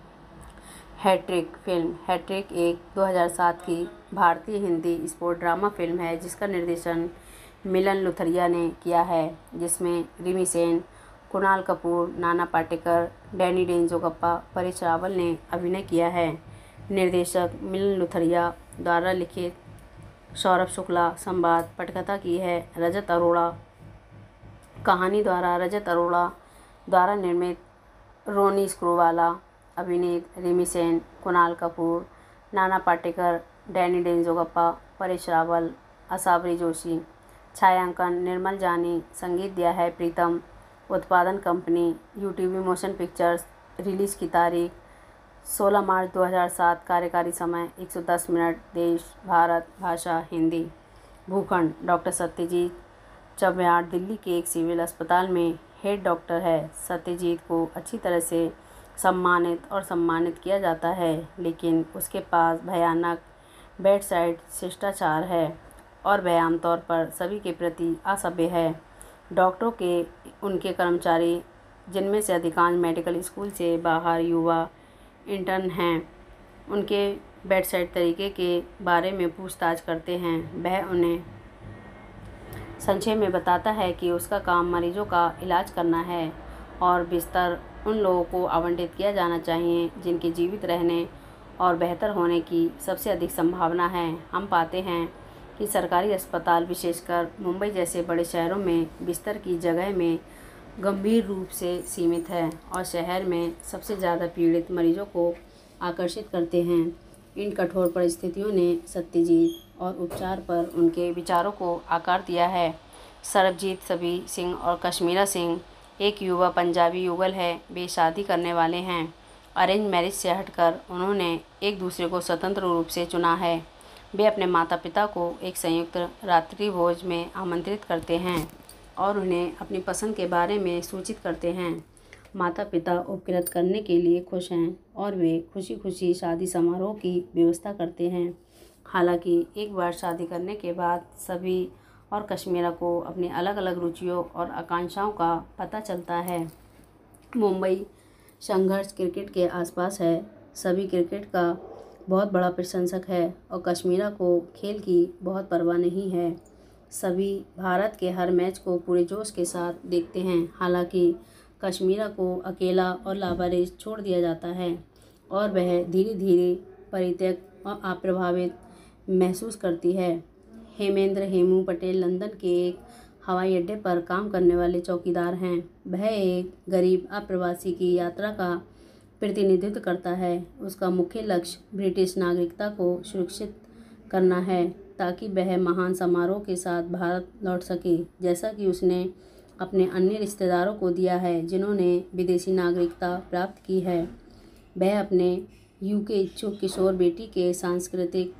Hat trick film. हैट्रिक एक 2007 की भारतीय हिंदी स्पोर्ट ड्रामा फिल्म है जिसका निर्देशन मिलन लुथरिया ने किया है, जिसमें रिमी सेन, कुणाल कपूर, नाना पाटेकर, डैनी डेंजोगप्पा, परेश रावल ने अभिनय किया है। निर्देशक मिलन लुथरिया द्वारा लिखित सौरभ शुक्ला, संवाद पटकथा की है रजत अरोड़ा। कहानी द्वारा रजत अरोड़ा द्वारा निर्मित। रोनी स्क्रूवाला, अभिनीत रिमी सेन, कुणाल कपूर, नाना पाटेकर, डैनी डेंजोगप्पा, परेश रावल, असाबरी जोशी। छायांकन निर्मल जानी। संगीत दिया है प्रीतम। उत्पादन company UTV motion pictures. Release की तारीख 16 मार्च 2007। कार्यकारी समय 110 मिनट। देश भारत। भाषा हिंदी। भूखंड डॉक्टर सत्यजीत चव्हाण दिल्ली के एक सिविल अस्पताल में हेड डॉक्टर है। सत्यजीत को अच्छी तरह से सम्मानित किया जाता है, लेकिन उसके पास भयानक बेडसाइड शिष्टाचार है और वह आमतौर पर सभी के प्रति असभ्य है। डॉक्टरों के उनके कर्मचारी, जिनमें से अधिकांश मेडिकल स्कूल से बाहर युवा इंटर्न हैं, उनके बेडसाइड तरीके के बारे में पूछताछ करते हैं। वह उन्हें संक्षेप में बताता है कि उसका काम मरीजों का इलाज करना है और बिस्तर उन लोगों को आवंटित किया जाना चाहिए जिनके जीवित रहने और बेहतर होने की सबसे अधिक संभावना है। हम पाते हैं कि सरकारी अस्पताल, विशेषकर मुंबई जैसे बड़े शहरों में, बिस्तर की जगह में गंभीर रूप से सीमित है और शहर में सबसे ज़्यादा पीड़ित मरीजों को आकर्षित करते हैं। इन कठोर परिस्थितियों ने सत्यजीत और उपचार पर उनके विचारों को आकार दिया है। सरबजीत सिंह और कश्मीरा सिंह एक युवा पंजाबी युगल है। वे शादी करने वाले हैं। अरेंज मैरिज से हटकर उन्होंने एक दूसरे को स्वतंत्र रूप से चुना है। वे अपने माता पिता को एक संयुक्त रात्रि भोज में आमंत्रित करते हैं और उन्हें अपनी पसंद के बारे में सूचित करते हैं। माता पिता उपकृत करने के लिए खुश हैं और वे खुशी खुशी शादी समारोह की व्यवस्था करते हैं। हालांकि एक बार शादी करने के बाद सभी और कश्मीरा को अपनी अलग अलग रुचियों और आकांक्षाओं का पता चलता है। मुंबई संघर्ष क्रिकेट के आसपास है। सभी क्रिकेट का बहुत बड़ा प्रशंसक है और कश्मीरा को खेल की बहुत परवाह नहीं है। सभी भारत के हर मैच को पूरे जोश के साथ देखते हैं। हालांकि कश्मीरा को अकेला और लावारिस छोड़ दिया जाता है और वह धीरे धीरे परित्यक्त और अप्रभावित महसूस करती है। हेमू पटेल लंदन के एक हवाई अड्डे पर काम करने वाले चौकीदार हैं। वह एक गरीब अप्रवासी की यात्रा का प्रतिनिधित्व करता है। उसका मुख्य लक्ष्य ब्रिटिश नागरिकता को सुरक्षित करना है ताकि वह महान समारोह के साथ भारत लौट सके, जैसा कि उसने अपने अन्य रिश्तेदारों को दिया है जिन्होंने विदेशी नागरिकता प्राप्त की है। वह अपने यूके इच्छुक किशोर बेटी के सांस्कृतिक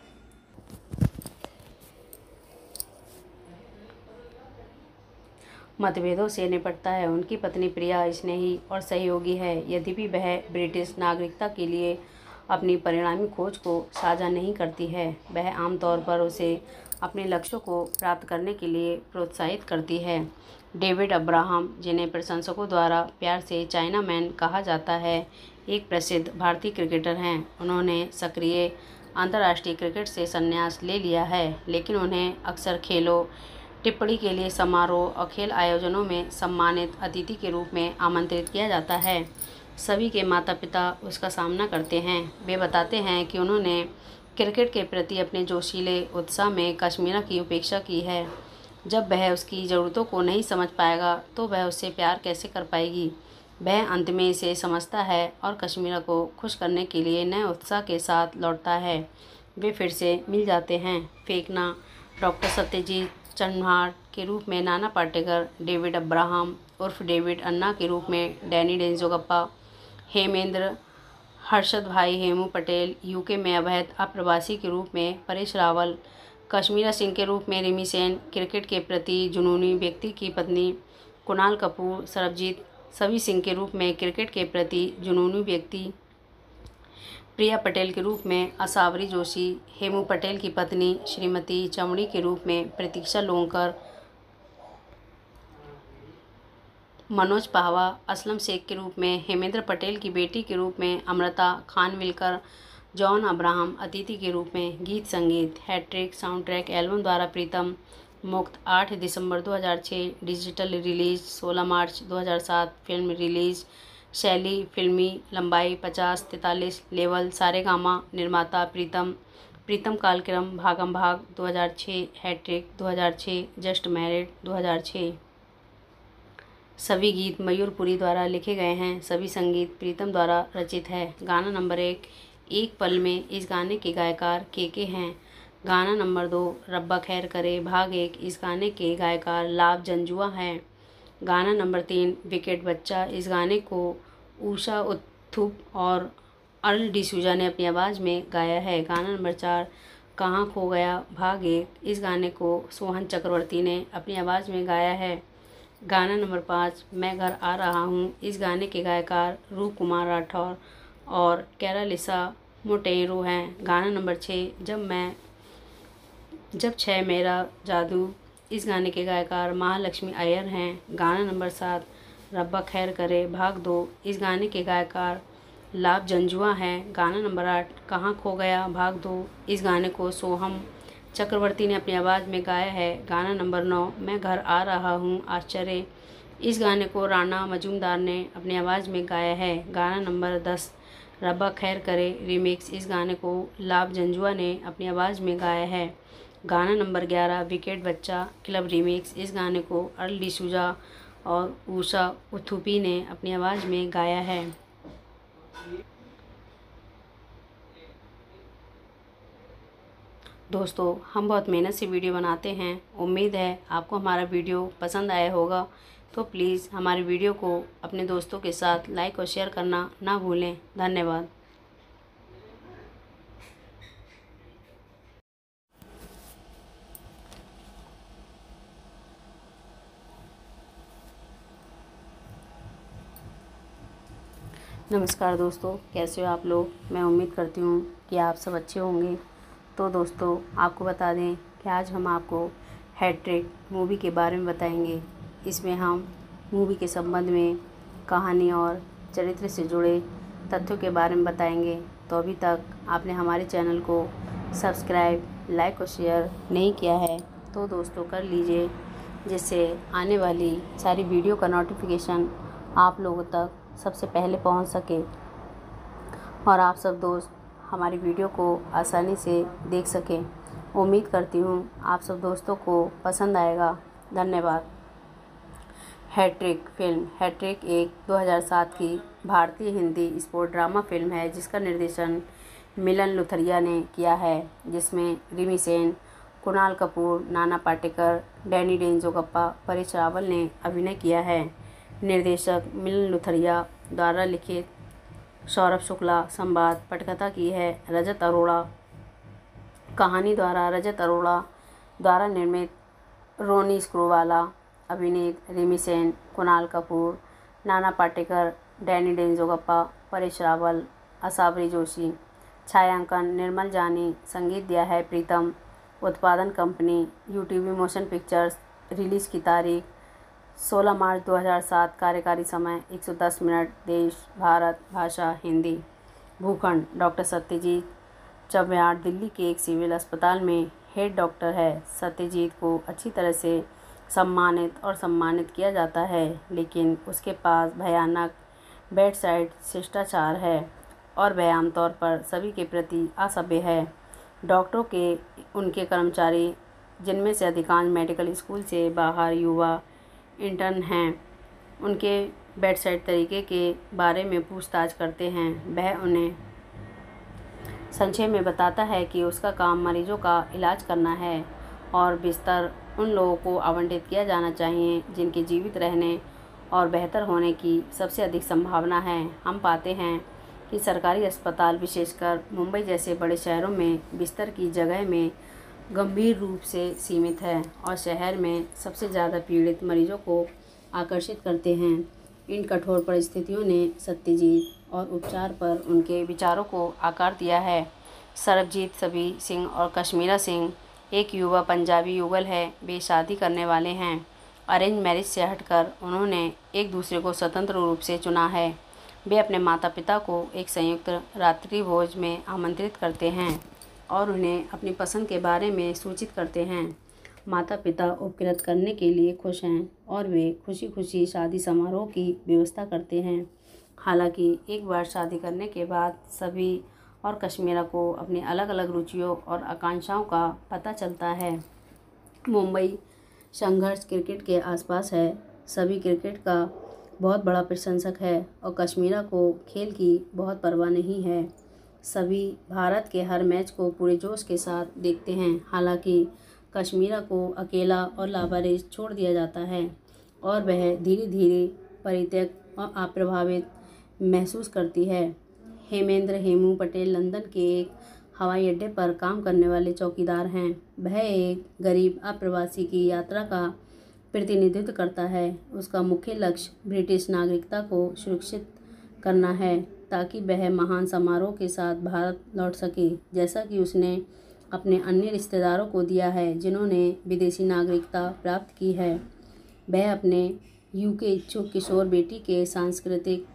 मतभेदों से निपटता है। उनकी पत्नी प्रिया स्नेही और सहयोगी है, यद्यपि वह ब्रिटिश नागरिकता के लिए अपनी परिणामी खोज को साझा नहीं करती है। वह आमतौर पर उसे अपने लक्ष्यों को प्राप्त करने के लिए प्रोत्साहित करती है। डेविड अब्राहम, जिन्हें प्रशंसकों द्वारा प्यार से चाइना मैन कहा जाता है, एक प्रसिद्ध भारतीय क्रिकेटर हैं। उन्होंने सक्रिय अंतर्राष्ट्रीय क्रिकेट से संन्यास ले लिया है, लेकिन उन्हें अक्सर खेलों टिप्पणी के लिए समारोह और खेल आयोजनों में सम्मानित अतिथि के रूप में आमंत्रित किया जाता है। सभी के माता पिता उसका सामना करते हैं। वे बताते हैं कि उन्होंने क्रिकेट के प्रति अपने जोशीले उत्साह में कश्मीरा की उपेक्षा की है। जब वह उसकी ज़रूरतों को नहीं समझ पाएगा तो वह उससे प्यार कैसे कर पाएगी। वह अंत में इसे समझता है और कश्मीरा को खुश करने के लिए नए उत्साह के साथ लौटता है। वे फिर से मिल जाते हैं। फेंकना डॉक्टर सत्यजीत चन्हार के रूप में नाना पाटेकर, डेविड अब्राहम उर्फ डेविड अन्ना के रूप में डैनी डेंजोगप्पा, हेमेंद्र हर्षद भाई हेमू पटेल यूके में अवैध अप्रवासी के रूप में परेश रावल, कश्मीरा सिंह के रूप में रिमी सेन, क्रिकेट के प्रति जुनूनी व्यक्ति की पत्नी कुणाल कपूर, सरबजीत सवी सिंह के रूप में क्रिकेट के प्रति जुनूनी व्यक्ति प्रिया पटेल के रूप में असावरी जोशी, हेमू पटेल की पत्नी श्रीमती चमड़ी के रूप में प्रतीक्षा लोंकर, मनोज पाहवा, असलम शेख के रूप में हेमेंद्र पटेल की बेटी के रूप में अमृता खानविलकर, जॉन अब्राहम अतिथि के रूप में। गीत संगीत हैट्रिक साउंड ट्रैक एल्बम द्वारा प्रीतम मुक्त 8 दिसंबर 2006, डिजिटल रिलीज 16 मार्च 2007, फिल्म रिलीज शैली फिल्मी लंबाई 50-43 लेवल सारेगामा निर्माता प्रीतम कालक्रम भागम भाग 2006, हैट्रिक 2006, जस्ट मैरिड 2006। सभी गीत मयूरपुरी द्वारा लिखे गए हैं। सभी संगीत प्रीतम द्वारा रचित है। गाना नंबर 1 एक पल में, इस गाने के गायकार के हैं। गाना नंबर 2 रब्बा खैर करे भाग 1, इस गाने के गायकार लाभ जंजुआ हैं। गाना नंबर 3 विकेट बच्चा, इस गाने को ऊषा उत्थुप और अर्ल डिसूजा ने अपनी आवाज़ में गाया है। गाना नंबर 4 कहाँ खो गया भाग 1, इस गाने को सोहन चक्रवर्ती ने अपनी आवाज़ में गाया है। गाना नंबर 5 मैं घर आ रहा हूँ, इस गाने के गायकार रूप कुमार राठौर और कैरालिसा मोटेरो हैं। गाना नंबर 6 जब 6 मेरा जादू, इस गाने के गायकार महालक्ष्मी अय्यर हैं। गाना नंबर 7 रब्बा खैर करे भाग 2, इस गाने के गायकार लाभ जंजुआ हैं। गाना नंबर 8 कहाँ खो गया भाग 2, इस गाने को सोहम चक्रवर्ती ने अपनी आवाज़ में गाया है। गाना नंबर 9 मैं घर आ रहा हूँ आश्चर्य, इस गाने को राणा मजूमदार ने अपनी आवाज़ में गाया है। गाना नंबर 10 रब्बा खैर करे रीमिक्स, इस गाने को लाभ जंजुआ ने अपनी आवाज़ में गाया है। गाना नंबर 11 विकेट बच्चा क्लब रीमिक्स, इस गाने को अर्ल डिसूजा और ऊषा उत्थुपी ने अपनी आवाज़ में गाया है। दोस्तों हम बहुत मेहनत से वीडियो बनाते हैं। उम्मीद है आपको हमारा वीडियो पसंद आया होगा। तो प्लीज़ हमारे वीडियो को अपने दोस्तों के साथ लाइक और शेयर करना ना भूलें। धन्यवाद। नमस्कार दोस्तों, कैसे हो आप लोग। मैं उम्मीद करती हूँ कि आप सब अच्छे होंगे। तो दोस्तों आपको बता दें कि आज हम आपको हैट्रिक मूवी के बारे में बताएंगे। इसमें हम मूवी के संबंध में कहानी और चरित्र से जुड़े तथ्यों के बारे में बताएंगे। तो अभी तक आपने हमारे चैनल को सब्सक्राइब, लाइक और शेयर नहीं किया है तो दोस्तों कर लीजिए, जिससे आने वाली सारी वीडियो का नोटिफिकेशन आप लोगों तक सबसे पहले पहुंच सके और आप सब दोस्त हमारी वीडियो को आसानी से देख सकें। उम्मीद करती हूँ आप सब दोस्तों को पसंद आएगा। धन्यवाद। हैट्रिक फिल्म हैट्रिक एक 2007 की भारतीय हिंदी स्पोर्ट ड्रामा फिल्म है जिसका निर्देशन मिलन लुथरिया ने किया है, जिसमें रिमी सेन, कुणाल कपूर, नाना पाटेकर, डैनी डेंजोगप्पा, परेश रावल ने अभिनय किया है। निर्देशक मिलन लुथरिया द्वारा लिखित सौरभ शुक्ला, संवाद पटकथा की है रजत अरोड़ा, कहानी द्वारा रजत अरोड़ा द्वारा निर्मित रोनी स्क्रूवाला, अभिनीत रिमी सेन, कुणाल कपूर, नाना पाटेकर, डैनी डेंजोगप्पा, परेश रावल, असावरी जोशी। छायांकन निर्मल जानी, संगीत दिया है प्रीतम। उत्पादन company UTV motion pictures. Release की तारीख 16 मार्च 2007। कार्यकारी समय 110 मिनट। देश भारत, भाषा हिंदी। भूखंड डॉक्टर सत्यजीत चव्हाण दिल्ली के एक सिविल अस्पताल में हेड डॉक्टर है। सत्यजीत को अच्छी तरह से सम्मानित किया जाता है, लेकिन उसके पास भयानक बेडसाइड शिष्टाचार है और वह आमतौर पर सभी के प्रति असभ्य है। डॉक्टरों के उनके कर्मचारी, जिनमें से अधिकांश मेडिकल स्कूल से बाहर युवा इंटर्न हैं, उनके बेडसाइड तरीके के बारे में पूछताछ करते हैं। वह उन्हें संक्षेप में बताता है कि उसका काम मरीजों का इलाज करना है और बिस्तर उन लोगों को आवंटित किया जाना चाहिए जिनके जीवित रहने और बेहतर होने की सबसे अधिक संभावना है। हम पाते हैं कि सरकारी अस्पताल, विशेषकर मुंबई जैसे बड़े शहरों में, बिस्तर की जगह में गंभीर रूप से सीमित है और शहर में सबसे ज़्यादा पीड़ित मरीजों को आकर्षित करते हैं। इन कठोर परिस्थितियों ने सत्यजीत और उपचार पर उनके विचारों को आकार दिया है। सरबजीत सिंह और कश्मीरा सिंह एक युवा पंजाबी युगल है। वे शादी करने वाले हैं। अरेंज मैरिज से हटकर उन्होंने एक दूसरे को स्वतंत्र रूप से चुना है। वे अपने माता पिता को एक संयुक्त रात्रि भोज में आमंत्रित करते हैं और उन्हें अपनी पसंद के बारे में सूचित करते हैं। माता पिता उपकृत करने के लिए खुश हैं और वे खुशी खुशी शादी समारोह की व्यवस्था करते हैं। हालांकि एक बार शादी करने के बाद सभी और कश्मीरा को अपनी अलग अलग रुचियों और आकांक्षाओं का पता चलता है। मुंबई संघर्ष क्रिकेट के आसपास है। सभी क्रिकेट का बहुत बड़ा प्रशंसक है और कश्मीरा को खेल की बहुत परवाह नहीं है। सभी भारत के हर मैच को पूरे जोश के साथ देखते हैं। हालांकि कश्मीरा को अकेला और लावारिस छोड़ दिया जाता है और वह धीरे धीरे परित्यक्त और अप्रभावित महसूस करती है। हेमू पटेल लंदन के एक हवाई अड्डे पर काम करने वाले चौकीदार हैं। वह एक गरीब अप्रवासी की यात्रा का प्रतिनिधित्व करता है। उसका मुख्य लक्ष्य ब्रिटिश नागरिकता को सुरक्षित करना है ताकि वह महान समारोह के साथ भारत लौट सके, जैसा कि उसने अपने अन्य रिश्तेदारों को दिया है जिन्होंने विदेशी नागरिकता प्राप्त की है। वह अपने यूके इच्छुक किशोर बेटी के सांस्कृतिक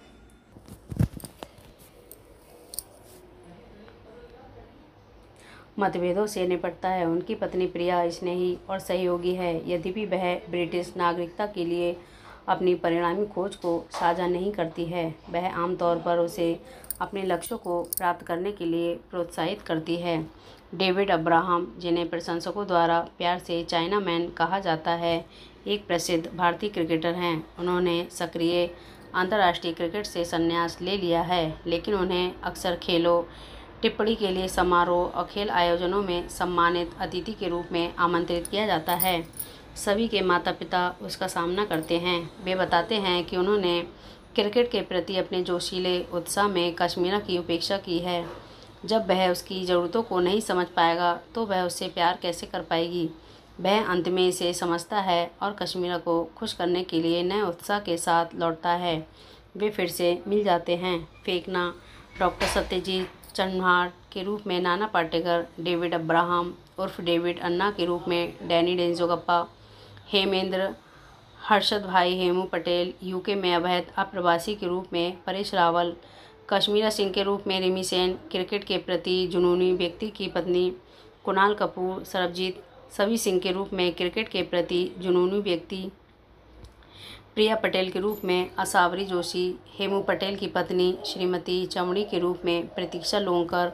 मतभेदों से निपटता है। उनकी पत्नी प्रिया स्नेही और सहयोगी है, यद्यपि वह ब्रिटिश नागरिकता के लिए अपनी परिणामी खोज को साझा नहीं करती है। वह आमतौर पर उसे अपने लक्ष्यों को प्राप्त करने के लिए प्रोत्साहित करती है। डेविड अब्राहम, जिन्हें प्रशंसकों द्वारा प्यार से चाइना मैन कहा जाता है, एक प्रसिद्ध भारतीय क्रिकेटर हैं। उन्होंने सक्रिय अंतर्राष्ट्रीय क्रिकेट से संन्यास ले लिया है, लेकिन उन्हें अक्सर खेलों टिप्पणी के लिए समारोह और खेल आयोजनों में सम्मानित अतिथि के रूप में आमंत्रित किया जाता है। सभी के माता पिता उसका सामना करते हैं। वे बताते हैं कि उन्होंने क्रिकेट के प्रति अपने जोशीले उत्साह में कश्मीरा की उपेक्षा की है। जब वह उसकी ज़रूरतों को नहीं समझ पाएगा तो वह उससे प्यार कैसे कर पाएगी। वह अंत में इसे समझता है और कश्मीरा को खुश करने के लिए नए उत्साह के साथ लौटता है। वे फिर से मिल जाते हैं। फेंकना, डॉक्टर सत्यजीत चन्हार के रूप में नाना पाटेकर, डेविड अब्राहम उर्फ डेविड अन्ना के रूप में डैनी डेंजोगप्पा, हेमेंद्र हर्षद भाई हेमू पटेल, यूके में अवैध अप्रवासी के रूप में परेश रावल, कश्मीरा सिंह के रूप में रिमी सेन, क्रिकेट के प्रति जुनूनी व्यक्ति की पत्नी कुणाल कपूर, सरबजीत सिंह के रूप में क्रिकेट के प्रति जुनूनी व्यक्ति प्रिया पटेल के रूप में असावरी जोशी, हेमू पटेल की पत्नी श्रीमती चमड़ी के रूप में प्रतीक्षा लोंकर,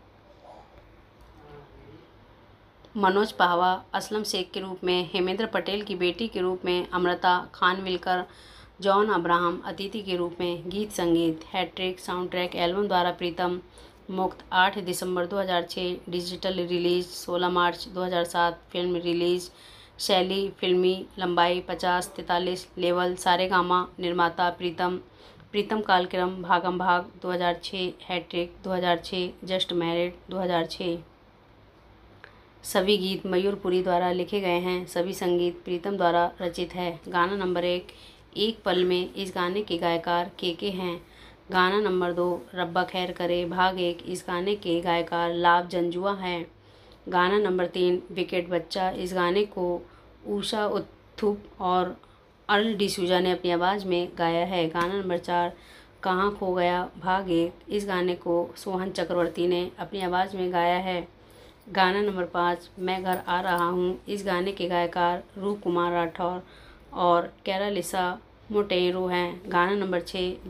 मनोज पाहवा, असलम शेख के रूप में हेमेंद्र पटेल की बेटी के रूप में अमृता खानविलकर, जॉन अब्राहम अतिथि के रूप में। गीत संगीत हैट्रिक साउंडट्रैक एल्बम द्वारा प्रीतम मुक्त 8 दिसंबर 2006, डिजिटल रिलीज 16 मार्च 2007, फिल्म रिलीज शैली फिल्मी लंबाई 50-43 लेवल सारेगामा, निर्माता प्रीतम कालक्रम भागम भाग 2006, हैट्रिक 2006, जस्ट मैरिड 2006। सभी गीत मयूरपुरी द्वारा लिखे गए हैं। सभी संगीत प्रीतम द्वारा रचित है। गाना नंबर 1 एक पल में, इस गाने के गायकार के हैं। गाना नंबर 2 रब्बा खैर करे भाग 1, इस गाने के गायकार लाभ जंजुआ हैं। गाना नंबर 3 विकेट बच्चा, इस गाने को उषा उत्थुप और अर्ल डिसूजा ने अपनी आवाज़ में गाया है। गाना नंबर 4 कहाँ खो गया भाग 1, इस गाने को सोहन चक्रवर्ती ने अपनी आवाज़ में गाया है। गाना नंबर 5 मैं घर आ रहा हूँ। इस गाने के गायकार रूप कुमार राठौर और कैरालिसा मोंटेरो हैं। गाना नंबर 6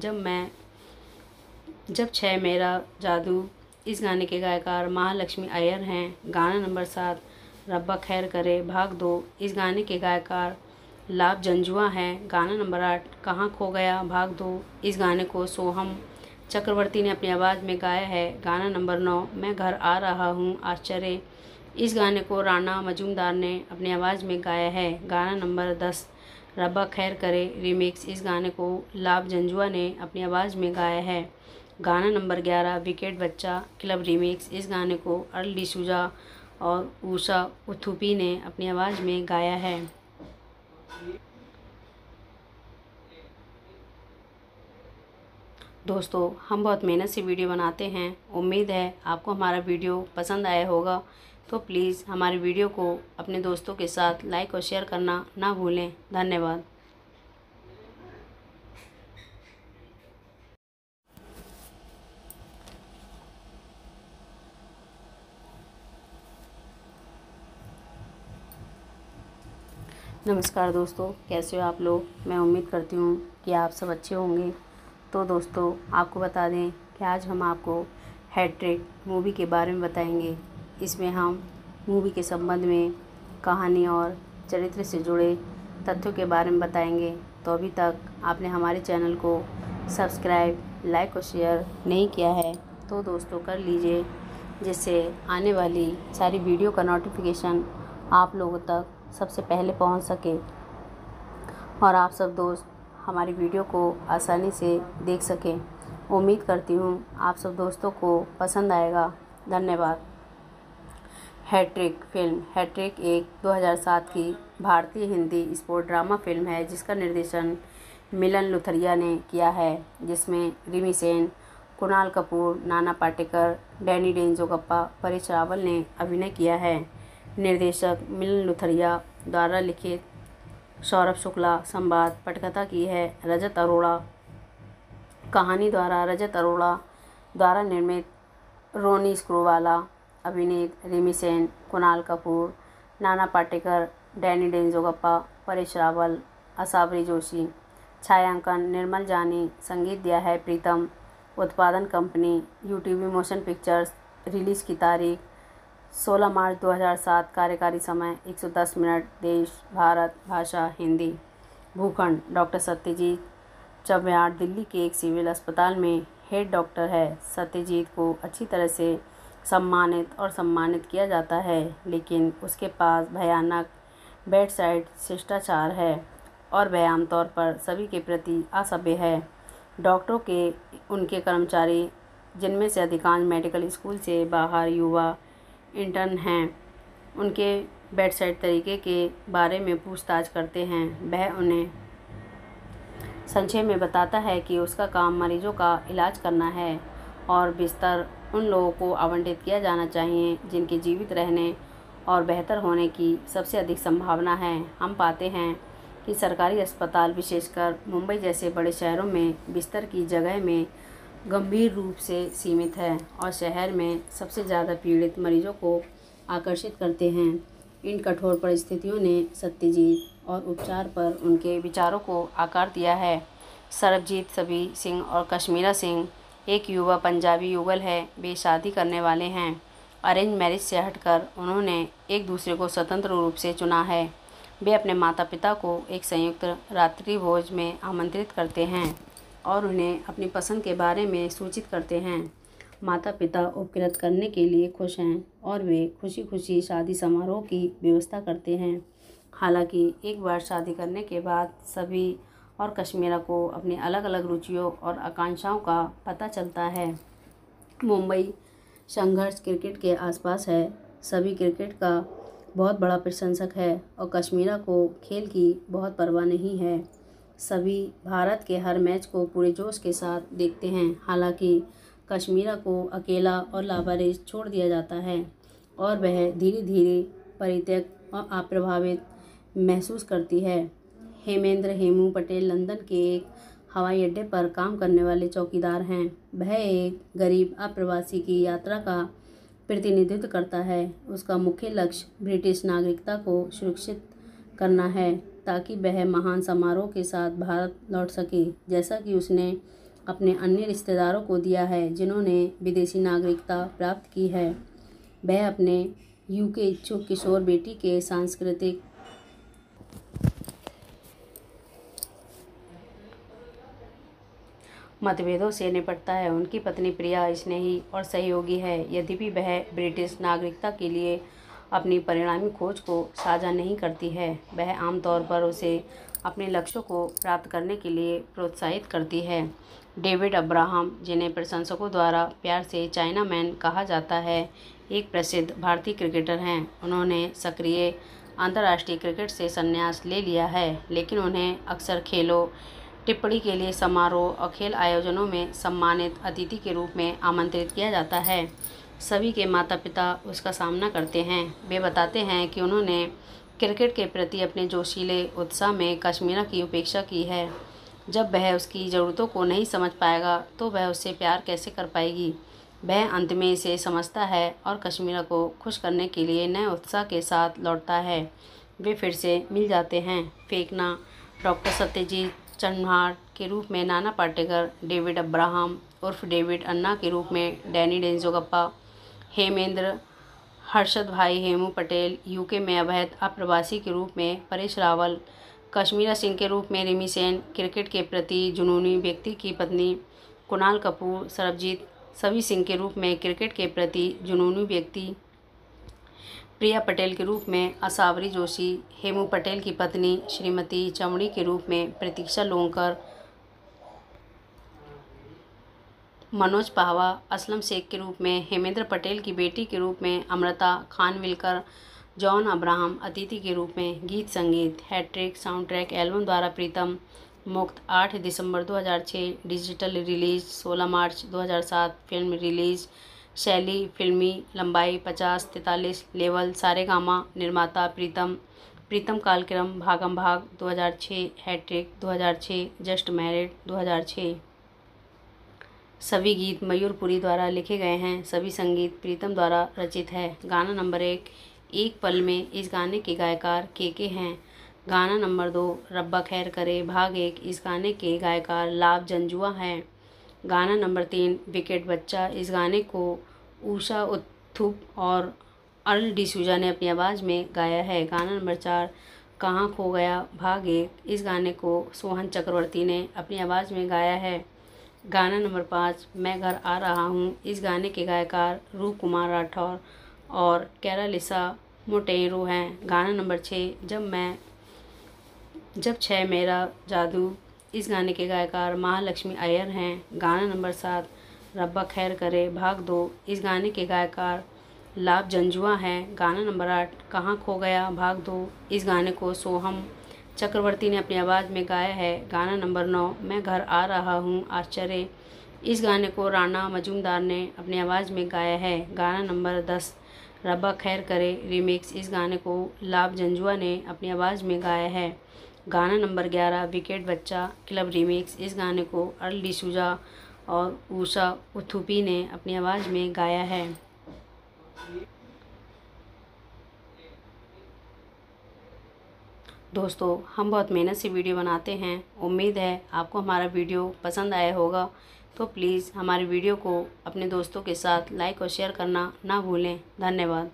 जब 6 मेरा जादू। इस गाने के गायकार महालक्ष्मी अय्यर हैं। गाना नंबर 7 रब्बा खैर करे भाग 2। इस गाने के गायकार लाभ जंजुआ हैं। गाना नंबर 8 कहाँ खो गया भाग 2। इस गाने को सोहम चक्रवर्ती ने अपनी आवाज़ में गाया है। गाना नंबर 9 मैं घर आ रहा हूँ आश्चर्य। इस गाने को राणा मजूमदार ने अपनी आवाज़ में गाया है। गाना नंबर 10 रब्बा खैर करे रीमिक्स। इस गाने को लाभ जंजुआ ने अपनी आवाज़ में गाया है। गाना नंबर 11 विकेट बच्चा क्लब रीमिक्स। इस गाने को अर्ल डिसूजा और ऊषा उथुपी ने अपनी आवाज़ में गाया है। दोस्तों, हम बहुत मेहनत से वीडियो बनाते हैं। उम्मीद है आपको हमारा वीडियो पसंद आया होगा। तो प्लीज़ हमारे वीडियो को अपने दोस्तों के साथ लाइक और शेयर करना ना भूलें। धन्यवाद। नमस्कार दोस्तों, कैसे हो आप लोग। मैं उम्मीद करती हूँ कि आप सब अच्छे होंगे। तो दोस्तों, आपको बता दें कि आज हम आपको हैट्रिक मूवी के बारे में बताएंगे। इसमें हम मूवी के संबंध में कहानी और चरित्र से जुड़े तथ्यों के बारे में बताएंगे। तो अभी तक आपने हमारे चैनल को सब्सक्राइब, लाइक और शेयर नहीं किया है तो दोस्तों कर लीजिए, जिससे आने वाली सारी वीडियो का नोटिफिकेशन आप लोगों तक सबसे पहले पहुंच सके और आप सब दोस्त हमारी वीडियो को आसानी से देख सकें। उम्मीद करती हूँ आप सब दोस्तों को पसंद आएगा। धन्यवाद। Hat trick film. हैट्रिक एक 2007 की भारतीय हिंदी स्पोर्ट ड्रामा फिल्म है जिसका निर्देशन मिलन लुथरिया ने किया है, जिसमें रिमी सेन, कुणाल कपूर, नाना पाटेकर, डैनी डेंजोगप्पा, परेश रावल ने अभिनय किया है। निर्देशक मिलन लुथरिया द्वारा लिखित सौरभ शुक्ला, संवाद पटकथा की है रजत अरोड़ा, कहानी द्वारा रजत अरोड़ा द्वारा निर्मित रोनी स्क्रूवाला, अभिनीत रिमी सेन, कुणाल कपूर, नाना पाटेकर, डैनी डेंजोगप्पा, परेश रावल, असावरी जोशी। छायांकन निर्मल जानी, संगीत दिया है प्रीतम। उत्पादन company UTV motion pictures. Release की तारीख 16 मार्च 2007। कार्यकारी समय 110 मिनट। देश भारत। भाषा हिंदी। भूखंड डॉक्टर सत्यजीत चव्हाण दिल्ली के एक सिविल अस्पताल में हेड डॉक्टर है। सत्यजीत को अच्छी तरह से सम्मानित किया जाता है, लेकिन उसके पास भयानक बेडसाइड शिष्टाचार है और वह आमतौर पर सभी के प्रति असभ्य है। डॉक्टरों के उनके कर्मचारी, जिनमें से अधिकांश मेडिकल स्कूल से बाहर युवा इंटर्न हैं, उनके बेडसाइड तरीके के बारे में पूछताछ करते हैं। वह उन्हें संक्षेप में बताता है कि उसका काम मरीजों का इलाज करना है और बिस्तर उन लोगों को आवंटित किया जाना चाहिए जिनके जीवित रहने और बेहतर होने की सबसे अधिक संभावना है। हम पाते हैं कि सरकारी अस्पताल, विशेषकर मुंबई जैसे बड़े शहरों में, बिस्तर की जगह में गंभीर रूप से सीमित है और शहर में सबसे ज़्यादा पीड़ित मरीजों को आकर्षित करते हैं। इन कठोर परिस्थितियों ने सत्यजीत और उपचार पर उनके विचारों को आकार दिया है। सरबजीत सभी सिंह और कश्मीरा सिंह एक युवा पंजाबी युगल है। वे शादी करने वाले हैं। अरेंज मैरिज से हटकर उन्होंने एक दूसरे को स्वतंत्र रूप से चुना है। वे अपने माता पिता को एक संयुक्त रात्रि भोज में आमंत्रित करते हैं और उन्हें अपनी पसंद के बारे में सूचित करते हैं। माता पिता उपकृत करने के लिए खुश हैं और वे खुशी खुशी शादी समारोह की व्यवस्था करते हैं। हालांकि एक बार शादी करने के बाद सभी और कश्मीरा को अपनी अलग अलग रुचियों और आकांक्षाओं का पता चलता है। मुंबई संघर्ष क्रिकेट के आसपास है। सभी क्रिकेट का बहुत बड़ा प्रशंसक है और कश्मीरा को खेल की बहुत परवाह नहीं है। सभी भारत के हर मैच को पूरे जोश के साथ देखते हैं। हालांकि कश्मीरा को अकेला और लावारिस छोड़ दिया जाता है और वह धीरे धीरे परित्यक्त और अप्रभावित महसूस करती है। हेमेंद्र हेमू पटेल लंदन के एक हवाई अड्डे पर काम करने वाले चौकीदार हैं। वह एक गरीब अप्रवासी की यात्रा का प्रतिनिधित्व करता है। उसका मुख्य लक्ष्य ब्रिटिश नागरिकता को सुरक्षित करना है ताकि वह महान समारोह के साथ भारत लौट सके, जैसा कि उसने अपने अन्य रिश्तेदारों को दिया है जिन्होंने विदेशी नागरिकता प्राप्त की है। वह अपने यूके इच्छुक किशोर बेटी के सांस्कृतिक मतभेदों से निपटता है। उनकी पत्नी प्रिया स्नेही और सहयोगी है, यद्यपि वह ब्रिटिश नागरिकता के लिए अपनी परिणामी खोज को साझा नहीं करती है। वह आमतौर पर उसे अपने लक्ष्यों को प्राप्त करने के लिए प्रोत्साहित करती है। डेविड अब्राहम, जिन्हें प्रशंसकों द्वारा प्यार से चाइना मैन कहा जाता है, एक प्रसिद्ध भारतीय क्रिकेटर हैं। उन्होंने सक्रिय अंतर्राष्ट्रीय क्रिकेट से संन्यास ले लिया है, लेकिन उन्हें अक्सर खेलों, टिप्पणी के लिए समारोह और खेल आयोजनों में सम्मानित अतिथि के रूप में आमंत्रित किया जाता है। सभी के माता पिता उसका सामना करते हैं। वे बताते हैं कि उन्होंने क्रिकेट के प्रति अपने जोशीले उत्साह में कश्मीरा की उपेक्षा की है। जब वह उसकी ज़रूरतों को नहीं समझ पाएगा तो वह उससे प्यार कैसे कर पाएगी। वह अंत में इसे समझता है और कश्मीरा को खुश करने के लिए नए उत्साह के साथ लौटता है। वे फिर से मिल जाते हैं। फेंकना, डॉक्टर सत्यजीत चन्हार के रूप में नाना पाटेकर, डेविड अब्राहम उर्फ डेविड अन्ना के रूप में डैनी डेंजोगप्पा, हेमेंद्र हर्षद भाई हेमू पटेल, यूके में अवैध अप्रवासी के रूप में परेश रावल, कश्मीरा सिंह के रूप में रिमी सेन, क्रिकेट के प्रति जुनूनी व्यक्ति की पत्नी कुणाल कपूर, सरबजीत सवी सिंह के रूप में क्रिकेट के प्रति जुनूनी व्यक्ति प्रिया पटेल के रूप में असावरी जोशी, हेमू पटेल की पत्नी श्रीमती चमड़ी के रूप में प्रतीक्षा लोंकर, मनोज पाहवा, असलम शेख के रूप में हेमेंद्र पटेल की बेटी के रूप में अमृता खानविलकर, जॉन अब्राहम अतिथि के रूप में। गीत संगीत हैट्रिक साउंडट्रैक एल्बम द्वारा प्रीतम मुक्त 8 दिसंबर 2006, डिजिटल रिलीज 16 मार्च 2007, फिल्म रिलीज शैली फिल्मी लंबाई 50-43 लेवल सारेगामा, निर्माता प्रीतम कालक्रम भागम भाग 2006, हैट्रिक 2006, जस्ट मैरिड 2006। सभी गीत मयूरपुरी द्वारा लिखे गए हैं। सभी संगीत प्रीतम द्वारा रचित है। गाना नंबर 1 एक पल में, इस गाने के गायकार के हैं। गाना नंबर 2 रब्बा खैर करे भाग 1, इस गाने के गायकार लाभ जंजुआ हैं। गाना नंबर 3 विकेट बच्चा, इस गाने को उषा उत्थुप और अर्ल डिसूजा ने अपनी आवाज़ में गाया है। गाना नंबर 4 कहाँ खो गया भाग 1, इस गाने को सोहन चक्रवर्ती ने अपनी आवाज़ में गाया है। गाना नंबर 5 मैं घर आ रहा हूँ, इस गाने के गायकार रूप कुमार राठौर और कैरालिसा मोटेरो हैं। गाना नंबर 6 जब 6 मेरा जादू, इस गाने के गायकार महालक्ष्मी अय्यर हैं। गाना नंबर 7 रब्बा खैर करे भाग 2, इस गाने के गायकार लाभ जंजुआ हैं। गाना नंबर 8 कहाँ खो गया भाग 2, इस गाने को सोहम चक्रवर्ती ने अपनी आवाज़ में गाया है। गाना नंबर 9 मैं घर आ रहा हूँ आश्चर्य, इस गाने को राणा मजूमदार ने अपनी आवाज़ में गाया है। गाना नंबर 10 रब्बा खैर करे रीमिक्स, इस गाने को लाभ जंजुआ ने अपनी आवाज़ में गाया है। गाना नंबर 11 विकेट बच्चा क्लब रीमिक्स, इस गाने को अर्ल डिसूजा और उषा उत्थुपी ने अपनी आवाज़ में गाया है। दोस्तों, हम बहुत मेहनत से वीडियो बनाते हैं। उम्मीद है आपको हमारा वीडियो पसंद आया होगा, तो प्लीज़ हमारे वीडियो को अपने दोस्तों के साथ लाइक और शेयर करना ना भूलें। धन्यवाद।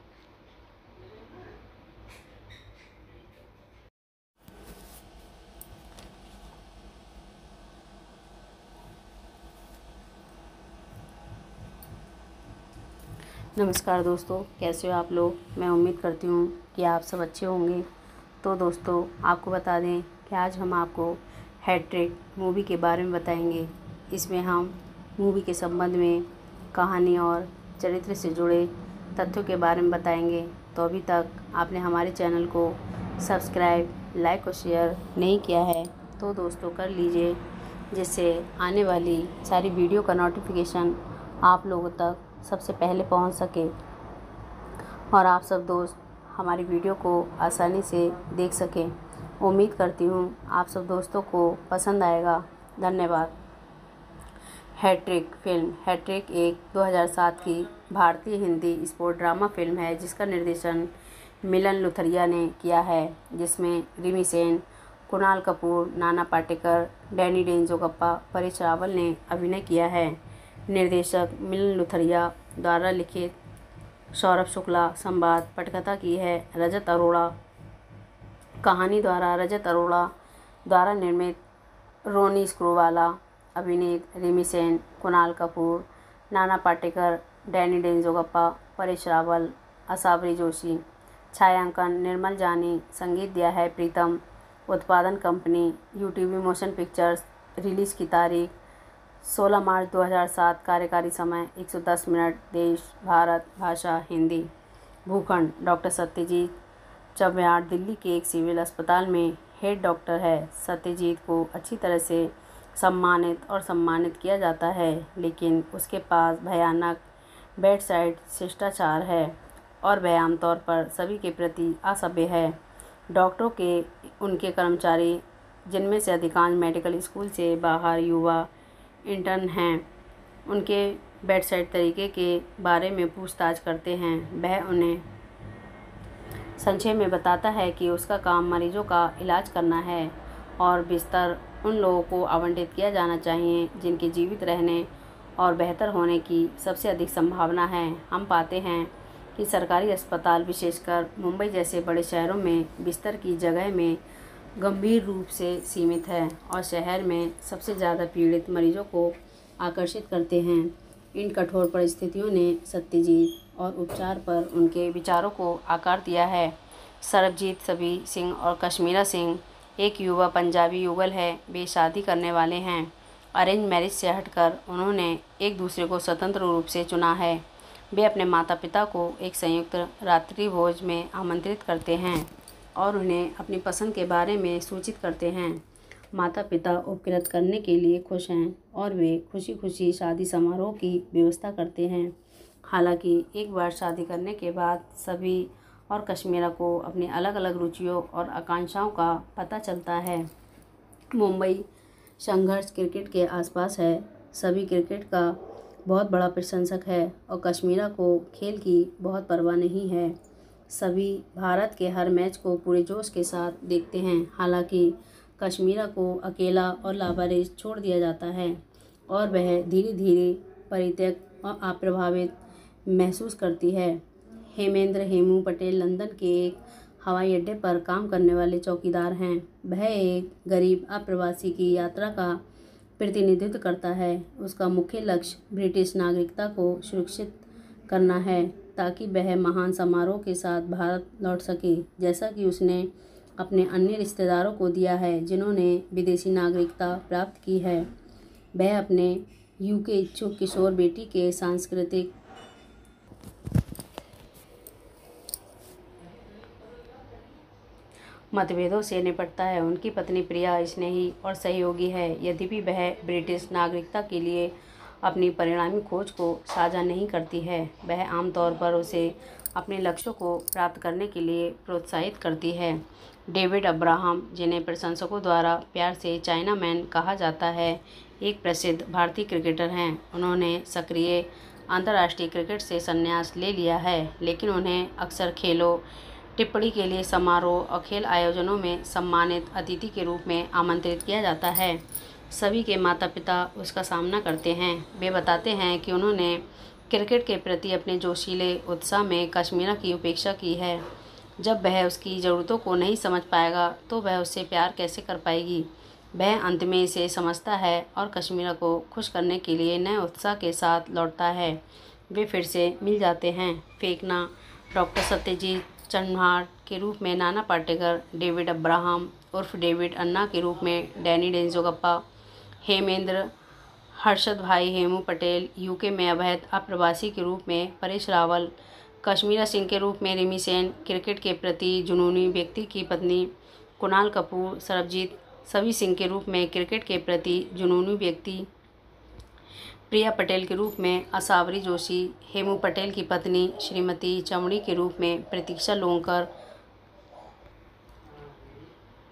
नमस्कार दोस्तों, कैसे हो आप लोग। मैं उम्मीद करती हूँ कि आप सब अच्छे होंगे। तो दोस्तों, आपको बता दें कि आज हम आपको हैट्रिक मूवी के बारे में बताएंगे। इसमें हम मूवी के संबंध में कहानी और चरित्र से जुड़े तथ्यों के बारे में बताएंगे। तो अभी तक आपने हमारे चैनल को सब्सक्राइब, लाइक और शेयर नहीं किया है तो दोस्तों कर लीजिए, जिससे आने वाली सारी वीडियो का नोटिफिकेशन आप लोगों तक सबसे पहले पहुंच सके और आप सब दोस्त हमारी वीडियो को आसानी से देख सकें। उम्मीद करती हूँ आप सब दोस्तों को पसंद आएगा। धन्यवाद। Hat trick film. हैट्रिक एक 2007 की भारतीय हिंदी स्पोर्ट ड्रामा फिल्म है जिसका निर्देशन मिलन लुथरिया ने किया है, जिसमें रिमी सेन, कुणाल कपूर, नाना पाटेकर, डैनी डेंजोगप्पा, परेश रावल ने अभिनय किया है। निर्देशक मिलन लुथरिया द्वारा लिखित, सौरभ शुक्ला संवाद, पटकथा की है रजत अरोड़ा। कहानी द्वारा रजत अरोड़ा द्वारा निर्मित, रोनी स्क्रूवाला अभिनीत, रिमी सेन, कुणाल कपूर, नाना पाटेकर, डैनी डेंजोगप्पा, परेश रावल, असावरी जोशी। छायांकन निर्मल जानी। संगीत दिया है प्रीतम। उत्पादन company UTV motion pictures. Release की तारीख 16 मार्च 2007। कार्यकारी समय 110 मिनट। देश भारत। भाषा हिंदी। भूखंड डॉक्टर सत्यजीत चव्हाण दिल्ली के एक सिविल अस्पताल में हेड डॉक्टर है। सत्यजीत को अच्छी तरह से सम्मानित किया जाता है, लेकिन उसके पास भयानक बेडसाइड शिष्टाचार है और वह आमतौर पर सभी के प्रति असभ्य है। डॉक्टरों के उनके कर्मचारी, जिनमें से अधिकांश मेडिकल स्कूल से बाहर युवा इंटर्न हैं, उनके बेडसाइड तरीके के बारे में पूछताछ करते हैं। वह उन्हें संक्षेप में बताता है कि उसका काम मरीजों का इलाज करना है और बिस्तर उन लोगों को आवंटित किया जाना चाहिए जिनके जीवित रहने और बेहतर होने की सबसे अधिक संभावना है। हम पाते हैं कि सरकारी अस्पताल, विशेषकर मुंबई जैसे बड़े शहरों में, बिस्तर की जगह में गंभीर रूप से सीमित है और शहर में सबसे ज़्यादा पीड़ित मरीजों को आकर्षित करते हैं। इन कठोर परिस्थितियों ने सत्यजीत और उपचार पर उनके विचारों को आकार दिया है। सरबजीत सिंह और कश्मीरा सिंह एक युवा पंजाबी युगल है। वे शादी करने वाले हैं। अरेंज मैरिज से हटकर उन्होंने एक दूसरे को स्वतंत्र रूप से चुना है। वे अपने माता पिता को एक संयुक्त रात्रि भोज में आमंत्रित करते हैं और उन्हें अपनी पसंद के बारे में सूचित करते हैं। माता पिता उपकृत करने के लिए खुश हैं और वे खुशी खुशी शादी समारोह की व्यवस्था करते हैं। हालांकि एक बार शादी करने के बाद सभी और कश्मीरा को अपनी अलग अलग रुचियों और आकांक्षाओं का पता चलता है। मुंबई संघर्ष क्रिकेट के आसपास है। सभी क्रिकेट का बहुत बड़ा प्रशंसक है और कश्मीरा को खेल की बहुत परवाह नहीं है। सभी भारत के हर मैच को पूरे जोश के साथ देखते हैं। हालांकि कश्मीरा को अकेला और लावारिस छोड़ दिया जाता है और वह धीरे धीरे परित्यक्त और अप्रभावित महसूस करती है। हेमू पटेल लंदन के एक हवाई अड्डे पर काम करने वाले चौकीदार हैं। वह एक गरीब अप्रवासी की यात्रा का प्रतिनिधित्व करता है। उसका मुख्य लक्ष्य ब्रिटिश नागरिकता को सुरक्षित करना है ताकि वह महान समारोह के साथ भारत लौट सके, जैसा कि उसने अपने अन्य रिश्तेदारों को दिया है जिन्होंने विदेशी नागरिकता प्राप्त की है। वह अपने यूके इच्छुक किशोर बेटी के सांस्कृतिक मतभेदों से निपटता है। उनकी पत्नी प्रिया स्नेही और सहयोगी है, यद्यपि वह ब्रिटिश नागरिकता के लिए अपनी परिणामी खोज को साझा नहीं करती है। वह आमतौर पर उसे अपने लक्ष्यों को प्राप्त करने के लिए प्रोत्साहित करती है। डेविड अब्राहम, जिन्हें प्रशंसकों द्वारा प्यार से चाइना मैन कहा जाता है, एक प्रसिद्ध भारतीय क्रिकेटर हैं। उन्होंने सक्रिय अंतर्राष्ट्रीय क्रिकेट से संन्यास ले लिया है, लेकिन उन्हें अक्सर खेलों, टिप्पणी के लिए समारोह और खेल आयोजनों में सम्मानित अतिथि के रूप में आमंत्रित किया जाता है। सभी के माता पिता उसका सामना करते हैं। वे बताते हैं कि उन्होंने क्रिकेट के प्रति अपने जोशीले उत्साह में कश्मीरा की उपेक्षा की है। जब वह उसकी ज़रूरतों को नहीं समझ पाएगा तो वह उससे प्यार कैसे कर पाएगी। वह अंत में इसे समझता है और कश्मीरा को खुश करने के लिए नए उत्साह के साथ लौटता है। वे फिर से मिल जाते हैं। फेंकना डॉक्टर सत्यजीत चव्हाण के रूप में नाना पाटेकर, डेविड अब्राहम उर्फ डेविड अन्ना के रूप में डैनी डेंजोगप्पा, हेमेंद्र हर्षद भाई हेमू पटेल, यूके में अवैध अप्रवासी के रूप में परेश रावल, कश्मीरा सिंह के रूप में रिमी सेन, क्रिकेट के प्रति जुनूनी व्यक्ति की पत्नी कुणाल कपूर, सरबजीत सिंह के रूप में क्रिकेट के प्रति जुनूनी व्यक्ति प्रिया पटेल के रूप में असावरी जोशी, हेमू पटेल की पत्नी श्रीमती चमड़ी के रूप में प्रतीक्षा लोंकर,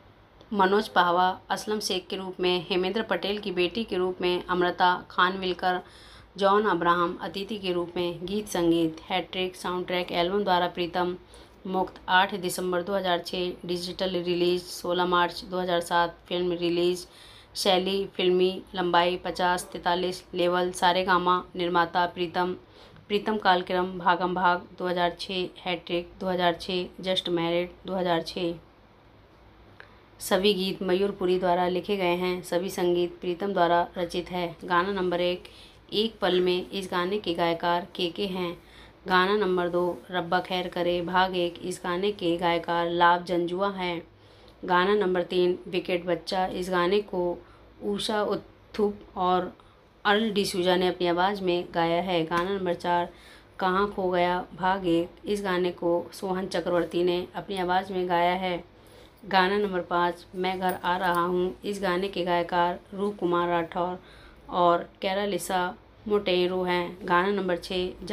मनोज पाहवा असलम शेख के रूप में, हेमेंद्र पटेल की बेटी के रूप में अमृता खानविलकर, जॉन अब्राहम अतिथि के रूप में। गीत संगीत हैट्रिक साउंड ट्रैक एल्बम द्वारा प्रीतम, मुक्त 8 दिसंबर 2006, डिजिटल रिलीज 16 मार्च 2007, फिल्म रिलीज। शैली फिल्मी, लंबाई 50-43 लेवल सारेगामा, निर्माता प्रीतम, प्रीतम कालक्रम भागम भाग 2006, हैट्रिक 2006, जस्ट मैरिड 2006। सभी गीत मयूरपुरी द्वारा लिखे गए हैं, सभी संगीत प्रीतम द्वारा रचित है। गाना नंबर 1 एक पल में, इस गाने के गायकार के हैं। गाना नंबर 2 रब्बा खैर करे भाग 1, इस गाने के गायकार लाभ जंजुआ हैं। गाना नंबर 3 विकेट बच्चा, इस गाने को ऊषा उत्थुप और अर्ल डिसूजा ने अपनी आवाज़ में गाया है। गाना नंबर 4 कहाँ खो गया भाग 1, इस गाने को सोहन चक्रवर्ती ने अपनी आवाज़ में गाया है। गाना नंबर 5 मैं घर आ रहा हूँ, इस गाने के गायकार रूप कुमार राठौर और कैरालिसा मोटेरो हैं। गाना नंबर 6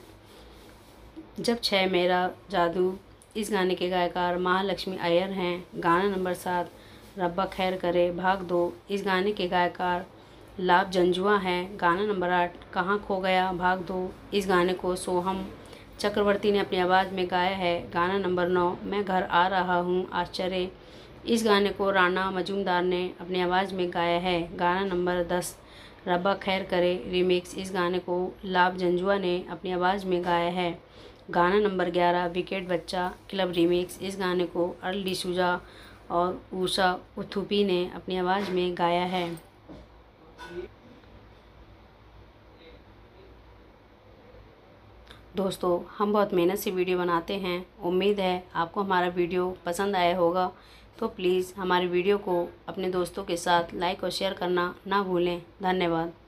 जब 6 मेरा जादू, इस गाने के गायकार महालक्ष्मी अय्यर हैं। गाना नंबर 7 रब्बा खैर करे भाग 2, इस गाने के गायकार लाभ जंजुआ हैं। गाना नंबर 8 कहाँ खो गया भाग 2, इस गाने को सोहम चक्रवर्ती ने अपनी आवाज़ में गाया है। गाना नंबर 9 मैं घर आ रहा हूँ आश्चर्य, इस गाने को राणा मजूमदार ने अपनी आवाज़ में गाया है। गाना नंबर 10 रब्बा खैर करे रीमिक्स, इस गाने को लाभ जंजुआ ने अपनी आवाज़ में गाया है। गाना नंबर 11 विकेट बच्चा क्लब रीमिक्स, इस गाने को अर्ल डिसूजा और ऊषा उत्थुपी ने अपनी आवाज़ में गाया है। दोस्तों, हम बहुत मेहनत से वीडियो बनाते हैं, उम्मीद है आपको हमारा वीडियो पसंद आया होगा। तो प्लीज़ हमारे वीडियो को अपने दोस्तों के साथ लाइक और शेयर करना ना भूलें। धन्यवाद।